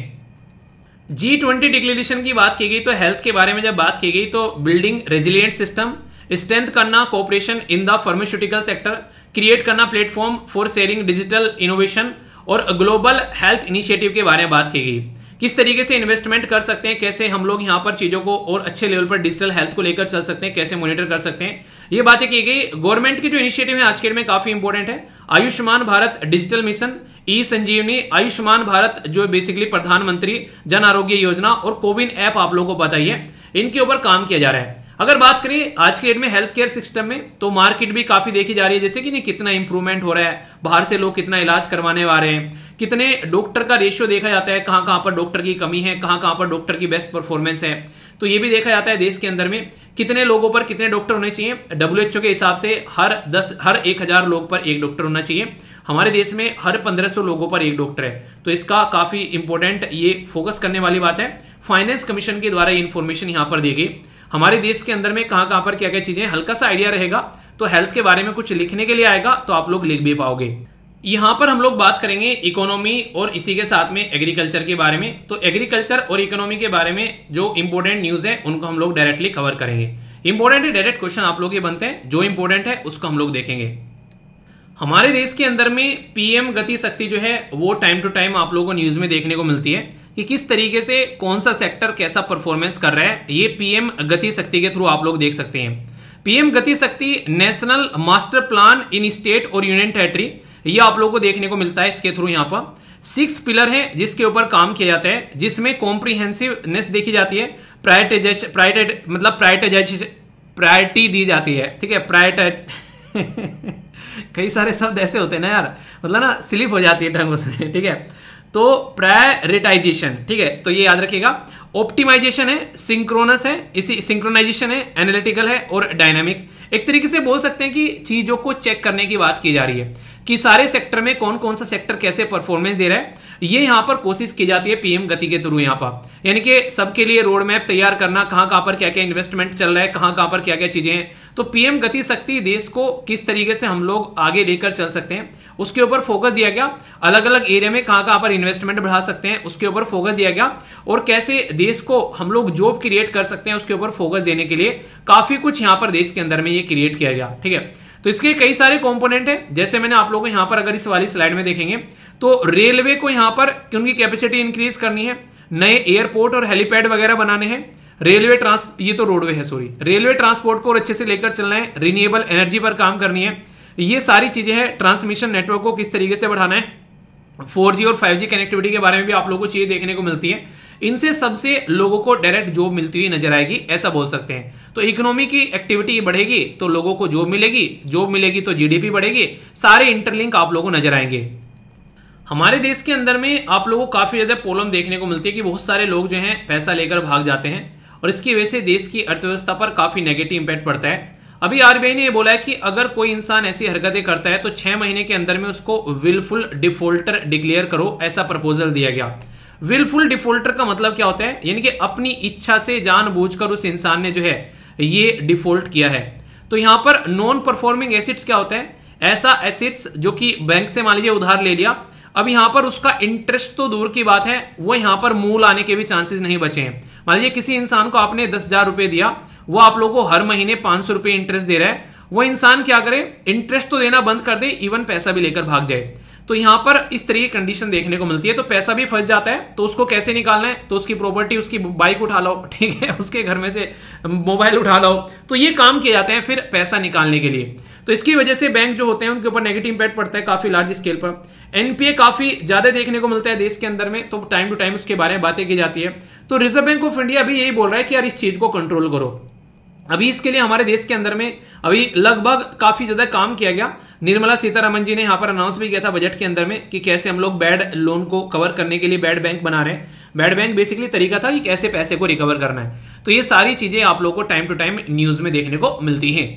Speaker 1: G20 डिक्लेरेशन की बात की गई तो हेल्थ के बारे में जब बात की गई तो बिल्डिंग रेजिलियंट सिस्टम, स्ट्रेंथ करना cooperation in the pharmaceutical sector, create करना platform for sharing digital innovation और ग्लोबल हेल्थ इनिशिएटिव के बारे में बात की गई। किस तरीके से इन्वेस्टमेंट कर सकते हैं, कैसे हम लोग यहां पर चीजों को और अच्छे लेवल पर डिजिटल हेल्थ को लेकर चल सकते हैं, कैसे मॉनिटर कर सकते हैं, ये बातें की गई। गवर्नमेंट की जो इनिशिएटिव है आज के डेट में काफी इंपॉर्टेंट है, Ayushman Bharat digital mission, e Sanjeevani, Ayushman Bharat जो बेसिकली प्रधानमंत्री जन आरोग्य योजना और कोविन ऐप आप लोगों को पता ही है, इनके ऊपर काम किया जा रहा है। अगर बात करें आज के डेट में हेल्थ केयर सिस्टम में तो मार्केट भी काफी देखी जा रही है, जैसे कि नहीं कितना इंप्रूवमेंट हो रहा है, बाहर से लोग कितना इलाज करवाने आ रहे हैं, कितने डॉक्टर का रेशियो देखा जाता है, कहां कहां पर डॉक्टर की कमी है, कहां कहां पर डॉक्टर की बेस्ट परफॉर्मेंस है, तो ये भी देखा जाता है देश के अंदर में कितने लोगों पर कितने डॉक्टर होने चाहिए। WHO के हिसाब से हर 1000 लोग पर एक डॉक्टर होना चाहिए, हमारे देश में हर 1500 लोगों पर एक डॉक्टर है, तो इसका काफी इंपॉर्टेंट ये फोकस करने वाली बात है। फाइनेंस कमीशन के द्वारा इंफॉर्मेशन यहां पर दी गई हमारे देश के अंदर में कहां पर क्या क्या चीजें, हल्का सा आइडिया रहेगा तो हेल्थ के बारे में कुछ लिखने के लिए आएगा तो आप लोग लिख भी पाओगे। यहां पर हम लोग बात करेंगे इकोनॉमी और इसी के साथ में एग्रीकल्चर के बारे में, तो एग्रीकल्चर और इकोनॉमी के बारे में जो इंपॉर्टेंट न्यूज है उनको हम लोग डायरेक्टली कवर करेंगे। इंपॉर्टेंट डायरेक्ट क्वेश्चन आप लोग के बनते हैं, जो इंपॉर्टेंट है उसको हम लोग देखेंगे। हमारे देश के अंदर में पीएम गति शक्ति जो है वो टाइम टू टाइम आप लोगों को न्यूज में देखने को मिलती है कि किस तरीके से कौन सा सेक्टर कैसा परफॉर्मेंस कर रहा है, ये पीएम गति शक्ति के थ्रू आप लोग देख सकते हैं। PM Gati Shakti national master plan in state और यूनियन टेरिटरी, ये आप लोगों को देखने को मिलता है इसके थ्रू। यहाँ पर 6 पिलर है जिसके ऊपर काम किया जाता है, जिसमें कॉम्प्रिहेंसिवनेस देखी जाती है, प्रायोरिटी दी जाती है, ठीक है। कई सारे शब्द ऐसे होते हैं ना यार, मतलब ना स्लिप हो जाती है टंग उसमें, ठीक है। तो प्रायोरिटाइजेशन, ठीक है, तो ये याद रखिएगा। ऑप्टिमाइजेशन है, सिंक्रोनस है, इसी सिंक्रोनाइजेशन है, एनालिटिकल है और डायनामिक। एक तरीके से बोल सकते हैं कि चीजों को चेक करने की बात की जा रही है कि सारे सेक्टर में कौन कौन सा सेक्टर कैसे परफॉर्मेंस दे रहा है, ये यहां पर कोशिश की जाती है पीएम गति के थ्रू। यहां पर यानी कि सबके लिए रोड मैप तैयार करना, कहां कहां पर क्या क्या इन्वेस्टमेंट चल रहा है, कहां कहां पर क्या क्या चीजें हैं। तो पीएम गति शक्ति देश को किस तरीके से हम लोग आगे लेकर चल सकते हैं उसके ऊपर फोकस दिया गया। अलग अलग एरिया में कहां कहां पर इन्वेस्टमेंट बढ़ा सकते हैं उसके ऊपर फोकस दिया गया, और कैसे देश को हम लोग जॉब क्रिएट कर सकते हैं उसके ऊपर फोकस देने के लिए काफी कुछ यहां पर देश के अंदर में ये क्रिएट किया गया, ठीक है। तो इसके कई सारे कंपोनेंट है, जैसे मैंने आप लोगों को यहां पर अगर इस वाली स्लाइड में देखेंगे तो रेलवे को यहां पर उनकी कैपेसिटी इंक्रीज करनी है, नए एयरपोर्ट और हेलीपैड वगैरह बनाने हैं, रेलवे ये तो रोडवे है सॉरी, रेलवे ट्रांसपोर्ट को अच्छे से लेकर चलना है, रिन्यूएबल एनर्जी पर काम करनी है, ये सारी चीजें हैं। ट्रांसमिशन नेटवर्क को किस तरीके से बढ़ाना है, 4G और 5G कनेक्टिविटी के बारे में भी आप लोगों को चीजें देखने को मिलती है। इनसे सबसे लोगों को डायरेक्ट जॉब मिलती हुई नजर आएगी, ऐसा बोल सकते हैं। तो इकोनॉमी की एक्टिविटी बढ़ेगी तो लोगों को जॉब मिलेगी, जॉब मिलेगी तो जीडीपी बढ़ेगी, सारे इंटरलिंक आप लोगों को नजर आएंगे। हमारे देश के अंदर में आप लोगों को काफी ज्यादा प्रॉब्लम देखने को मिलती है कि बहुत सारे लोग जो हैं पैसा लेकर भाग जाते हैं और इसकी वजह से देश की अर्थव्यवस्था पर काफी नेगेटिव इंपैक्ट पड़ता है। अभी आरबीआई ने यह बोला है कि अगर कोई इंसान ऐसी हरकतें करता है तो 6 महीने के अंदर में उसको विलफुल डिफॉल्टर डिक्लेयर करो, ऐसा प्रपोजल दिया गया। विलफुल डिफॉल्टर का मतलब क्या होता है, यानी कि अपनी इच्छा से जानबूझकर उस इंसान ने जो है ये डिफॉल्ट किया है। तो यहां पर नॉन परफॉर्मिंग एसेट्स क्या होता है, ऐसा एसेट्स जो कि बैंक से मान लीजिए उधार ले लिया, अब यहां पर उसका इंटरेस्ट तो दूर की बात है, वो यहां पर मूल आने के भी चांसेस नहीं बचे हैं। मान लीजिए किसी इंसान को आपने 10,000 रुपए दिया, वो आप लोगों को हर महीने 500 रुपए इंटरेस्ट दे रहा है, वो इंसान क्या करे, इंटरेस्ट तो देना बंद कर दे, इवन पैसा भी लेकर भाग जाए। तो यहां पर इस तरह की कंडीशन देखने को मिलती है। तो पैसा भी फंस जाता है, तो उसको कैसे निकालना है, तो उसकी प्रॉपर्टी, उसकी बाइक उठा लो, ठीक है, उसके घर में से मोबाइल उठा लो, तो ये काम किए जाते हैं फिर पैसा निकालने के लिए। तो इसकी वजह से बैंक जो होते हैं उनके ऊपर नेगेटिव इंपैक्ट पड़ता है काफी लार्ज स्केल पर। एनपीए काफी ज्यादा देखने को मिलता है देश के अंदर में, तो टाइम टू टाइम उसके बारे में बातें की जाती है। तो रिजर्व बैंक ऑफ इंडिया अभी यही बोल रहा है कि यार इस चीज को कंट्रोल करो। अभी इसके लिए हमारे देश के अंदर में अभी लगभग काफी ज्यादा काम किया गया। निर्मला सीतारमण जी ने यहां पर अनाउंस भी किया था बजट के अंदर में कि कैसे हम लोग बैड लोन को कवर करने के लिए बैड बैंक बना रहे हैं। बैड बैंक बेसिकली तरीका था कि कैसे पैसे को रिकवर करना है। तो ये सारी चीजें आप लोगों को टाइम टू टाइम न्यूज में देखने को मिलती हैं।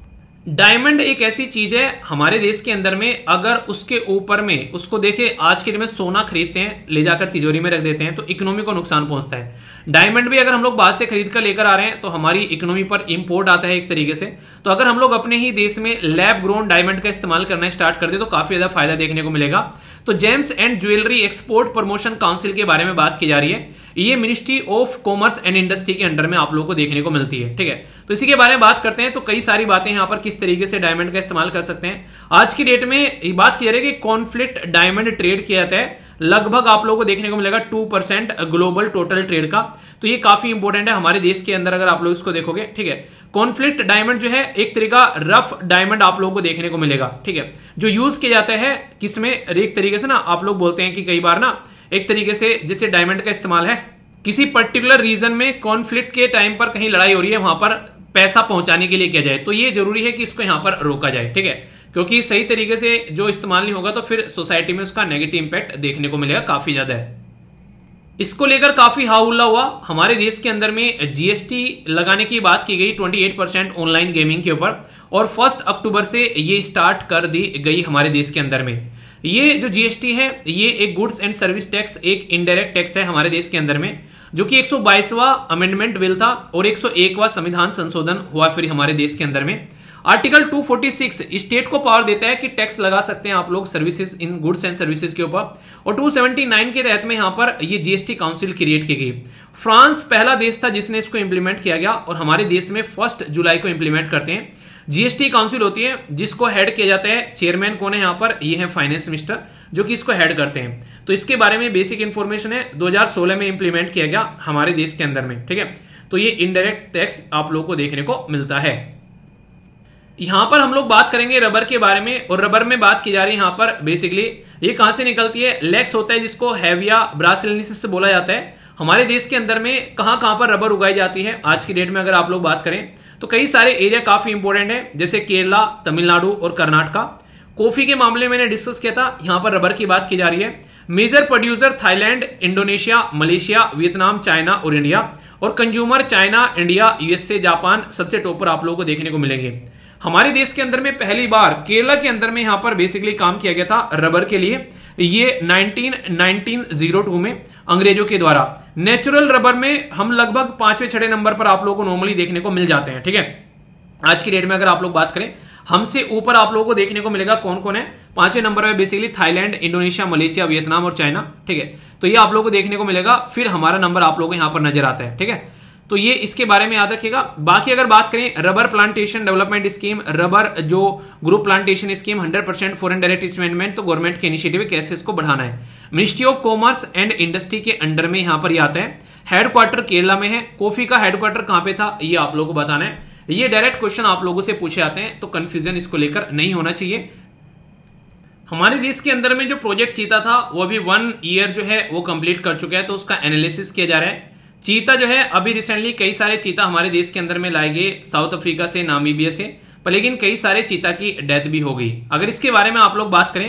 Speaker 1: डायमंड एक ऐसी चीज है हमारे देश के अंदर में, अगर उसके ऊपर में उसको देखे, आज के दिन में सोना खरीदते हैं, ले जाकर तिजोरी में रख देते हैं, तो इकोनॉमी को नुकसान पहुंचता है। डायमंड भी अगर हम लोग बाहर से खरीद कर लेकर आ रहे हैं तो हमारी इकोनॉमी पर इंपोर्ट आता है एक तरीके से। तो अगर हम लोग अपने ही देश में लैब ग्रोन डायमंड का इस्तेमाल करना स्टार्ट कर दे तो काफी ज्यादा फायदा देखने को मिलेगा। तो gems and jewellery export promotion council के बारे में बात की जा रही है। ये ministry of commerce and industry के अंडर में आप लोगों को देखने को मिलती है, ठीक है। तो इसी के बारे में बात करते हैं। तो कई सारी बातें यहां पर किस तरीके से डायमंड का इस्तेमाल कर सकते हैं। आज की डेट में बात की जा रही है कि कॉन्फ्लिक्ट डायमंड ट्रेड किया जाता है, लगभग आप लोगों को देखने को मिलेगा 2% ग्लोबल टोटल ट्रेड का। तो ये काफी इंपॉर्टेंट है हमारे देश के अंदर, अगर आप लोग इसको देखोगे, ठीक है। कॉन्फ्लिक्ट डायमंड जो है एक तरीका रफ डायमंड आप लोगों को देखने को मिलेगा, ठीक है, जो यूज किया जाता है किसमें, एक तरीके से ना आप लोग बोलते हैं कि कई बार ना एक तरीके से जैसे डायमंड का इस्तेमाल है किसी पर्टिकुलर रीजन में कॉन्फ्लिक्ट के टाइम पर कहीं लड़ाई हो रही है, वहां पर पैसा पहुंचाने के लिए किया जाए। तो ये जरूरी है कि इसको यहां पर रोका जाए, ठीक है, क्योंकि सही तरीके से जो इस्तेमाल नहीं होगा तो फिर सोसाइटी में उसका नेगेटिव इंपैक्ट देखने को मिलेगा काफी ज्यादा है। इसको लेकर काफी हाउल्ला हुआ हमारे देश के अंदर में। जीएसटी लगाने की बात की गई 28% ऑनलाइन गेमिंग के ऊपर, और 1 अक्टूबर से ये स्टार्ट कर दी गई हमारे देश के अंदर में। ये जो जीएसटी है ये एक गुड्स एंड सर्विस टैक्स, एक इनडायरेक्ट टैक्स है हमारे देश के अंदर में, जो कि 122वां अमेंडमेंट बिल था और 101वां संविधान संशोधन हुआ फिर हमारे देश के अंदर में। आर्टिकल 246 स्टेट को पावर देता है कि टैक्स लगा सकते हैं आप लोग services in goods and services के ऊपर, और 279 के तहत में यहां पर ये जीएसटी काउंसिल क्रिएट की गई। फ्रांस पहला देश था जिसने इसको इंप्लीमेंट किया गया, और हमारे देश में 1 जुलाई को इंप्लीमेंट करते हैं। जीएसटी काउंसिल होती है जिसको हेड किया जाता है, चेयरमैन कौन है यहां पर, ये है फाइनेंस मिनिस्टर जो कि इसको हेड करते हैं। तो इसके बारे में बेसिक इंफॉर्मेशन है, 2016 में इंप्लीमेंट किया गया हमारे देश के अंदर में, ठीक है। तो ये इनडायरेक्ट टैक्स आप लोगों को देखने को मिलता है। यहां पर हम लोग बात करेंगे रबर के बारे में, और रबर में बात की जा रही है यहां पर बेसिकली ये कहां से निकलती है, लेक्स होता है जिसको हेविया ब्रासिलिनेसिस से बोला जाता है। हमारे देश के अंदर में कहां कहां पर रबर उगाई जाती है आज की डेट में अगर आप लोग बात करें तो कई सारे एरिया काफी इंपॉर्टेंट है, जैसे केरला, तमिलनाडु और कर्नाटका। कॉफी के मामले में मैंने डिस्कस किया था, यहां पर रबर की बात की जा रही है। Major producer Thailand, Indonesia, Malaysia, Vietnam, China और इंडिया, और consumer China, India, USA, Japan सबसे टॉप पर आप लोगों को देखने को मिलेंगे। हमारे देश के अंदर में पहली बार केरला के अंदर में यहां पर बेसिकली काम किया गया था रबर के लिए, ये 1902 में अंग्रेजों के द्वारा। नेचुरल रबर में हम लगभग 5वें-6वें नंबर पर आप लोगों को नॉर्मली देखने को मिल जाते हैं, ठीक है। आज की डेट में अगर आप लोग बात करें, हमसे ऊपर आप लोगों को देखने को मिलेगा कौन कौन है। 5वें नंबर पर basically Thailand, Indonesia, Malaysia, Vietnam और चाइना, ठीक है। तो ये आप लोगों को देखने को मिलेगा, फिर हमारा नंबर आप लोगों को यहां पर नजर आता है, ठीक है। तो ये इसके बारे में याद रखिएगा। बाकी अगर बात करें rubber plantation development scheme, rubber जो group plantation scheme 100% foreign direct investment, तो गवर्नमेंट के इनिशिएटिव है कैसे इसको बढ़ाना है। Ministry of commerce and industry के अंडर में यहां पर ये आता है। हेडक्वार्टर केरला में है। कॉफी का हेडक्वार्टर कहां पे था ये आप लोगों को बताना है। ये डायरेक्ट क्वेश्चन आप लोगों से पूछे जाते हैं, तो कंफ्यूजन इसको लेकर नहीं होना चाहिए। हमारे देश के अंदर में जो प्रोजेक्ट चीता था वो अभी 1 ईयर जो है वो कंप्लीट कर चुका है, तो उसका एनालिसिस किया जा रहा है। चीता जो है अभी रिसेंटली कई सारे चीता हमारे देश के अंदर में लाए गए, साउथ अफ्रीका से, नामीबिया से, पर लेकिन कई सारे चीता की डेथ भी हो गई। अगर इसके बारे में आप लोग बात करें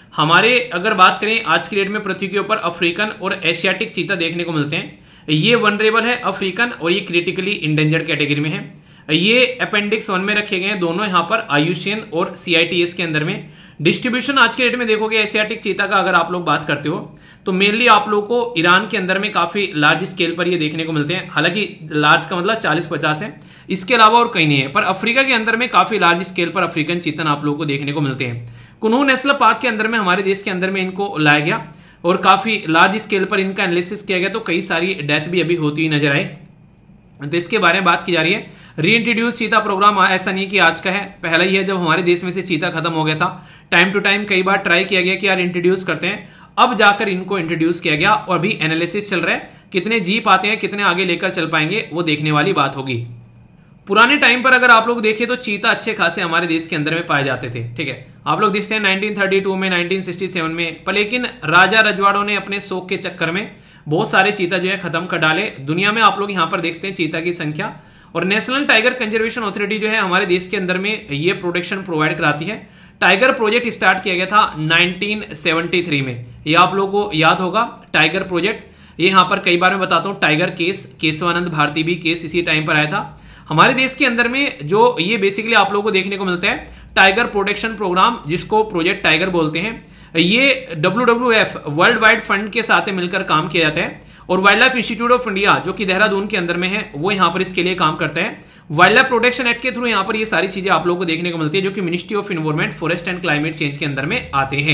Speaker 1: हमारे अगर बात करें आज की डेट में पृथ्वी के ऊपर अफ्रीकन और एशियाटिक चीता देखने को मिलते हैं। ये वनरेबल है अफ्रीकन और ये क्रिटिकली इंडेंजर्ड कैटेगरी में है। ये अपेंडिक्स 1 में रखे गए हैं दोनों यहाँ पर आयुषियन और CITES के अंदर में। डिस्ट्रीब्यूशन आज के डेट में देखोगे एशियाटिक चीता का अगर आप लोग बात करते हो तो मेनली आप लोग को ईरान के अंदर में काफी लार्ज स्केल पर ये देखने को मिलते हैं। हालांकि लार्ज का मतलब 40-50 है, इसके अलावा और कहीं नहीं है। पर अफ्रीका के अंदर में काफी लार्ज स्केल पर अफ्रीकन चीतन आप लोग को देखने को मिलते हैं। कुनू नेशनल पार्क के अंदर में हमारे देश के अंदर में इनको लाया गया और काफी लार्ज स्केल पर इनका एनालिसिस किया गया, तो कई सारी डेथ भी अभी होती हुई नजर आई। तो इसके बारे में बात की जा रही है। री इंट्रोड्यूस चीता प्रोग्राम ऐसा नहीं कि आज का है, पहला ही है जब हमारे देश में से चीता खत्म हो गया था। टाइम टू टाइम कई बार ट्राई किया गया कि यार इंट्रोड्यूस करते हैं, अब जाकर इनको इंट्रोड्यूस किया गया और अभी एनालिसिस चल रहा है। कितने जीप आते हैं, कितने आगे लेकर चल पाएंगे, वो देखने वाली बात होगी। पुराने टाइम पर अगर आप लोग देखें तो चीता अच्छे खासे हमारे देश के अंदर में पाए जाते थे। ठीक है, आप लोग देखते हैं 1932 में, 1967 में, पर लेकिन राजा रजवाड़ों ने अपने शौक के चक्कर में बहुत सारे चीता जो है खत्म कर डाले। दुनिया में आप लोग यहां पर देखते हैं चीता की संख्या, और नेशनल टाइगर कंजर्वेशन अथॉरिटी जो है हमारे देश के अंदर में ये प्रोटेक्शन प्रोवाइड कराती है। टाइगर प्रोजेक्ट स्टार्ट किया गया था 1973 में, ये आप लोगों को याद होगा टाइगर प्रोजेक्ट। ये यहां पर कई बार मैं बताता हूं, टाइगर केस, केशवानंद भारती भी केस इसी टाइम पर आया था हमारे देश के अंदर में। जो ये बेसिकली आप लोगों को देखने को मिलता है टाइगर प्रोटेक्शन प्रोग्राम, जिसको प्रोजेक्ट टाइगर बोलते हैं। ये WWF वर्ल्ड वाइड फंड के साथ मिलकर काम किया जाता है, और wildlife institute of India जो कि देहरादून के अंदर में है, वो यहां पर इसके लिए काम करता है। वाइल्ड लाइफ प्रोटेक्शन एक्ट के थ्रू यहां पर ये सारी चीजें आप लोगों को देखने को मिलती है, जो कि ministry of environment, forest and climate change के अंदर में आते हैं।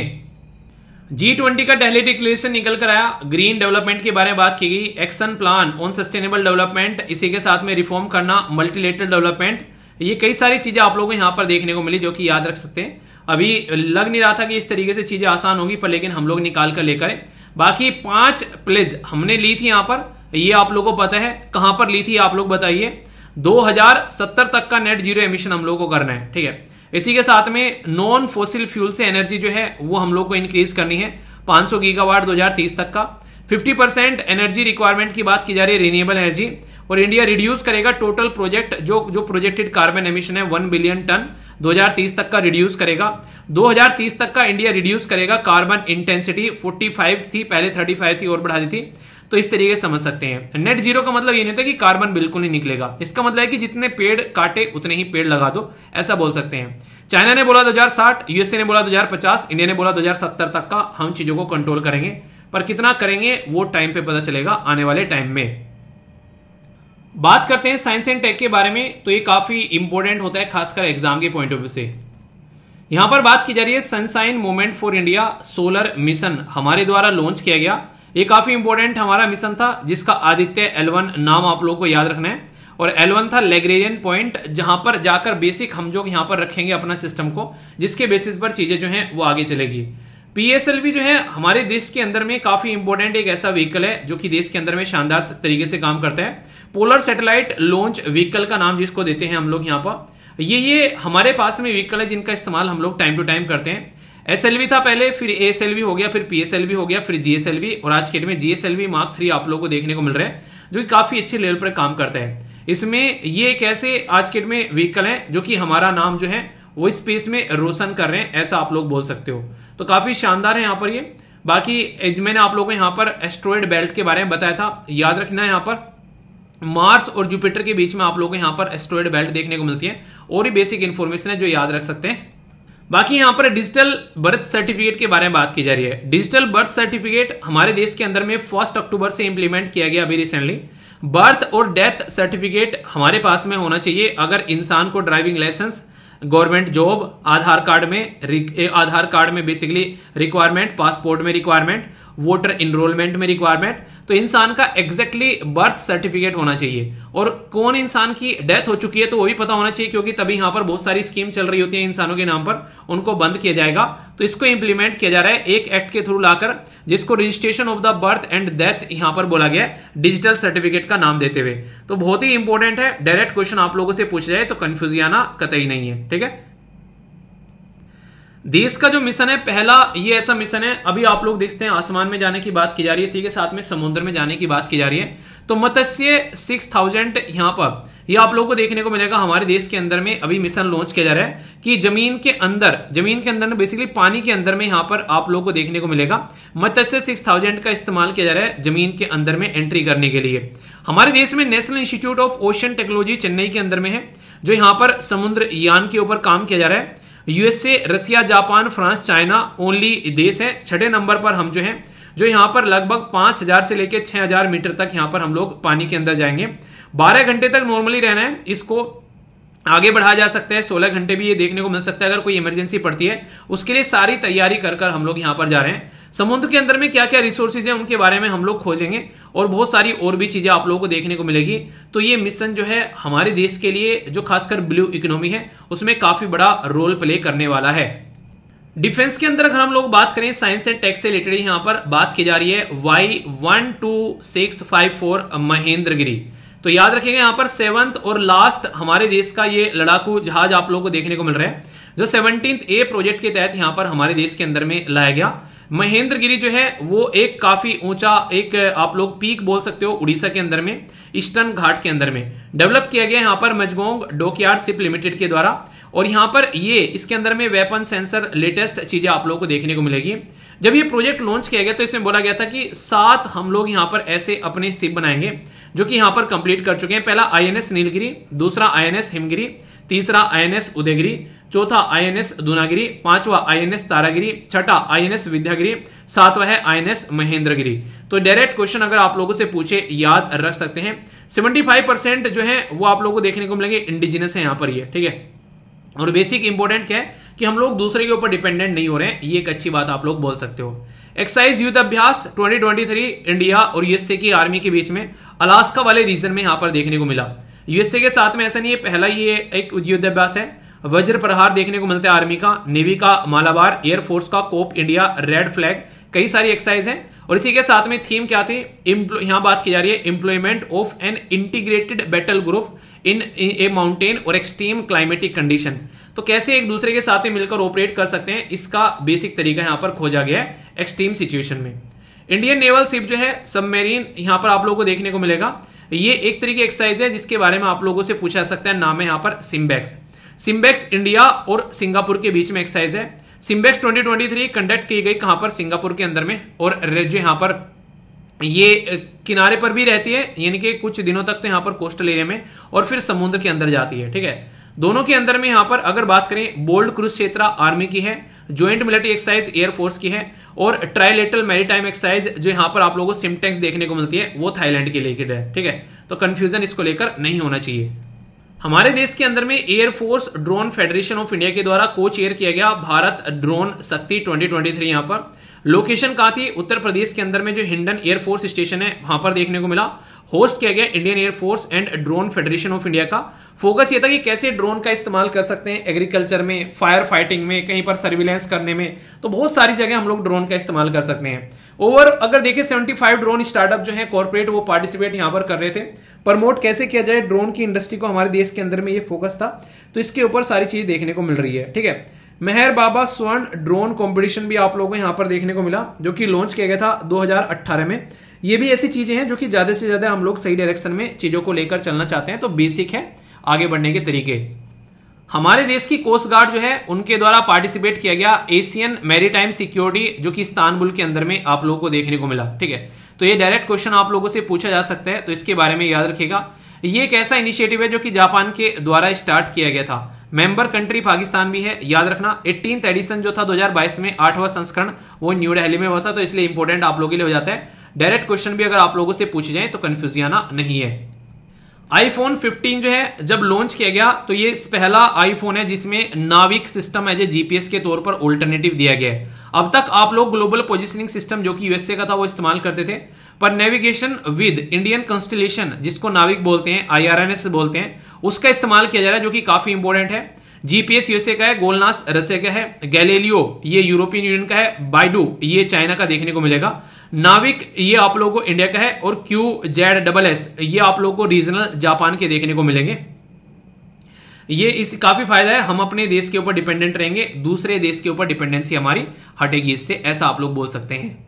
Speaker 1: G20 का दिल्ली डिक्लेरेशन निकल कर आया, ग्रीन डेवलपमेंट के बारे में बात की गई, action plan on sustainable development, इसी के साथ में रिफॉर्म करना, मल्टीलेटरल डेवलपमेंट, ये कई सारी चीजें आप लोगों को यहां पर देखने को मिली, जो कि याद रख सकते हैं। अभी लग नहीं रहा था कि इस तरीके से चीजें आसान होंगी, पर लेकिन हम लोग निकाल कर लेकर आए। बाकी 5 प्लेज हमने ली थी यहां पर, ये आप लोगों को पता है कहां पर ली थी, आप लोग बताइए। 2070 तक का नेट जीरो एमिशन हम लोग को करना है। ठीक है, इसी के साथ में नॉन फोसिल फ्यूल से एनर्जी जो है वो हम लोग को इंक्रीज करनी है 500 गीगावाट 2030 तक का। 50% एनर्जी रिक्वायरमेंट की बात की जा रही है रिन्यूएबल एनर्जी, और इंडिया रिड्यूस करेगा टोटल प्रोजेक्ट जो प्रोजेक्टेड कार्बन एमिशन है 1 बिलियन टन 2030 तक का रिड्यूस करेगा। 2030 तक का इंडिया रिड्यूस करेगा कार्बन इंटेंसिटी 45 थी पहले, 35 थी और बढ़ा दी थी। तो इस तरीके से समझ सकते हैं। नेट जीरो का मतलब ये नहीं होता कि कार्बन बिल्कुल नहीं निकलेगा, इसका मतलब है कि जितने पेड़ काटे उतने ही पेड़ लगा दो, ऐसा बोल सकते हैं। चाइना ने बोला 2060, यूएसए ने बोला 2050, इंडिया ने बोला 2070 तक का हम चीजों को कंट्रोल करेंगे, पर कितना करेंगे वो टाइम पे पता चलेगा आने वाले टाइम में। बात करते हैं साइंस एंड टेक के बारे में, तो ये काफी इंपॉर्टेंट होता है खासकर एग्जाम के पॉइंट ऑफ व्यू से। यहां पर बात की जा रही है sunshine movement for India solar mission हमारे द्वारा लॉन्च किया गया। ये काफी इंपॉर्टेंट हमारा मिशन था, जिसका आदित्य L1 नाम आप लोगों को याद रखना है, और L1 था लैग्रेंजियन पॉइंट, जहां पर जाकर बेसिक हम जो यहां पर रखेंगे अपना सिस्टम को, जिसके बेसिस पर चीजें जो हैं वो आगे चलेगी। PSLV जो है हमारे देश के अंदर में काफी इंपॉर्टेंट एक ऐसा व्हीकल है जो कि देश के अंदर में शानदार तरीके से काम करता है। पोलर सैटेलाइट लॉन्च व्हीकल का नाम जिसको देते हैं हम लोग यहाँ पर, ये हमारे पास में व्हीकल है जिनका इस्तेमाल हम लोग टाइम टू टाइम करते हैं। SLV था पहले, फिर ASLV हो गया, फिर PSLV हो गया, फिर GSLV, और आज के डेट में GSLV Mark 3 आप लोगों को देखने को मिल रहा है, जो कि काफी अच्छे लेवल पर काम करता है। इसमें ये एक ऐसे आज के डेट में व्हीकल है जो कि हमारा नाम जो है वो स्पेस में रोशन कर रहे हैं, ऐसा आप लोग बोल सकते हो। तो काफी शानदार है यहाँ पर ये। बाकी मैंने आप लोगों को यहाँ पर एस्ट्रॉयड बेल्ट के बारे में बताया था, याद रखना है यहाँ पर मार्स और जुपिटर के बीच में आप लोगों को यहाँ पर एस्ट्रॉयड बेल्ट देखने को मिलती है, और भी बेसिक इंफॉर्मेशन है जो याद रख सकते हैं। बाकी यहाँ पर डिजिटल बर्थ सर्टिफिकेट के बारे में बात की जा रही है। डिजिटल बर्थ सर्टिफिकेट हमारे देश के अंदर में 1 अक्टूबर से इंप्लीमेंट किया गया अभी रिसेंटली। बर्थ और डेथ सर्टिफिकेट हमारे पास में होना चाहिए अगर इंसान को driving licence, government job, Aadhaar card में बेसिकली रिक्वायरमेंट, पासपोर्ट में रिक्वायरमेंट, वोटर इनरोलमेंट में रिक्वायरमेंट, तो इंसान का एग्जैक्टली बर्थ सर्टिफिकेट होना चाहिए। और कौन इंसान की डेथ हो चुकी है तो वो भी पता होना चाहिए, क्योंकि तभी यहां पर बहुत सारी स्कीम चल रही होती है इंसानों के नाम पर, उनको बंद किया जाएगा। तो इसको इंप्लीमेंट किया जा रहा है एक एक्ट के थ्रू लाकर, जिसको registration of the birth and death यहां पर बोला गया है डिजिटल सर्टिफिकेट का नाम देते हुए। तो बहुत ही इंपॉर्टेंट है, डायरेक्ट क्वेश्चन आप लोगों से पूछ जाए तो कंफ्यूज आना कतई नहीं है। ठीक है, देश का जो मिशन है पहला, ये ऐसा मिशन है, अभी आप लोग देखते हैं आसमान में जाने की बात की जा रही है, इसी के साथ में समुद्र में जाने की बात की जा रही है। तो मत्स्य 6000 यहां पर ये आप लोगों को देखने को मिलेगा हमारे देश के अंदर में अभी मिशन लॉन्च किया जा रहा है कि जमीन के अंदर बेसिकली पानी के अंदर में यहां पर आप लोगों को देखने को मिलेगा मत्स्य 6000 का इस्तेमाल किया जा रहा है जमीन के अंदर में एंट्री करने के लिए। हमारे देश में national institute of ocean technology Chennai के अंदर में है, जो यहां पर समुद्र यान के ऊपर काम किया जा रहा है। USA, Russia, Japan, France, China only देश है। 6ठे नंबर पर हम जो यहाँ पर लगभग 5000 से लेकर 6000 मीटर तक यहाँ पर हम लोग पानी के अंदर जाएंगे। 12 घंटे तक नॉर्मली रहना है, इसको आगे बढ़ाया जा सकता है, 16 घंटे भी ये देखने को मिल सकता है अगर कोई इमरजेंसी पड़ती है। उसके लिए सारी तैयारी कर हम लोग यहाँ पर जा रहे हैं। समुद्र के अंदर में क्या क्या रिसोर्सेज है उनके बारे में हम लोग खोजेंगे और बहुत सारी और भी चीजें आप लोगों को देखने को मिलेगी। तो ये मिशन जो है हमारे देश के लिए, जो खासकर ब्लू इकोनॉमी है, उसमें काफी बड़ा रोल प्ले करने वाला है। डिफेंस के अंदर अगर हम लोग बात करें, साइंस एंड टेक से रिलेटेड यहाँ पर बात की जा रही है Y12654 महेंद्रगिरी। तो याद रखिएगा यहाँ पर 7th और लास्ट हमारे देश का ये लड़ाकू जहाज आप लोगों को देखने को मिल रहा है, जो 17th A प्रोजेक्ट के तहत यहाँ पर हमारे देश के अंदर में लाया गया। महेंद्रगिरी जो है वो एक काफी ऊंचा एक आप लोग पीक बोल सकते हो उड़ीसा के अंदर में, ईस्टर्न घाट के अंदर में डेवलप किया गया यहाँ पर मजगोंग डॉकयार्ड शिप लिमिटेड के द्वारा। और यहाँ पर ये इसके अंदर में वेपन, सेंसर, लेटेस्ट चीजें आप लोगों को देखने को मिलेगी। जब ये प्रोजेक्ट लॉन्च किया गया तो इसमें बोला गया था कि 7 हम लोग यहाँ पर ऐसे अपने शिप बनाएंगे जो कि यहाँ पर कंप्लीट कर चुके हैं। पहला INS नीलगिरी, दूसरा INS हिमगिरी, तीसरा INS उदयगिरी, चौथा INS दूनागिरी, पांचवा INS तारागिरी, छठा INS विद्यागिरी, सातवां है INS महेंद्रगिरी। तो डायरेक्ट क्वेश्चन अगर आप लोगों से पूछे याद रख सकते हैं। 75% जो है वो आप लोगों को देखने को मिलेंगे इंडिजिनस है यहाँ पर, ये ठीक है। और बेसिक इंपोर्टेंट क्या है कि हम लोग दूसरे के ऊपर डिपेंडेंट नहीं हो रहे हैं, ये एक अच्छी बात आप लोग बोल सकते हो। एक्साइज युद्ध अभ्यास 2023 इंडिया और यूएसए की आर्मी के बीच में अलास्का वाले रीजन में यहां पर देखने को मिला। यूएसए के साथ में ऐसा नहीं है, पहला ही एक युद्ध अभ्यास है। वज्र प्रहार देखने को मिलता है आर्मी का, नेवी का मालाबार, एयरफोर्स का कोप इंडिया, रेड फ्लैग, कई सारी एक्सरसाइज है। और इसी के साथ में थीम क्या थी, यहां बात की जा रही है employment of an integrated battle group in a mountain और एक्सट्रीम क्लाइमेटिक कंडीशन। तो कैसे एक दूसरे के साथ में मिलकर ऑपरेट कर सकते हैं, इसका बेसिक तरीका यहां पर खोजा गया है एक्सट्रीम सिचुएशन में। इंडियन नेवल शिप जो है सबमेरीन, यहां पर आप लोगों को देखने को मिलेगा। ये एक तरीके एक्सरसाइज है जिसके बारे में आप लोगों से पूछा जा सकता है, नाम है यहां पर सिम्बेक्स। सिम्बेक्स इंडिया और सिंगापुर के बीच में एक्सरसाइज है। सिम्बेक्स 2023 कंडक्ट की गई कहां पर, सिंगापुर के अंदर में। और जो यहां पर ये किनारे पर भी रहती है, यानी कि कुछ दिनों तक तो यहां पर कोस्टल एरिया में, और फिर समुद्र के अंदर जाती है, ठीक है। दोनों के अंदर में यहां पर अगर बात करें, बोल्ड क्रूज क्षेत्र आर्मी की है, ज्वाइंट मिलिट्री एक्सरसाइज एयरफोर्स की है, और ट्राइलेटरल मैरीटाइम एक्सरसाइज जो यहां पर आप लोगों को सिम्टेक्स देखने को मिलती है वो थाईलैंड के लेकर है, ठीक है। तो कंफ्यूजन इसको लेकर नहीं होना चाहिए। हमारे देश के अंदर में air force drone federation of India के द्वारा को चेयर किया गया भारत ड्रोन शक्ति 2023। यहां पर लोकेशन कहां थी, उत्तर प्रदेश के अंदर में जो हिंडन एयरफोर्स स्टेशन है वहां पर देखने को मिला। होस्ट किया गया Indian air force and drone federation of India का। फोकस ये था कि कैसे ड्रोन का इस्तेमाल कर सकते हैं एग्रीकल्चर में, फायर फाइटिंग में, कहीं पर सर्विलेंस करने में, तो बहुत सारी जगह हम लोग ड्रोन का इस्तेमाल कर सकते हैं। ओवर अगर देखें 75 ड्रोन स्टार्टअप जो है कॉर्पोरेट, वो पार्टिसिपेट यहां पर कर रहे थे। प्रमोट कैसे किया जाए ड्रोन की इंडस्ट्री को, हमारे देश के अंदर में ये फोकस था। तो इसके ऊपर सारी चीज देखने को मिल रही है, ठीक है। मेहर बाबा स्वर्ण ड्रोन कंपटीशन भी आप लोगों को यहां पर देखने को मिला, जो कि लॉन्च किया गया था 2018 में। ये भी ऐसी चीजें हैं जो कि ज्यादा से ज्यादा हम लोग सही डायरेक्शन में चीजों को लेकर चलना चाहते हैं, तो बेसिक है आगे बढ़ने के तरीके। हमारे देश की कोस्ट गार्ड जो है उनके द्वारा पार्टिसिपेट किया गया एशियन मैरीटाइम सिक्योरिटी, जो कि इस्तांबुल के अंदर में आप लोगों को देखने को मिला, ठीक है। तो ये डायरेक्ट क्वेश्चन आप लोगों से पूछा जा सकता है, तो इसके बारे में याद रखिएगा। ये एक ऐसा इनिशिएटिव है जो कि जापान के द्वारा स्टार्ट किया गया था। मेंबर कंट्री पाकिस्तान भी है, याद रखना। 18th एडिशन जो था 2022 में 8वां संस्करण, वो न्यू दिल्ली में हुआ था, तो इसलिए इंपॉर्टेंट आप लोगों के लिए हो जाता है। डायरेक्ट क्वेश्चन भी अगर आप लोगों से पूछे जाए तो कंफ्यूज आना नहीं है। आईफोन 15 जो है जब लॉन्च किया गया तो ये पहला आईफोन है जिसमें नाविक सिस्टम एज ए जीपीएस के तौर पर ऑल्टरनेटिव दिया गया है। अब तक आप लोग ग्लोबल पोजिशनिंग सिस्टम जो कि यूएसए का था वो इस्तेमाल करते थे, पर नेविगेशन विद इंडियन कंस्टलेशन, जिसको नाविक बोलते हैं, IRNS बोलते हैं, उसका इस्तेमाल किया जा रहा है, जो कि काफी इंपॉर्टेंट है। जीपीएस यूएसए का है, गोलनास रसिया का है, गैलीलियो ये यूरोपियन यूनियन का है, बाइडू ये चाइना का देखने को मिलेगा, नाविक ये आप लोगों को इंडिया का है, और QZSS ये आप लोगों को रीजनल जापान के देखने को मिलेंगे। ये इस काफी फायदा है, हम अपने देश के ऊपर डिपेंडेंट रहेंगे, दूसरे देश के ऊपर डिपेंडेंसी हमारी हटेगी इससे, ऐसा आप लोग बोल सकते हैं।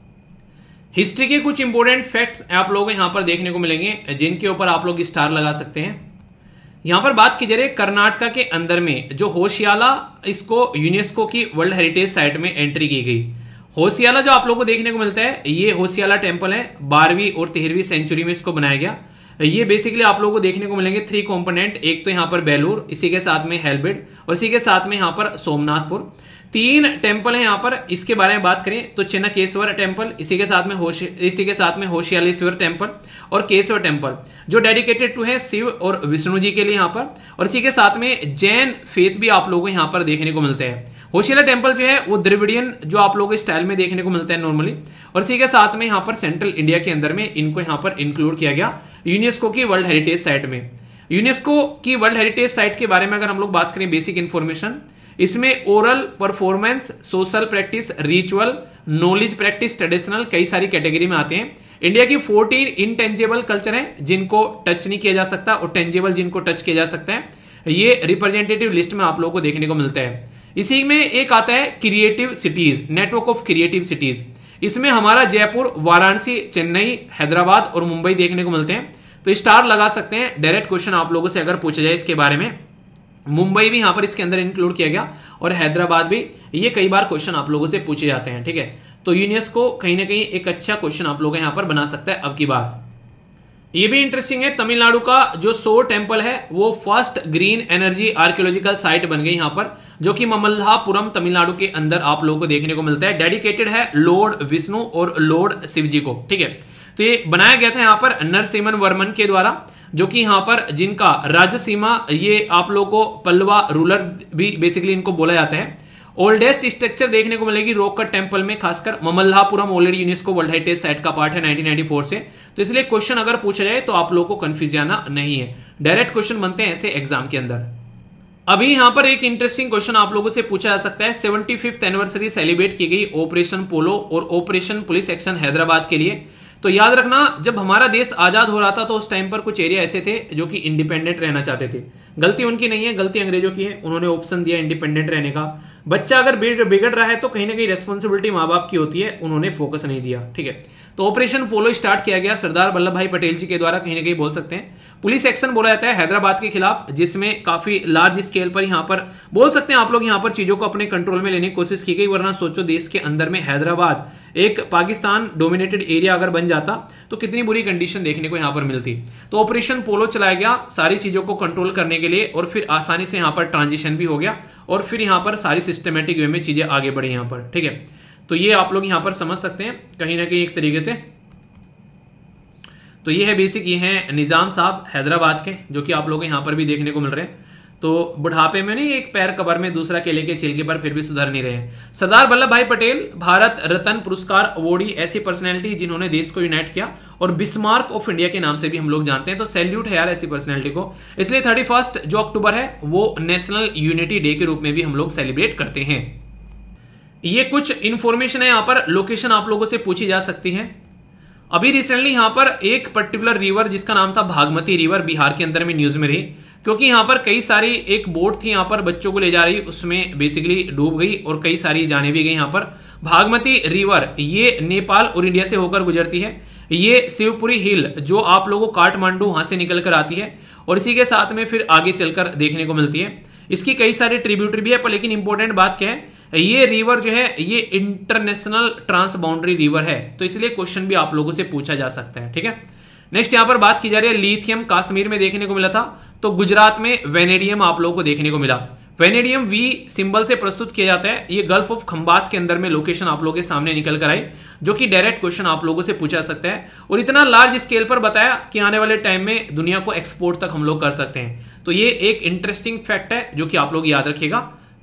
Speaker 1: हिस्ट्री के कुछ इंपोर्टेंट फैक्ट्स आप लोगों को यहां पर देखने को मिलेंगे जिनके ऊपर आप लोग स्टार लगा सकते हैं। यहां पर बात की जा रही है कर्नाटका के अंदर में जो होशियाला, इसको यूनेस्को की वर्ल्ड हेरिटेज साइट में एंट्री की गई। होशियाला जो आप लोगों को देखने को मिलता है, ये होशियाला टेम्पल है, 12वीं और 13वीं सेंचुरी में इसको बनाया गया। ये बेसिकली आप लोगों को देखने को मिलेंगे 3 कंपोनेंट, एक तो यहां पर बेलूर, इसी के साथ में हेलबेड और इसी के साथ में यहां पर सोमनाथपुर। 3 टेम्पल है यहां पर। इसके बारे में बात करें तो चिन्नकेश्वर टेम्पल, इसी के साथ में होशियालेश्वर टेम्पल और केशव टेम्पल जो डेडिकेटेड टू है शिव और विष्णु जी के लिए यहां पर। और इसी के साथ में जैन फेथ भी आप लोगों को यहां पर देखने को मिलते हैं। होशियाला टेम्पल जो है वो द्रविडियन जो आप लोगों के स्टाइल में देखने को मिलता है नॉर्मली। और इसी के साथ में यहां पर सेंट्रल इंडिया के अंदर में इनको यहां पर इंक्लूड किया गया यूनेस्को की वर्ल्ड हेरिटेज साइट में। यूनेस्को की वर्ल्ड हेरिटेज साइट के बारे में अगर हम लोग बात करें बेसिक इंफॉर्मेशन, इसमें oral, performance, social practice, ritual, knowledge practice, traditional कई सारी कैटेगरी में आते हैं। इंडिया की 14 इनटेंजेबल कल्चर हैं जिनको टच नहीं किया जा सकता और टेंजेबल जिनको टच किया जा सकता है, ये रिप्रेजेंटेटिव लिस्ट में आप लोगों को देखने को मिलता है। इसी में एक आता है creative cities, network of creative cities. इसमें हमारा जयपुर, वाराणसी, चेन्नई, हैदराबाद और मुंबई देखने को मिलते हैं। तो स्टार लगा सकते हैं। डायरेक्ट क्वेश्चन आप लोगों से अगर पूछा जाए इसके बारे में, मुंबई भी यहां पर इसके अंदर इंक्लूड किया गया और हैदराबाद भी, ये कई बार क्वेश्चन आप लोगों से पूछे जाते हैं। ठीक है, तो यूनेस्को कहीं ना कहीं एक अच्छा क्वेश्चन आप लोग यहां पर बना सकता है अब की बार। ये भी इंटरेस्टिंग है, तमिलनाडु का जो सोर टेम्पल है वो first green energy archaeological site बन गई यहां पर, जो कि ममल्लापुरम तमिलनाडु के अंदर आप लोगों को देखने को मिलता है। डेडिकेटेड है लॉर्ड विष्णु और लॉर्ड शिव जी को। ठीक है, तो ये बनाया गया था यहां पर नरसिम्हन वर्मन के द्वारा, जो कि यहां पर जिनका राजसीमा, ये आप लोगों को पल्लवा रूलर भी बेसिकली इनको बोला जाता है। ओल्डेस्ट स्ट्रक्चर देखने को मिलेगी रॉक कट टेम्पल में, खासकर Mamallapuram already UNESCO world heritage site का पार्ट है 1994 से। तो इसलिए क्वेश्चन अगर पूछा जाए तो आप लोगों को कंफ्यूज जाना नहीं है, डायरेक्ट क्वेश्चन बनते हैं ऐसे एग्जाम के अंदर। अभी यहां पर एक इंटरेस्टिंग क्वेश्चन आप लोगों से पूछा जा सकता है। 75th एनिवर्सरी सेलिब्रेट की गई ऑपरेशन पोलो और ऑपरेशन पुलिस एक्शन हैदराबाद के लिए। तो याद रखना, जब हमारा देश आजाद हो रहा था तो उस टाइम पर कुछ एरिया ऐसे थे जो कि इंडिपेंडेंट रहना चाहते थे। गलती उनकी नहीं है, गलती अंग्रेजों की है। उन्होंने ऑप्शन दिया इंडिपेंडेंट रहने का। बच्चा अगर बिगड़ रहा है तो कहीं ना कहीं रेस्पॉन्सिबिलिटी माँ बाप की होती है, उन्होंने फोकस नहीं दिया। ठीक है, तो ऑपरेशन पोलो स्टार्ट किया गया सरदार वल्लभ भाई पटेल जी के द्वारा, कहीं ना कहीं बोल सकते हैं। पुलिस एक्शन बोला जाता है हैदराबाद के खिलाफ, जिसमें काफी लार्ज स्केल पर यहां पर बोल सकते हैं आप लोग, यहां पर चीजों को अपने कंट्रोल में लेने की कोशिश की गई। वरना सोचो, देश के अंदर में हैदराबाद एक पाकिस्तान डोमिनेटेड एरिया अगर बन जाता तो कितनी बुरी कंडीशन देखने को यहां पर मिलती। तो ऑपरेशन पोलो चलाया गया सारी चीजों को कंट्रोल करने के लिए, और फिर आसानी से यहां पर ट्रांजिशन भी हो गया और फिर यहां पर सारी सिस्टमेटिक वे में चीजें आगे बढ़ी यहां पर। ठीक है, तो ये आप लोग यहां पर समझ सकते हैं कहीं ना कहीं एक तरीके से। तो ये है बेसिक, ये है निजाम साहब हैदराबाद के, जो कि आप लोग यहां पर भी देखने को मिल रहे हैं। तो बुढ़ापे में नहीं, एक पैर कबर में दूसरा केले के छिलके पर, फिर भी सुधर नहीं रहे हैं। सरदार वल्लभ भाई पटेल भारत रत्न पुरस्कार अवॉर्डी, ऐसी पर्सनैलिटी जिन्होंने देश को यूनाइट किया और बिस्मार्क ऑफ इंडिया के नाम से भी हम लोग जानते हैं। तो सैल्यूट है यार ऐसी पर्सनैलिटी को। इसलिए 31 जो अक्टूबर है वो नेशनल यूनिटी डे के रूप में भी हम लोग सेलिब्रेट करते हैं। ये कुछ इंफॉर्मेशन है, यहां पर लोकेशन आप लोगों से पूछी जा सकती है। अभी रिसेंटली यहां पर एक पर्टिकुलर रिवर जिसका नाम था भागमती रिवर, बिहार के अंदर में न्यूज में रही, क्योंकि यहां पर कई सारी एक बोट थी यहां पर बच्चों को ले जा रही, उसमें बेसिकली डूब गई और कई सारी जाने भी गई। यहां पर भागमती रिवर ये नेपाल और इंडिया से होकर गुजरती है। ये शिवपुरी हिल जो आप लोगों को काठमांडू वहां से निकल कर आती है और इसी के साथ में फिर आगे चलकर देखने को मिलती है। इसकी कई सारी ट्रिब्यूटरी भी है, पर लेकिन इंपॉर्टेंट बात क्या है, ये रिवर जो है ये इंटरनेशनल ट्रांस बाउंड्री रिवर है, तो इसलिए क्वेश्चन भी आप लोगों से पूछा जा सकता है। ठीक है, नेक्स्ट यहां पर बात की जा रही है लिथियम कश्मीर में देखने को मिला था, तो गुजरात में वेनेडियम आप लोगों को देखने को मिला। वेनेडियम वी सिंबल से प्रस्तुत किया जाता है। ये गल्फ ऑफ खंबात के अंदर में लोकेशन आप लोगों के सामने निकल कर आई, जो कि डायरेक्ट क्वेश्चन आप लोगों से पूछा सकता है और इतना लार्ज स्केल पर बताया कि आने वाले टाइम में दुनिया को एक्सपोर्ट तक हम लोग कर सकते हैं। तो ये एक इंटरेस्टिंग फैक्ट है जो कि आप लोग याद रखिएगा।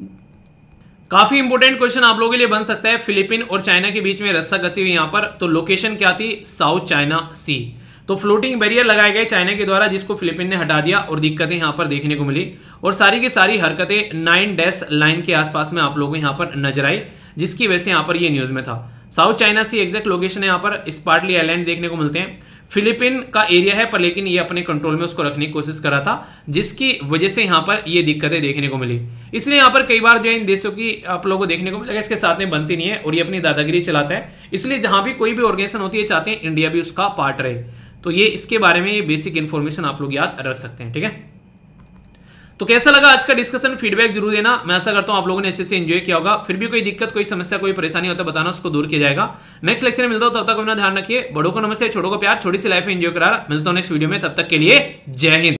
Speaker 1: काफी इंपोर्टेंट क्वेश्चन आप लोगों के लिए बन सकता है। फिलीपीन और चाइना के बीच में रस्सा कसी हुई यहां पर, तो लोकेशन क्या थी, साउथ चाइना सी। तो फ्लोटिंग बैरियर लगाए गए चाइना के द्वारा, जिसको फिलीपीन ने हटा दिया और दिक्कतें यहां पर देखने को मिली और सारी की सारी हरकतें 9 लाइन के आसपास में आप लोगों को यहां पर नजर आई, जिसकी वजह से यहां पर ये न्यूज में था। South China sea exact location है, यहां पर स्पार्टली आइलैंड देखने को मिलते हैं। फिलीपीन का एरिया है, पर लेकिन ये अपने कंट्रोल में उसको रखने की कोशिश कर रहा था, जिसकी वजह से यहां पर ये दिक्कतें देखने को मिली। इसलिए यहां पर कई बार जो है इन देशों की आप लोगों को देखने को मिलेगा इसके साथ में बनती नहीं है और ये अपनी दादागिरी चलाता है। इसलिए जहां भी कोई भी ऑर्गेनाइजेशन होती है चाहते हैं इंडिया भी उसका पार्ट रहे। तो ये इसके बारे में ये बेसिक इंफॉर्मेशन आप लोग याद रख सकते हैं, ठीक है। तो कैसा लगा आज का डिस्कशन, फीडबैक जरूर देना। मैं आशा करता हूं आप लोगों ने अच्छे से एंजॉय किया होगा। फिर भी कोई दिक्कत, कोई समस्या, कोई परेशानी होता है बताना, उसको दूर किया जाएगा। नेक्स्ट लेक्चर में मिलता हूं, तब तक अपना ध्यान रखिए। बड़ों को नमस्ते, छोटों को प्यार, छोटी सी लाइफ में एंजॉय करा। मिलता हूं नेक्स्ट वीडियो में, तब तक के लिए जय हिंद।